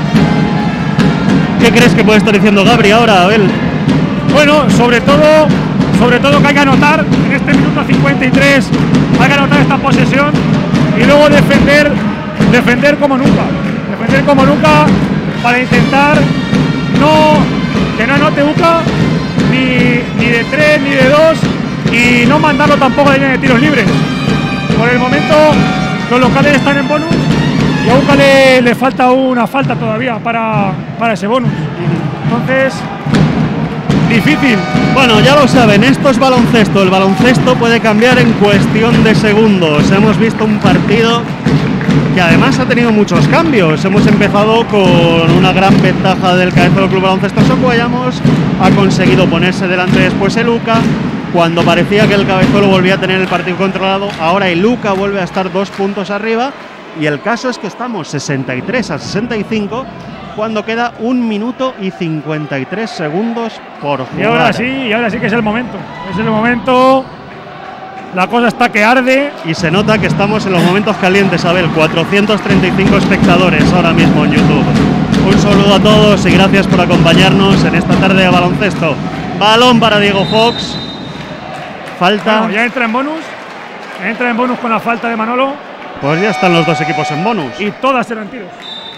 ¿Qué crees que puede estar diciendo Gabri ahora, Abel? Bueno, sobre todo, sobre todo que hay que anotar en este minuto cincuenta y tres, hay que anotar esta posesión y luego defender, defender como nunca, defender como nunca para intentar no que no anote Uca ni, ni de tres ni de dos y no mandarlo tampoco a la línea de tiros libres. Por el momento los locales están en bonus y a Uca le, le falta una falta todavía para, para ese bonus. Entonces, difícil. Bueno, ya lo saben, esto es baloncesto. El baloncesto puede cambiar en cuestión de segundos. Hemos visto un partido que además ha tenido muchos cambios. Hemos empezado con una gran ventaja del Cabezuelo Club Baloncesto Socuéllamos. Ha conseguido ponerse delante después el Uca. Cuando parecía que el Cabezuelo volvía a tener el partido controlado, ahora el Uca vuelve a estar dos puntos arriba. Y el caso es que estamos sesenta y tres a sesenta y cinco cuando queda un minuto y cincuenta y tres segundos por jugar. Y ahora sí, y ahora sí que es el momento. Es el momento La cosa está que arde. Y se nota que estamos en los momentos calientes, Abel. cuatrocientos treinta y cinco espectadores ahora mismo en YouTube. Un saludo a todos y gracias por acompañarnos en esta tarde de baloncesto. Balón para Diego Fox. Falta. Bueno, ya entra en bonus. Entra en bonus con la falta de Manolo. Pues ya están los dos equipos en bonus. Y todas eran tiros.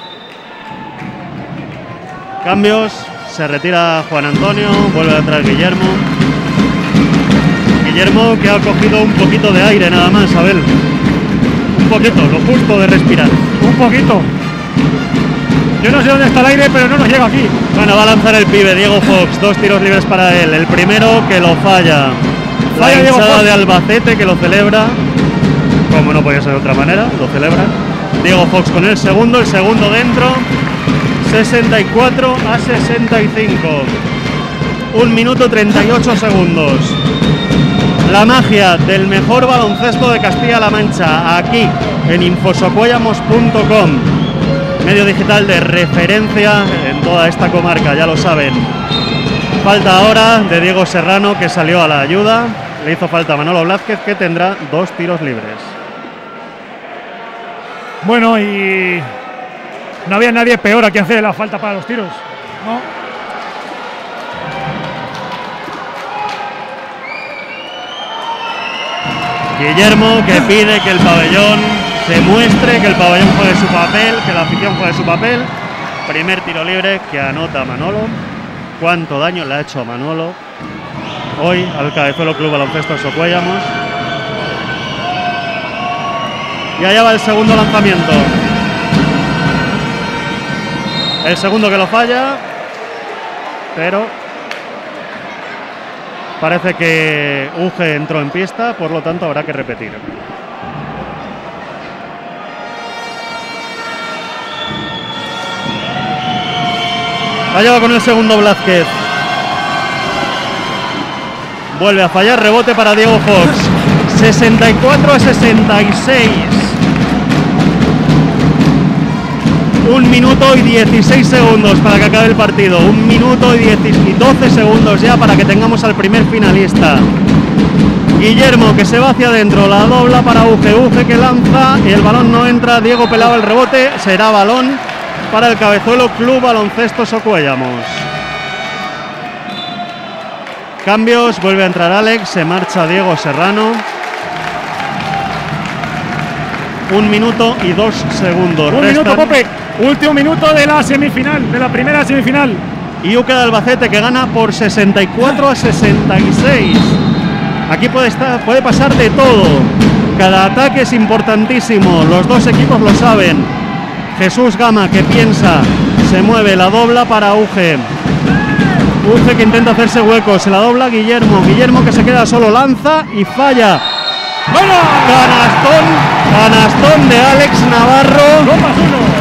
Cambios. Se retira Juan Antonio. Vuelve a entrar Guillermo. Guillermo que ha cogido un poquito de aire nada más, Abel. Un poquito, lo justo de respirar. Un poquito. Yo no sé dónde está el aire, pero no nos llega aquí. Bueno, va a lanzar el pibe, Diego Fox. Dos tiros libres para él. El primero que lo falla. La hinchada de Albacete que lo celebra. Como no podía ser de otra manera, lo celebra. Diego Fox con el segundo, el segundo dentro. sesenta y cuatro a sesenta y cinco. Un minuto treinta y ocho segundos. La magia del mejor baloncesto de Castilla-La Mancha, aquí en infosocuellamos punto com, medio digital de referencia en toda esta comarca, ya lo saben. Falta ahora de Diego Serrano, que salió a la ayuda. Le hizo falta a Manolo Blázquez, que tendrá dos tiros libres. Bueno, y no había nadie peor a quien hacer la falta para los tiros, ¿no? Guillermo, que pide que el pabellón se muestre, que el pabellón juegue su papel, que la afición juegue su papel. Primer tiro libre que anota Manolo. Cuánto daño le ha hecho a Manolo hoy al Cabezuelo Club Baloncesto Socuellamos. Y allá va el segundo lanzamiento. El segundo que lo falla, pero parece que Uge entró en pista, por lo tanto habrá que repetir. Allá va con el segundo Blázquez. Vuelve a fallar, rebote para Diego Fox. sesenta y cuatro a sesenta y seis. Un minuto y dieciséis segundos para que acabe el partido. Un minuto y doce segundos ya para que tengamos al primer finalista. Guillermo, que se va hacia adentro, la dobla para Uge. Uge que lanza y el balón no entra. Diego pelaba el rebote. Será balón para el Cabezuelo Club Baloncesto Socuellamos. Cambios, vuelve a entrar Alex. Se marcha Diego Serrano. Un minuto y dos segundos. Un Restan. minuto, Pope. Último minuto de la semifinal, de la primera semifinal. Y U C A de Albacete que gana por sesenta y cuatro a sesenta y seis. Aquí puede, estar, puede pasar de todo. Cada ataque es importantísimo. Los dos equipos lo saben. Jesús Gama que piensa, se mueve, la dobla para Uge. Uge que intenta hacerse hueco, se la dobla Guillermo. Guillermo que se queda solo, lanza y falla. ¡Bueno! Canastón, canastón de Alex Navarro. dos más uno.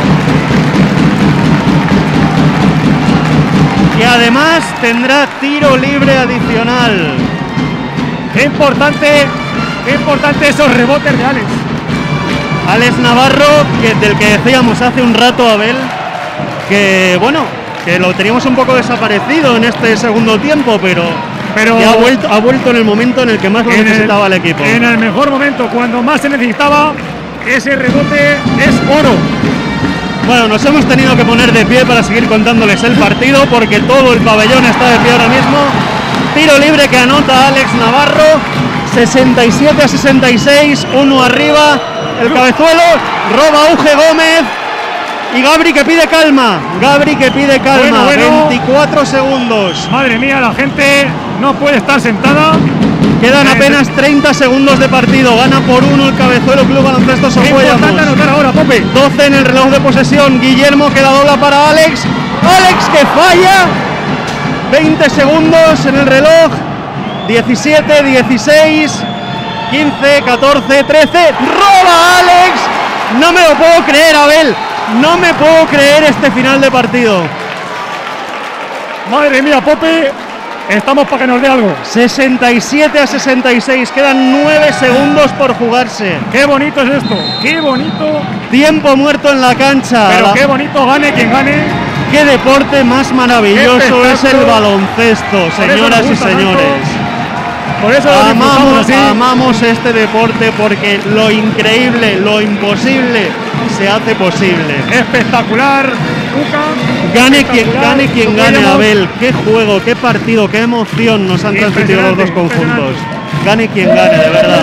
Y además tendrá tiro libre adicional. Qué importante, qué importante esos rebotes de Alex. Alex Navarro, que, del que decíamos hace un rato, Abel, que bueno, que lo teníamos un poco desaparecido en este segundo tiempo, pero, pero que ha vuelto, ha vuelto en el momento en el que más lo necesitaba el, el equipo. En el mejor momento, cuando más se necesitaba, ese rebote es oro. Bueno, nos hemos tenido que poner de pie para seguir contándoles el partido, porque todo el pabellón está de pie ahora mismo. Tiro libre que anota Alex Navarro, sesenta y siete a sesenta y seis, uno arriba, el Cabezuelo, roba Uge Gómez y Gabri que pide calma, Gabri que pide calma, bueno, bueno. veinticuatro segundos. Madre mía, la gente no puede estar sentada. Quedan eh, apenas treinta segundos de partido, gana por uno el Cabezuelo Club Baloncesto Socuellamos. Importante anotar ahora, Pope. doce en el reloj de posesión, Guillermo que la dobla para Alex, Alex que falla, veinte segundos en el reloj, diecisiete, dieciséis, quince, catorce, trece, roba Alex, no me lo puedo creer, Abel, no me puedo creer este final de partido. Madre mía, Pope. Estamos para que nos dé algo. sesenta y siete a sesenta y seis, quedan nueve segundos por jugarse. Qué bonito es esto, qué bonito. Tiempo muerto en la cancha. Pero la... qué bonito, gane quien gane. Qué deporte más maravilloso es el baloncesto, señoras y señores. Por eso lo disfrutamos Amamos, así. amamos este deporte porque lo increíble, lo imposible se hace posible. Espectacular, Uca. Gane quien espectacular. gane, quien gane, Socuellamos. Abel. Qué juego, qué partido, qué emoción nos han transmitido los dos Impresionante, conjuntos. Gane quien gane, de verdad.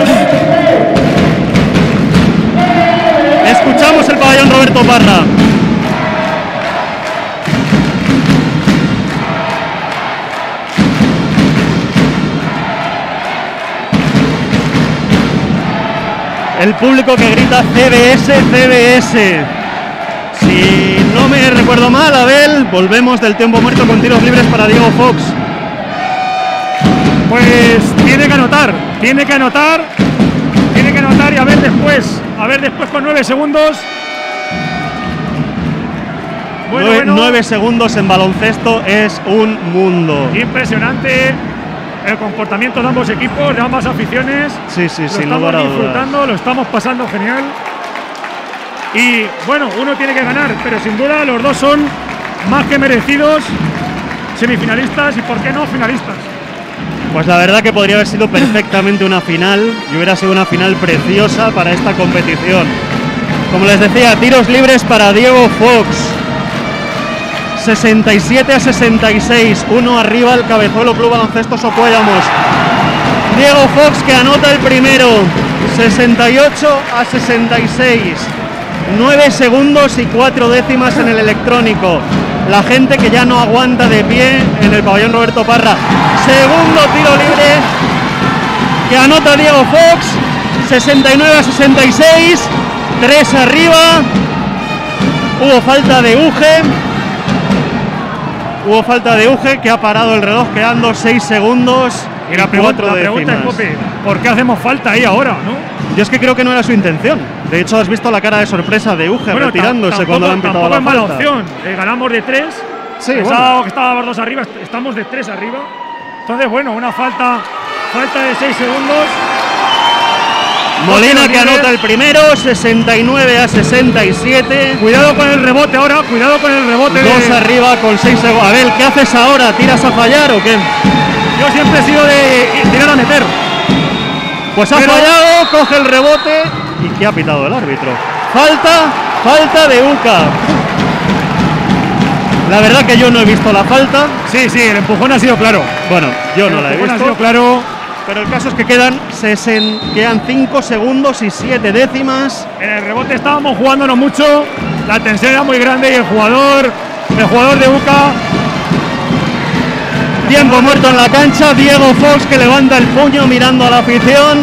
Escuchamos el pabellón Roberto Parra. El público que grita C B S, C B S. Si no me recuerdo mal, Abel, volvemos del tiempo muerto con tiros libres para Diego Fox. Pues tiene que anotar, tiene que anotar, tiene que anotar y a ver después, a ver después con nueve segundos. Bueno, Nueve, bueno, nueve segundos en baloncesto es un mundo. impresionante el comportamiento de ambos equipos, de ambas aficiones. Sí, sí, Lo sin estamos lugar a dudas. disfrutando, lo estamos pasando genial. Y bueno, uno tiene que ganar, pero sin duda los dos son más que merecidos semifinalistas y por qué no finalistas. Pues la verdad que podría haber sido perfectamente una final y hubiera sido una final preciosa para esta competición. Como les decía, tiros libres para Diego Fox. sesenta y siete a sesenta y seis, uno arriba el Cabezuelo Club Baloncesto Socuellamos. Diego Fox que anota el primero, sesenta y ocho a sesenta y seis. nueve segundos y cuatro décimas en el electrónico. La gente que ya no aguanta de pie en el pabellón Roberto Parra. Segundo tiro libre que anota Diego Fox, sesenta y nueve a sesenta y seis, tres arriba. Hubo falta de Uge. Hubo falta de Uge que ha parado el reloj quedando seis segundos. Y la, pregunta, la pregunta es, Pope, ¿por qué hacemos falta ahí ahora, no? Yo es que creo que no era su intención. De hecho, has visto la cara de sorpresa de Uge Bueno, retirándose tam- cuando le han tampoco, pitado la tampoco es mala falta. opción. Eh, ganamos de tres. Sí, Pensaba bueno. que estábamos dos arriba, est- estamos de tres arriba. Entonces, bueno, una falta, falta de seis segundos. Molina Dos que tiros anota libres. el primero, sesenta y nueve a sesenta y siete. Cuidado con el rebote ahora, cuidado con el rebote. Dos de- arriba con seis segundos. A ver, ¿qué haces ahora? ¿Tiras a fallar o qué? Yo siempre he sido de tirar a meter. Pues ha Pero- fallado, coge el rebote. ¿Y qué ha pitado el árbitro? Falta, falta de Uca. La verdad que yo no he visto la falta. Sí, sí, el empujón ha sido claro. Bueno, yo no el la he empujón ha visto. sido claro. Pero el caso es que quedan, sesen- quedan cinco segundos y siete décimas. En el rebote estábamos jugándonos mucho. La tensión era muy grande y el jugador, el jugador de Uca. Tiempo muerto en la cancha. Diego Fox que levanta el puño mirando a la afición.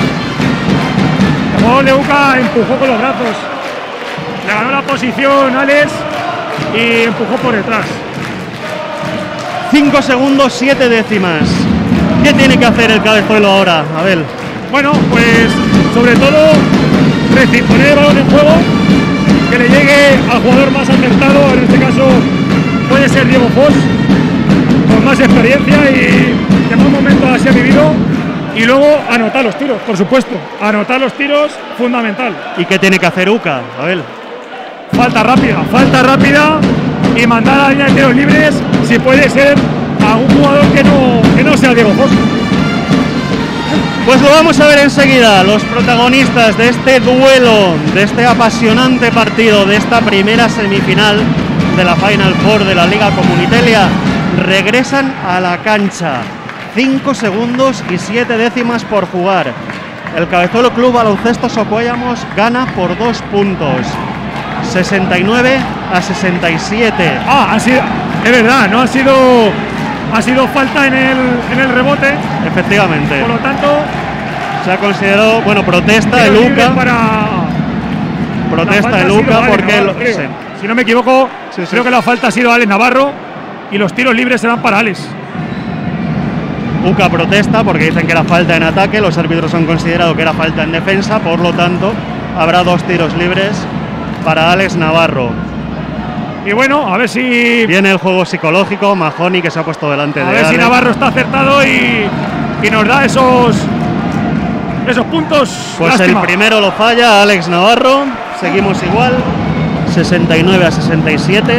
El jugador de Uca empujó con los brazos. Le ganó la posición Alex y empujó por detrás. cinco segundos, siete décimas. ¿Qué tiene que hacer el Cabezuelo ahora, Abel? Bueno, pues sobre todo reci- poner el balón en juego, que le llegue al jugador más acertado, en este caso puede ser Diego Fox, con más experiencia y que más momentos así ha vivido, y luego anotar los tiros, por supuesto, anotar los tiros, fundamental. ¿Y qué tiene que hacer Uca, Abel? Falta rápida, falta rápida y mandar a la línea de tiros libres, si puede ser a un jugador que no, que no sea Diego Fox. Pues lo vamos a ver enseguida. Los protagonistas de este duelo, de este apasionante partido, de esta primera semifinal de la Final Four de la Liga Comunitelia, regresan a la cancha. cinco segundos y siete décimas por jugar. El Cabezuelo Club Baloncesto Socuellamos gana por dos puntos. sesenta y nueve a sesenta y siete. Ah, ha sido, es verdad, no ha sido, ha sido falta en el, en el rebote, Efectivamente. por lo tanto, Se ha considerado, bueno, protesta tiros el libres Uca. para la Protesta falta el ha sido Uca Alex porque Navarro, lo- creo. sí. Si no me equivoco, Sí, sí. creo que la falta ha sido Alex Navarro y los tiros libres serán para Alex. Uca protesta porque dicen que era falta en ataque, los árbitros han considerado que era falta en defensa, por lo tanto habrá dos tiros libres para Alex Navarro. Y bueno, a ver si Viene el juego psicológico, Mahoney que se ha puesto delante a de ver si Alex. Navarro está acertado y, y nos da esos esos puntos. Pues Lástima. el primero lo falla Alex Navarro, seguimos igual, sesenta y nueve a sesenta y siete.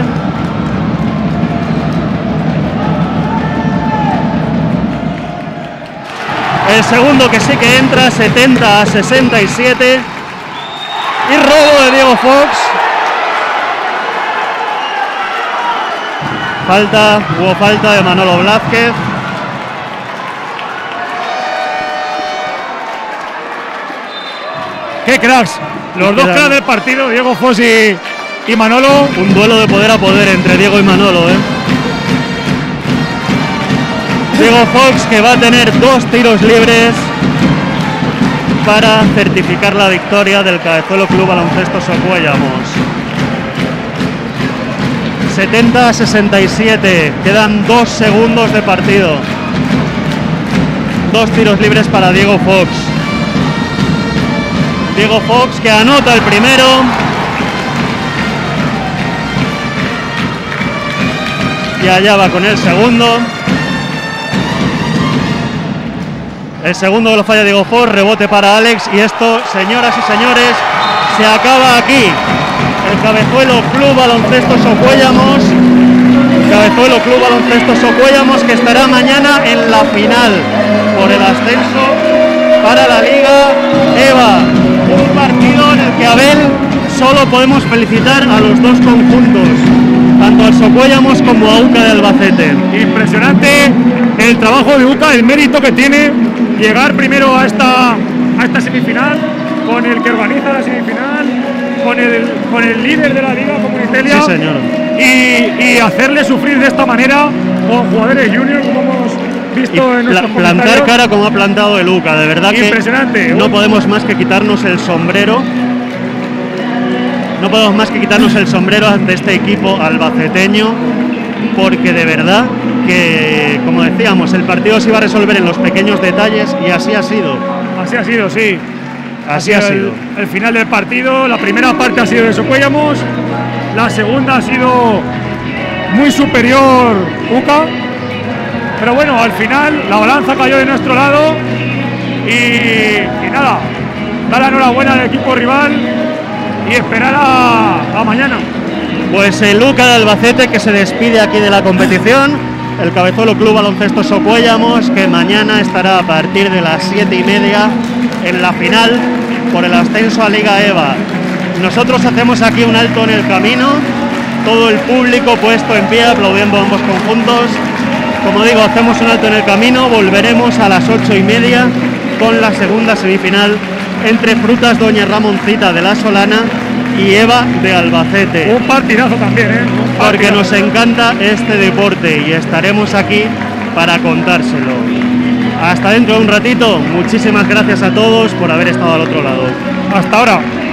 El segundo que sí que entra, setenta a sesenta y siete. Y robo de Diego Fox. Falta, hubo falta de Manolo Blázquez. ¡Qué cracks! Los dos cracks del partido, Diego Fox y, y Manolo. Un duelo de poder a poder entre Diego y Manolo, ¿eh? Diego Fox, que va a tener dos tiros libres para certificar la victoria del Cabezuelo Club Baloncesto Socuellamos. setenta a sesenta y siete, quedan dos segundos de partido. Dos tiros libres para Diego Fox. Diego Fox, que anota el primero. Y allá va con el segundo. El segundo lo falla Diego Fox, rebote para Alex. Y esto, señoras y señores, se acaba aquí. El Cabezuelo Club Baloncesto Socuellamos. Cabezuelo Club Baloncesto Socuellamos, que estará mañana en la final por el ascenso para la Liga EVA. Un partido en el que, Abel, solo podemos felicitar a los dos conjuntos, tanto al Socuellamos como a UCA de Albacete. Impresionante el trabajo de UCA, el mérito que tiene llegar primero a esta, a esta semifinal, con el que organiza la semifinal, con el, con el líder de la Liga Comunitaria. Sí, señor. Y, y hacerle sufrir de esta manera con jugadores juniors, como hemos visto Y en pla nuestros plantar cara como ha plantado el UCA, de verdad que impresionante. no podemos más que quitarnos el sombrero. No podemos más que quitarnos el sombrero ante este equipo albaceteño, porque de verdad que, como decíamos, el partido se iba a resolver en los pequeños detalles y así ha sido. Así ha sido, sí. Así ha sido. El, el final del partido, la primera parte ha sido de Socuellamos, la segunda ha sido muy superior UCA, pero bueno, al final la balanza cayó de nuestro lado y, y nada, dar la enhorabuena al equipo rival y esperar a, a mañana. Pues el UCA de Albacete, que se despide aquí de la competición, el Cabezuelo Club Baloncesto Socuellamos, que mañana estará a partir de las siete y media en la final por el ascenso a Liga EVA. Nosotros hacemos aquí un alto en el camino, todo el público puesto en pie aplaudiendo a ambos conjuntos. Como digo, hacemos un alto en el camino, volveremos a las ocho y media con la segunda semifinal entre Frutas Doña Ramoncita de la Solana y EVA de Albacete. Un partidazo también, ¿eh? Un partidazo. Porque nos encanta este deporte y estaremos aquí para contárselo. Hasta dentro de un ratito, muchísimas gracias a todos por haber estado al otro lado. Hasta ahora.